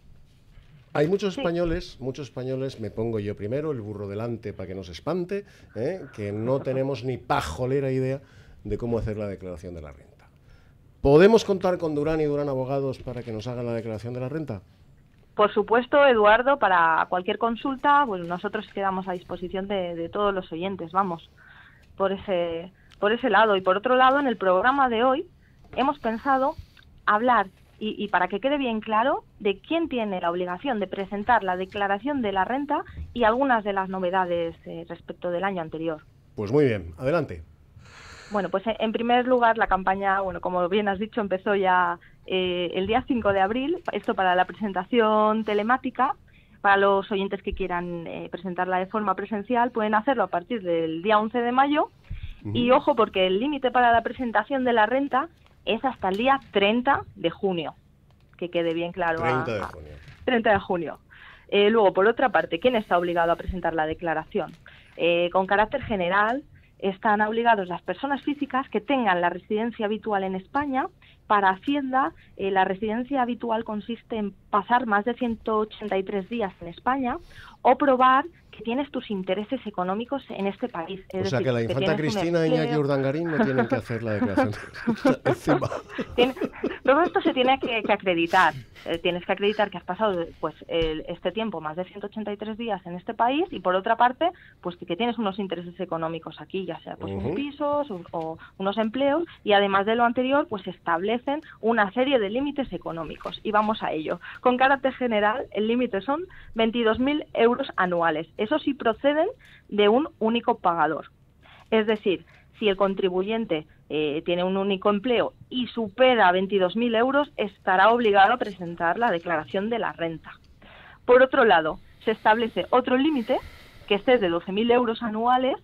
A: hay muchos
R: Sí.
A: españoles, muchos españoles, me pongo yo primero, el burro delante para que no se espante, ¿eh? Que no tenemos ni pajolera idea de cómo hacer la declaración de la renta. ¿Podemos contar con Durán y Durán Abogados para que nos hagan la declaración de la renta?
R: Por supuesto, Eduardo, para cualquier consulta, pues nosotros quedamos a disposición de, de todos los oyentes, vamos, por ese, por ese lado. Y por otro lado, en el programa de hoy hemos pensado hablar, y, y para que quede bien claro, de quién tiene la obligación de presentar la declaración de la renta y algunas de las novedades eh, respecto del año anterior.
A: Pues muy bien, adelante.
R: Bueno, pues en primer lugar la campaña, bueno, como bien has dicho, empezó ya eh, el día cinco de abril, esto para la presentación telemática. Para los oyentes que quieran eh, presentarla de forma presencial, pueden hacerlo a partir del día once de mayo. Uh-huh. Y ojo, porque el límite para la presentación de la renta es hasta el día treinta de junio, que quede bien claro.
A: treinta de junio.
R: treinta de junio. Eh, luego, por otra parte, ¿quién está obligado a presentar la declaración? Eh, con carácter general, están obligados las personas físicas que tengan la residencia habitual en España. Para Hacienda, eh, la residencia habitual consiste en pasar más de ciento ochenta y tres días en España o probar que tienes tus intereses económicos en este país. Es
A: o sea
R: decir,
A: que la infanta
R: que
A: Cristina y Iñaki Urdangarín no tienen que hacer la declaración. Encima.
R: Tiene, todo esto se tiene que, que acreditar. Eh, tienes que acreditar que has pasado pues el, este tiempo, más de ciento ochenta y tres días en este país, y por otra parte, pues que, que tienes unos intereses económicos aquí, ya sea pues uh-huh. unos pisos o, o unos empleos, y además de lo anterior, pues establecen una serie de límites económicos. Y vamos a ello. Con carácter general, el límite son veintidós mil euros anuales. Eso sí proceden de un único pagador. Es decir, si el contribuyente eh, tiene un único empleo y supera veintidós mil euros, estará obligado a presentar la declaración de la renta. Por otro lado, se establece otro límite, que este es de doce mil euros anuales,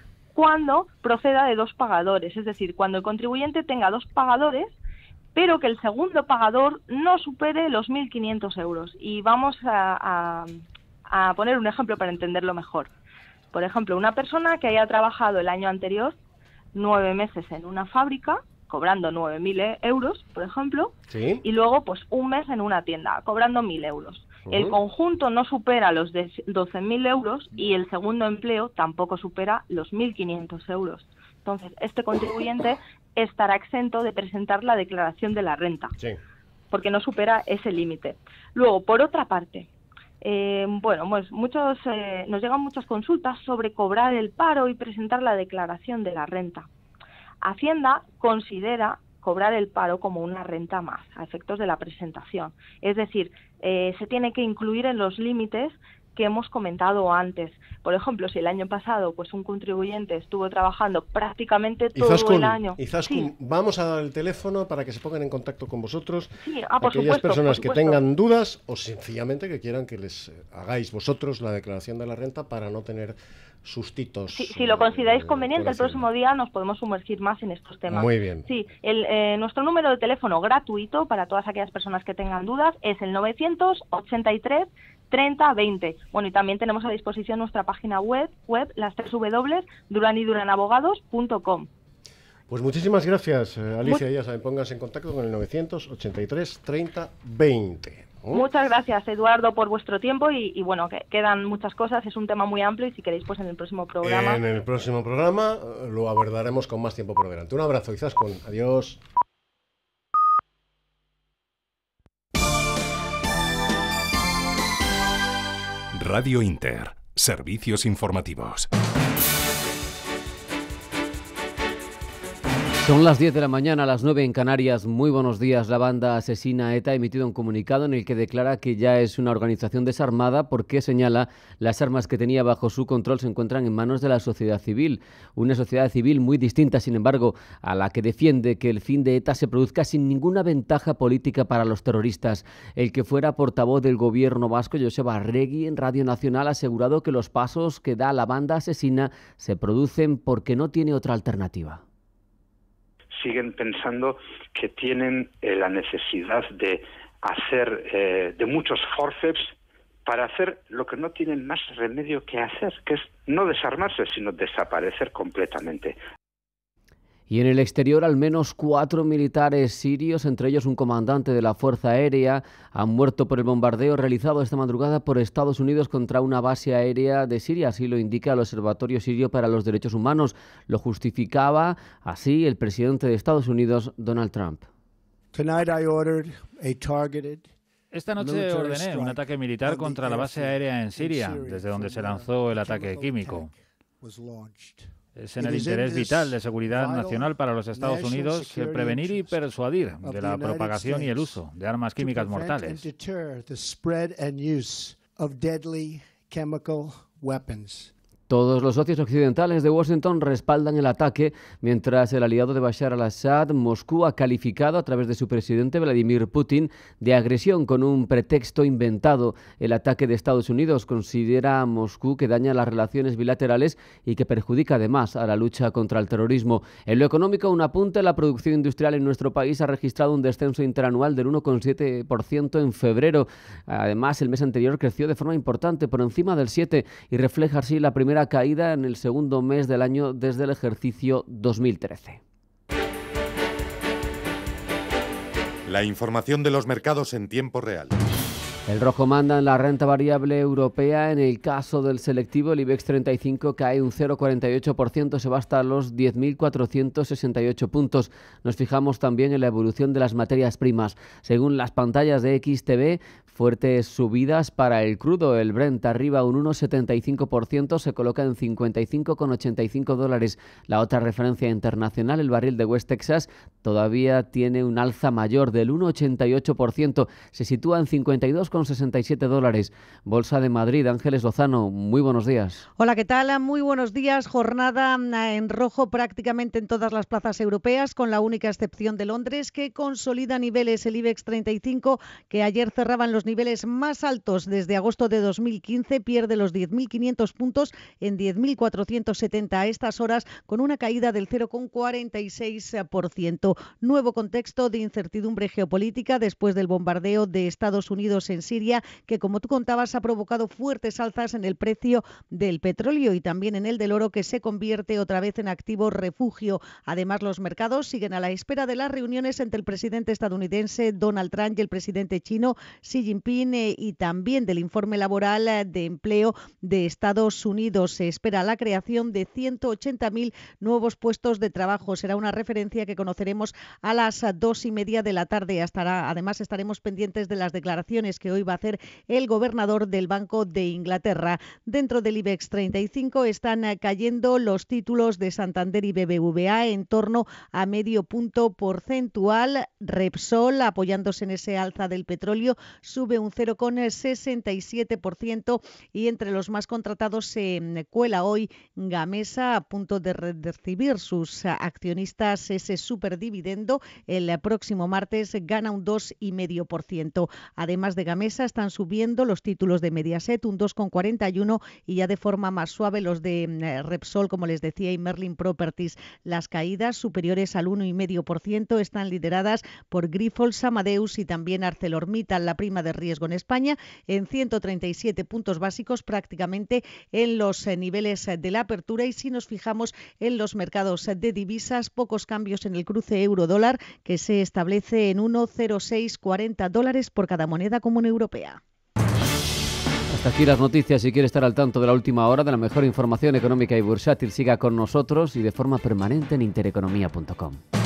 R: cuando proceda de dos pagadores. Es decir, cuando el contribuyente tenga dos pagadores, pero que el segundo pagador no supere los mil quinientos euros. Y vamos a, a a poner un ejemplo para entenderlo mejor. Por ejemplo, una persona que haya trabajado el año anterior nueve meses en una fábrica, cobrando nueve mil euros, por ejemplo,
A: ¿Sí?
R: y luego pues un mes en una tienda, cobrando mil euros. Uh-huh. El conjunto no supera los doce mil euros y el segundo empleo tampoco supera los mil quinientos euros. Entonces, este contribuyente estará exento de presentar la declaración de la renta,
A: sí.
R: porque no supera ese límite. Luego, por otra parte, eh, bueno, pues muchos eh, nos llegan muchas consultas sobre cobrar el paro y presentar la declaración de la renta. Hacienda considera cobrar el paro como una renta más, a efectos de la presentación. Es decir, eh, se tiene que incluir en los límites que hemos comentado antes. Por ejemplo, si el año pasado pues un contribuyente estuvo trabajando prácticamente todo
A: Izaskun,
R: el año...
A: Izaskun,
R: sí.
A: vamos a dar el teléfono para que se pongan en contacto con vosotros,
R: sí. ah, por
A: aquellas
R: supuesto,
A: personas
R: por
A: que
R: supuesto.
A: tengan dudas o sencillamente que quieran que les hagáis vosotros la declaración de la renta para no tener sustitos.
R: Si, si lo consideráis
A: eh,
R: conveniente, el próximo día nos podemos sumergir más en estos temas.
A: Muy bien.
R: Sí, el, eh, nuestro número de teléfono gratuito para todas aquellas personas que tengan dudas es el novecientos ochenta y tres treinta veinte. Bueno, y también tenemos a disposición nuestra página web, web las tres w punto duran y duran abogados punto com.
A: Pues muchísimas gracias, eh, Alicia.
R: Muy...
A: Ya saben, pónganse en contacto con el novecientos ochenta y tres treinta veinte.
R: Muchas gracias, Eduardo, por vuestro tiempo y, y bueno, que quedan muchas cosas, es un tema muy amplio y si queréis, pues en el próximo programa...
A: En el próximo programa lo abordaremos con más tiempo por delante. Un abrazo, Izaskun. Adiós.
N: Radio Inter. Servicios informativos.
C: Son las diez de la mañana, a las nueve en Canarias. Muy buenos días. La banda asesina ETA ha emitido un comunicado en el que declara que ya es una organización desarmada porque señala las armas que tenía bajo su control se encuentran en manos de la sociedad civil. Una sociedad civil muy distinta, sin embargo, a la que defiende que el fin de ETA se produzca sin ninguna ventaja política para los terroristas. El que fuera portavoz del gobierno vasco, Joseba Arregui, en Radio Nacional ha asegurado que los pasos que da la banda asesina se producen porque no tiene otra alternativa.
F: Siguen pensando que tienen eh, la necesidad de hacer eh, de muchos forceps para hacer lo que no tienen más remedio que hacer, que es no desarmarse, sino desaparecer completamente.
C: Y en el exterior, al menos cuatro militares sirios, entre ellos un comandante de la Fuerza Aérea, han muerto por el bombardeo realizado esta madrugada por Estados Unidos contra una base aérea de Siria. Así lo indica el Observatorio Sirio para los Derechos Humanos. Lo justificaba así el presidente de Estados Unidos, Donald Trump.
S: Tonight I ordered a targeted
X: Esta noche ordené un ataque militar contra la base aérea en Siria, desde donde se lanzó el ataque químico. Es en el interés vital de seguridad nacional para los Estados Unidos prevenir y persuadir de la propagación y el uso de armas químicas mortales.
C: Todos los socios occidentales de Washington respaldan el ataque, mientras el aliado de Bashar al-Assad, Moscú, ha calificado a través de su presidente Vladimir Putin de agresión con un pretexto inventado. El ataque de Estados Unidos considera a Moscú que daña las relaciones bilaterales y que perjudica además a la lucha contra el terrorismo. En lo económico, un apunte: la producción industrial en nuestro país ha registrado un descenso interanual del uno coma siete por ciento en febrero. Además, el mes anterior creció de forma importante, por encima del siete por ciento, y refleja así la primera caída en el segundo mes del año desde el ejercicio dos mil trece.
Y: La información de los mercados en tiempo real.
C: El rojo manda en la renta variable europea. En el caso del selectivo, el IBEX treinta y cinco cae un cero coma cuarenta y ocho por ciento, se va hasta los diez mil cuatrocientos sesenta y ocho puntos. Nos fijamos también en la evolución de las materias primas. Según las pantallas de X T V, fuertes subidas para el crudo. El Brent arriba un uno coma setenta y cinco por ciento, se coloca en cincuenta y cinco coma ochenta y cinco dólares. La otra referencia internacional, el barril de West Texas, todavía tiene un alza mayor del uno coma ochenta y ocho por ciento, se sitúa en cincuenta y dos coma sesenta y siete dólares. Bolsa de Madrid, Ángeles Lozano, muy buenos días.
Z: Hola, ¿qué tal? Muy buenos días. Jornada en rojo prácticamente en todas las plazas europeas, con la única excepción de Londres, que consolida niveles el IBEX treinta y cinco, que ayer cerraba en los los niveles más altos desde agosto de dos mil quince, pierde los diez mil quinientos puntos en diez mil cuatrocientos setenta a estas horas, con una caída del cero coma cuarenta y seis por ciento. Nuevo contexto de incertidumbre geopolítica después del bombardeo de Estados Unidos en Siria, que, como tú contabas, ha provocado fuertes alzas en el precio del petróleo y también en el del oro, que se convierte otra vez en activo refugio. Además, los mercados siguen a la espera de las reuniones entre el presidente estadounidense Donald Trump y el presidente chino Xi Jinping eh, y también del informe laboral eh, de empleo de Estados Unidos. Se espera la creación de ciento ochenta mil nuevos puestos de trabajo. Será una referencia que conoceremos a las dos y media de la tarde. Estará, además, estaremos pendientes de las declaraciones que hoy va a hacer el gobernador del Banco de Inglaterra. Dentro del IBEX treinta y cinco están eh, cayendo los títulos de Santander y B B V A en torno a medio punto porcentual. Repsol, apoyándose en ese alza del petróleo, sube un cero coma sesenta y siete por ciento y entre los más contratados se cuela hoy Gamesa, a punto de recibir sus accionistas ese superdividendo. El próximo martes gana un dos coma cinco por ciento. Además de Gamesa, están subiendo los títulos de Mediaset un dos coma cuarenta y uno y ya de forma más suave los de Repsol, como les decía, y Merlin Properties. Las caídas superiores al uno coma cinco por ciento están lideradas por Grifols, Amadeus y también ArcelorMittal. La prima de riesgo en España en ciento treinta y siete puntos básicos, prácticamente en los niveles de la apertura. Y si nos fijamos en los mercados de divisas, pocos cambios en el cruce euro-dólar, que se establece en uno coma cero seis cuarenta dólares por cada moneda común europea.
C: Hasta aquí las noticias. Si quiere estar al tanto de la última hora, de la mejor información económica y bursátil, siga con nosotros y de forma permanente en intereconomía punto com.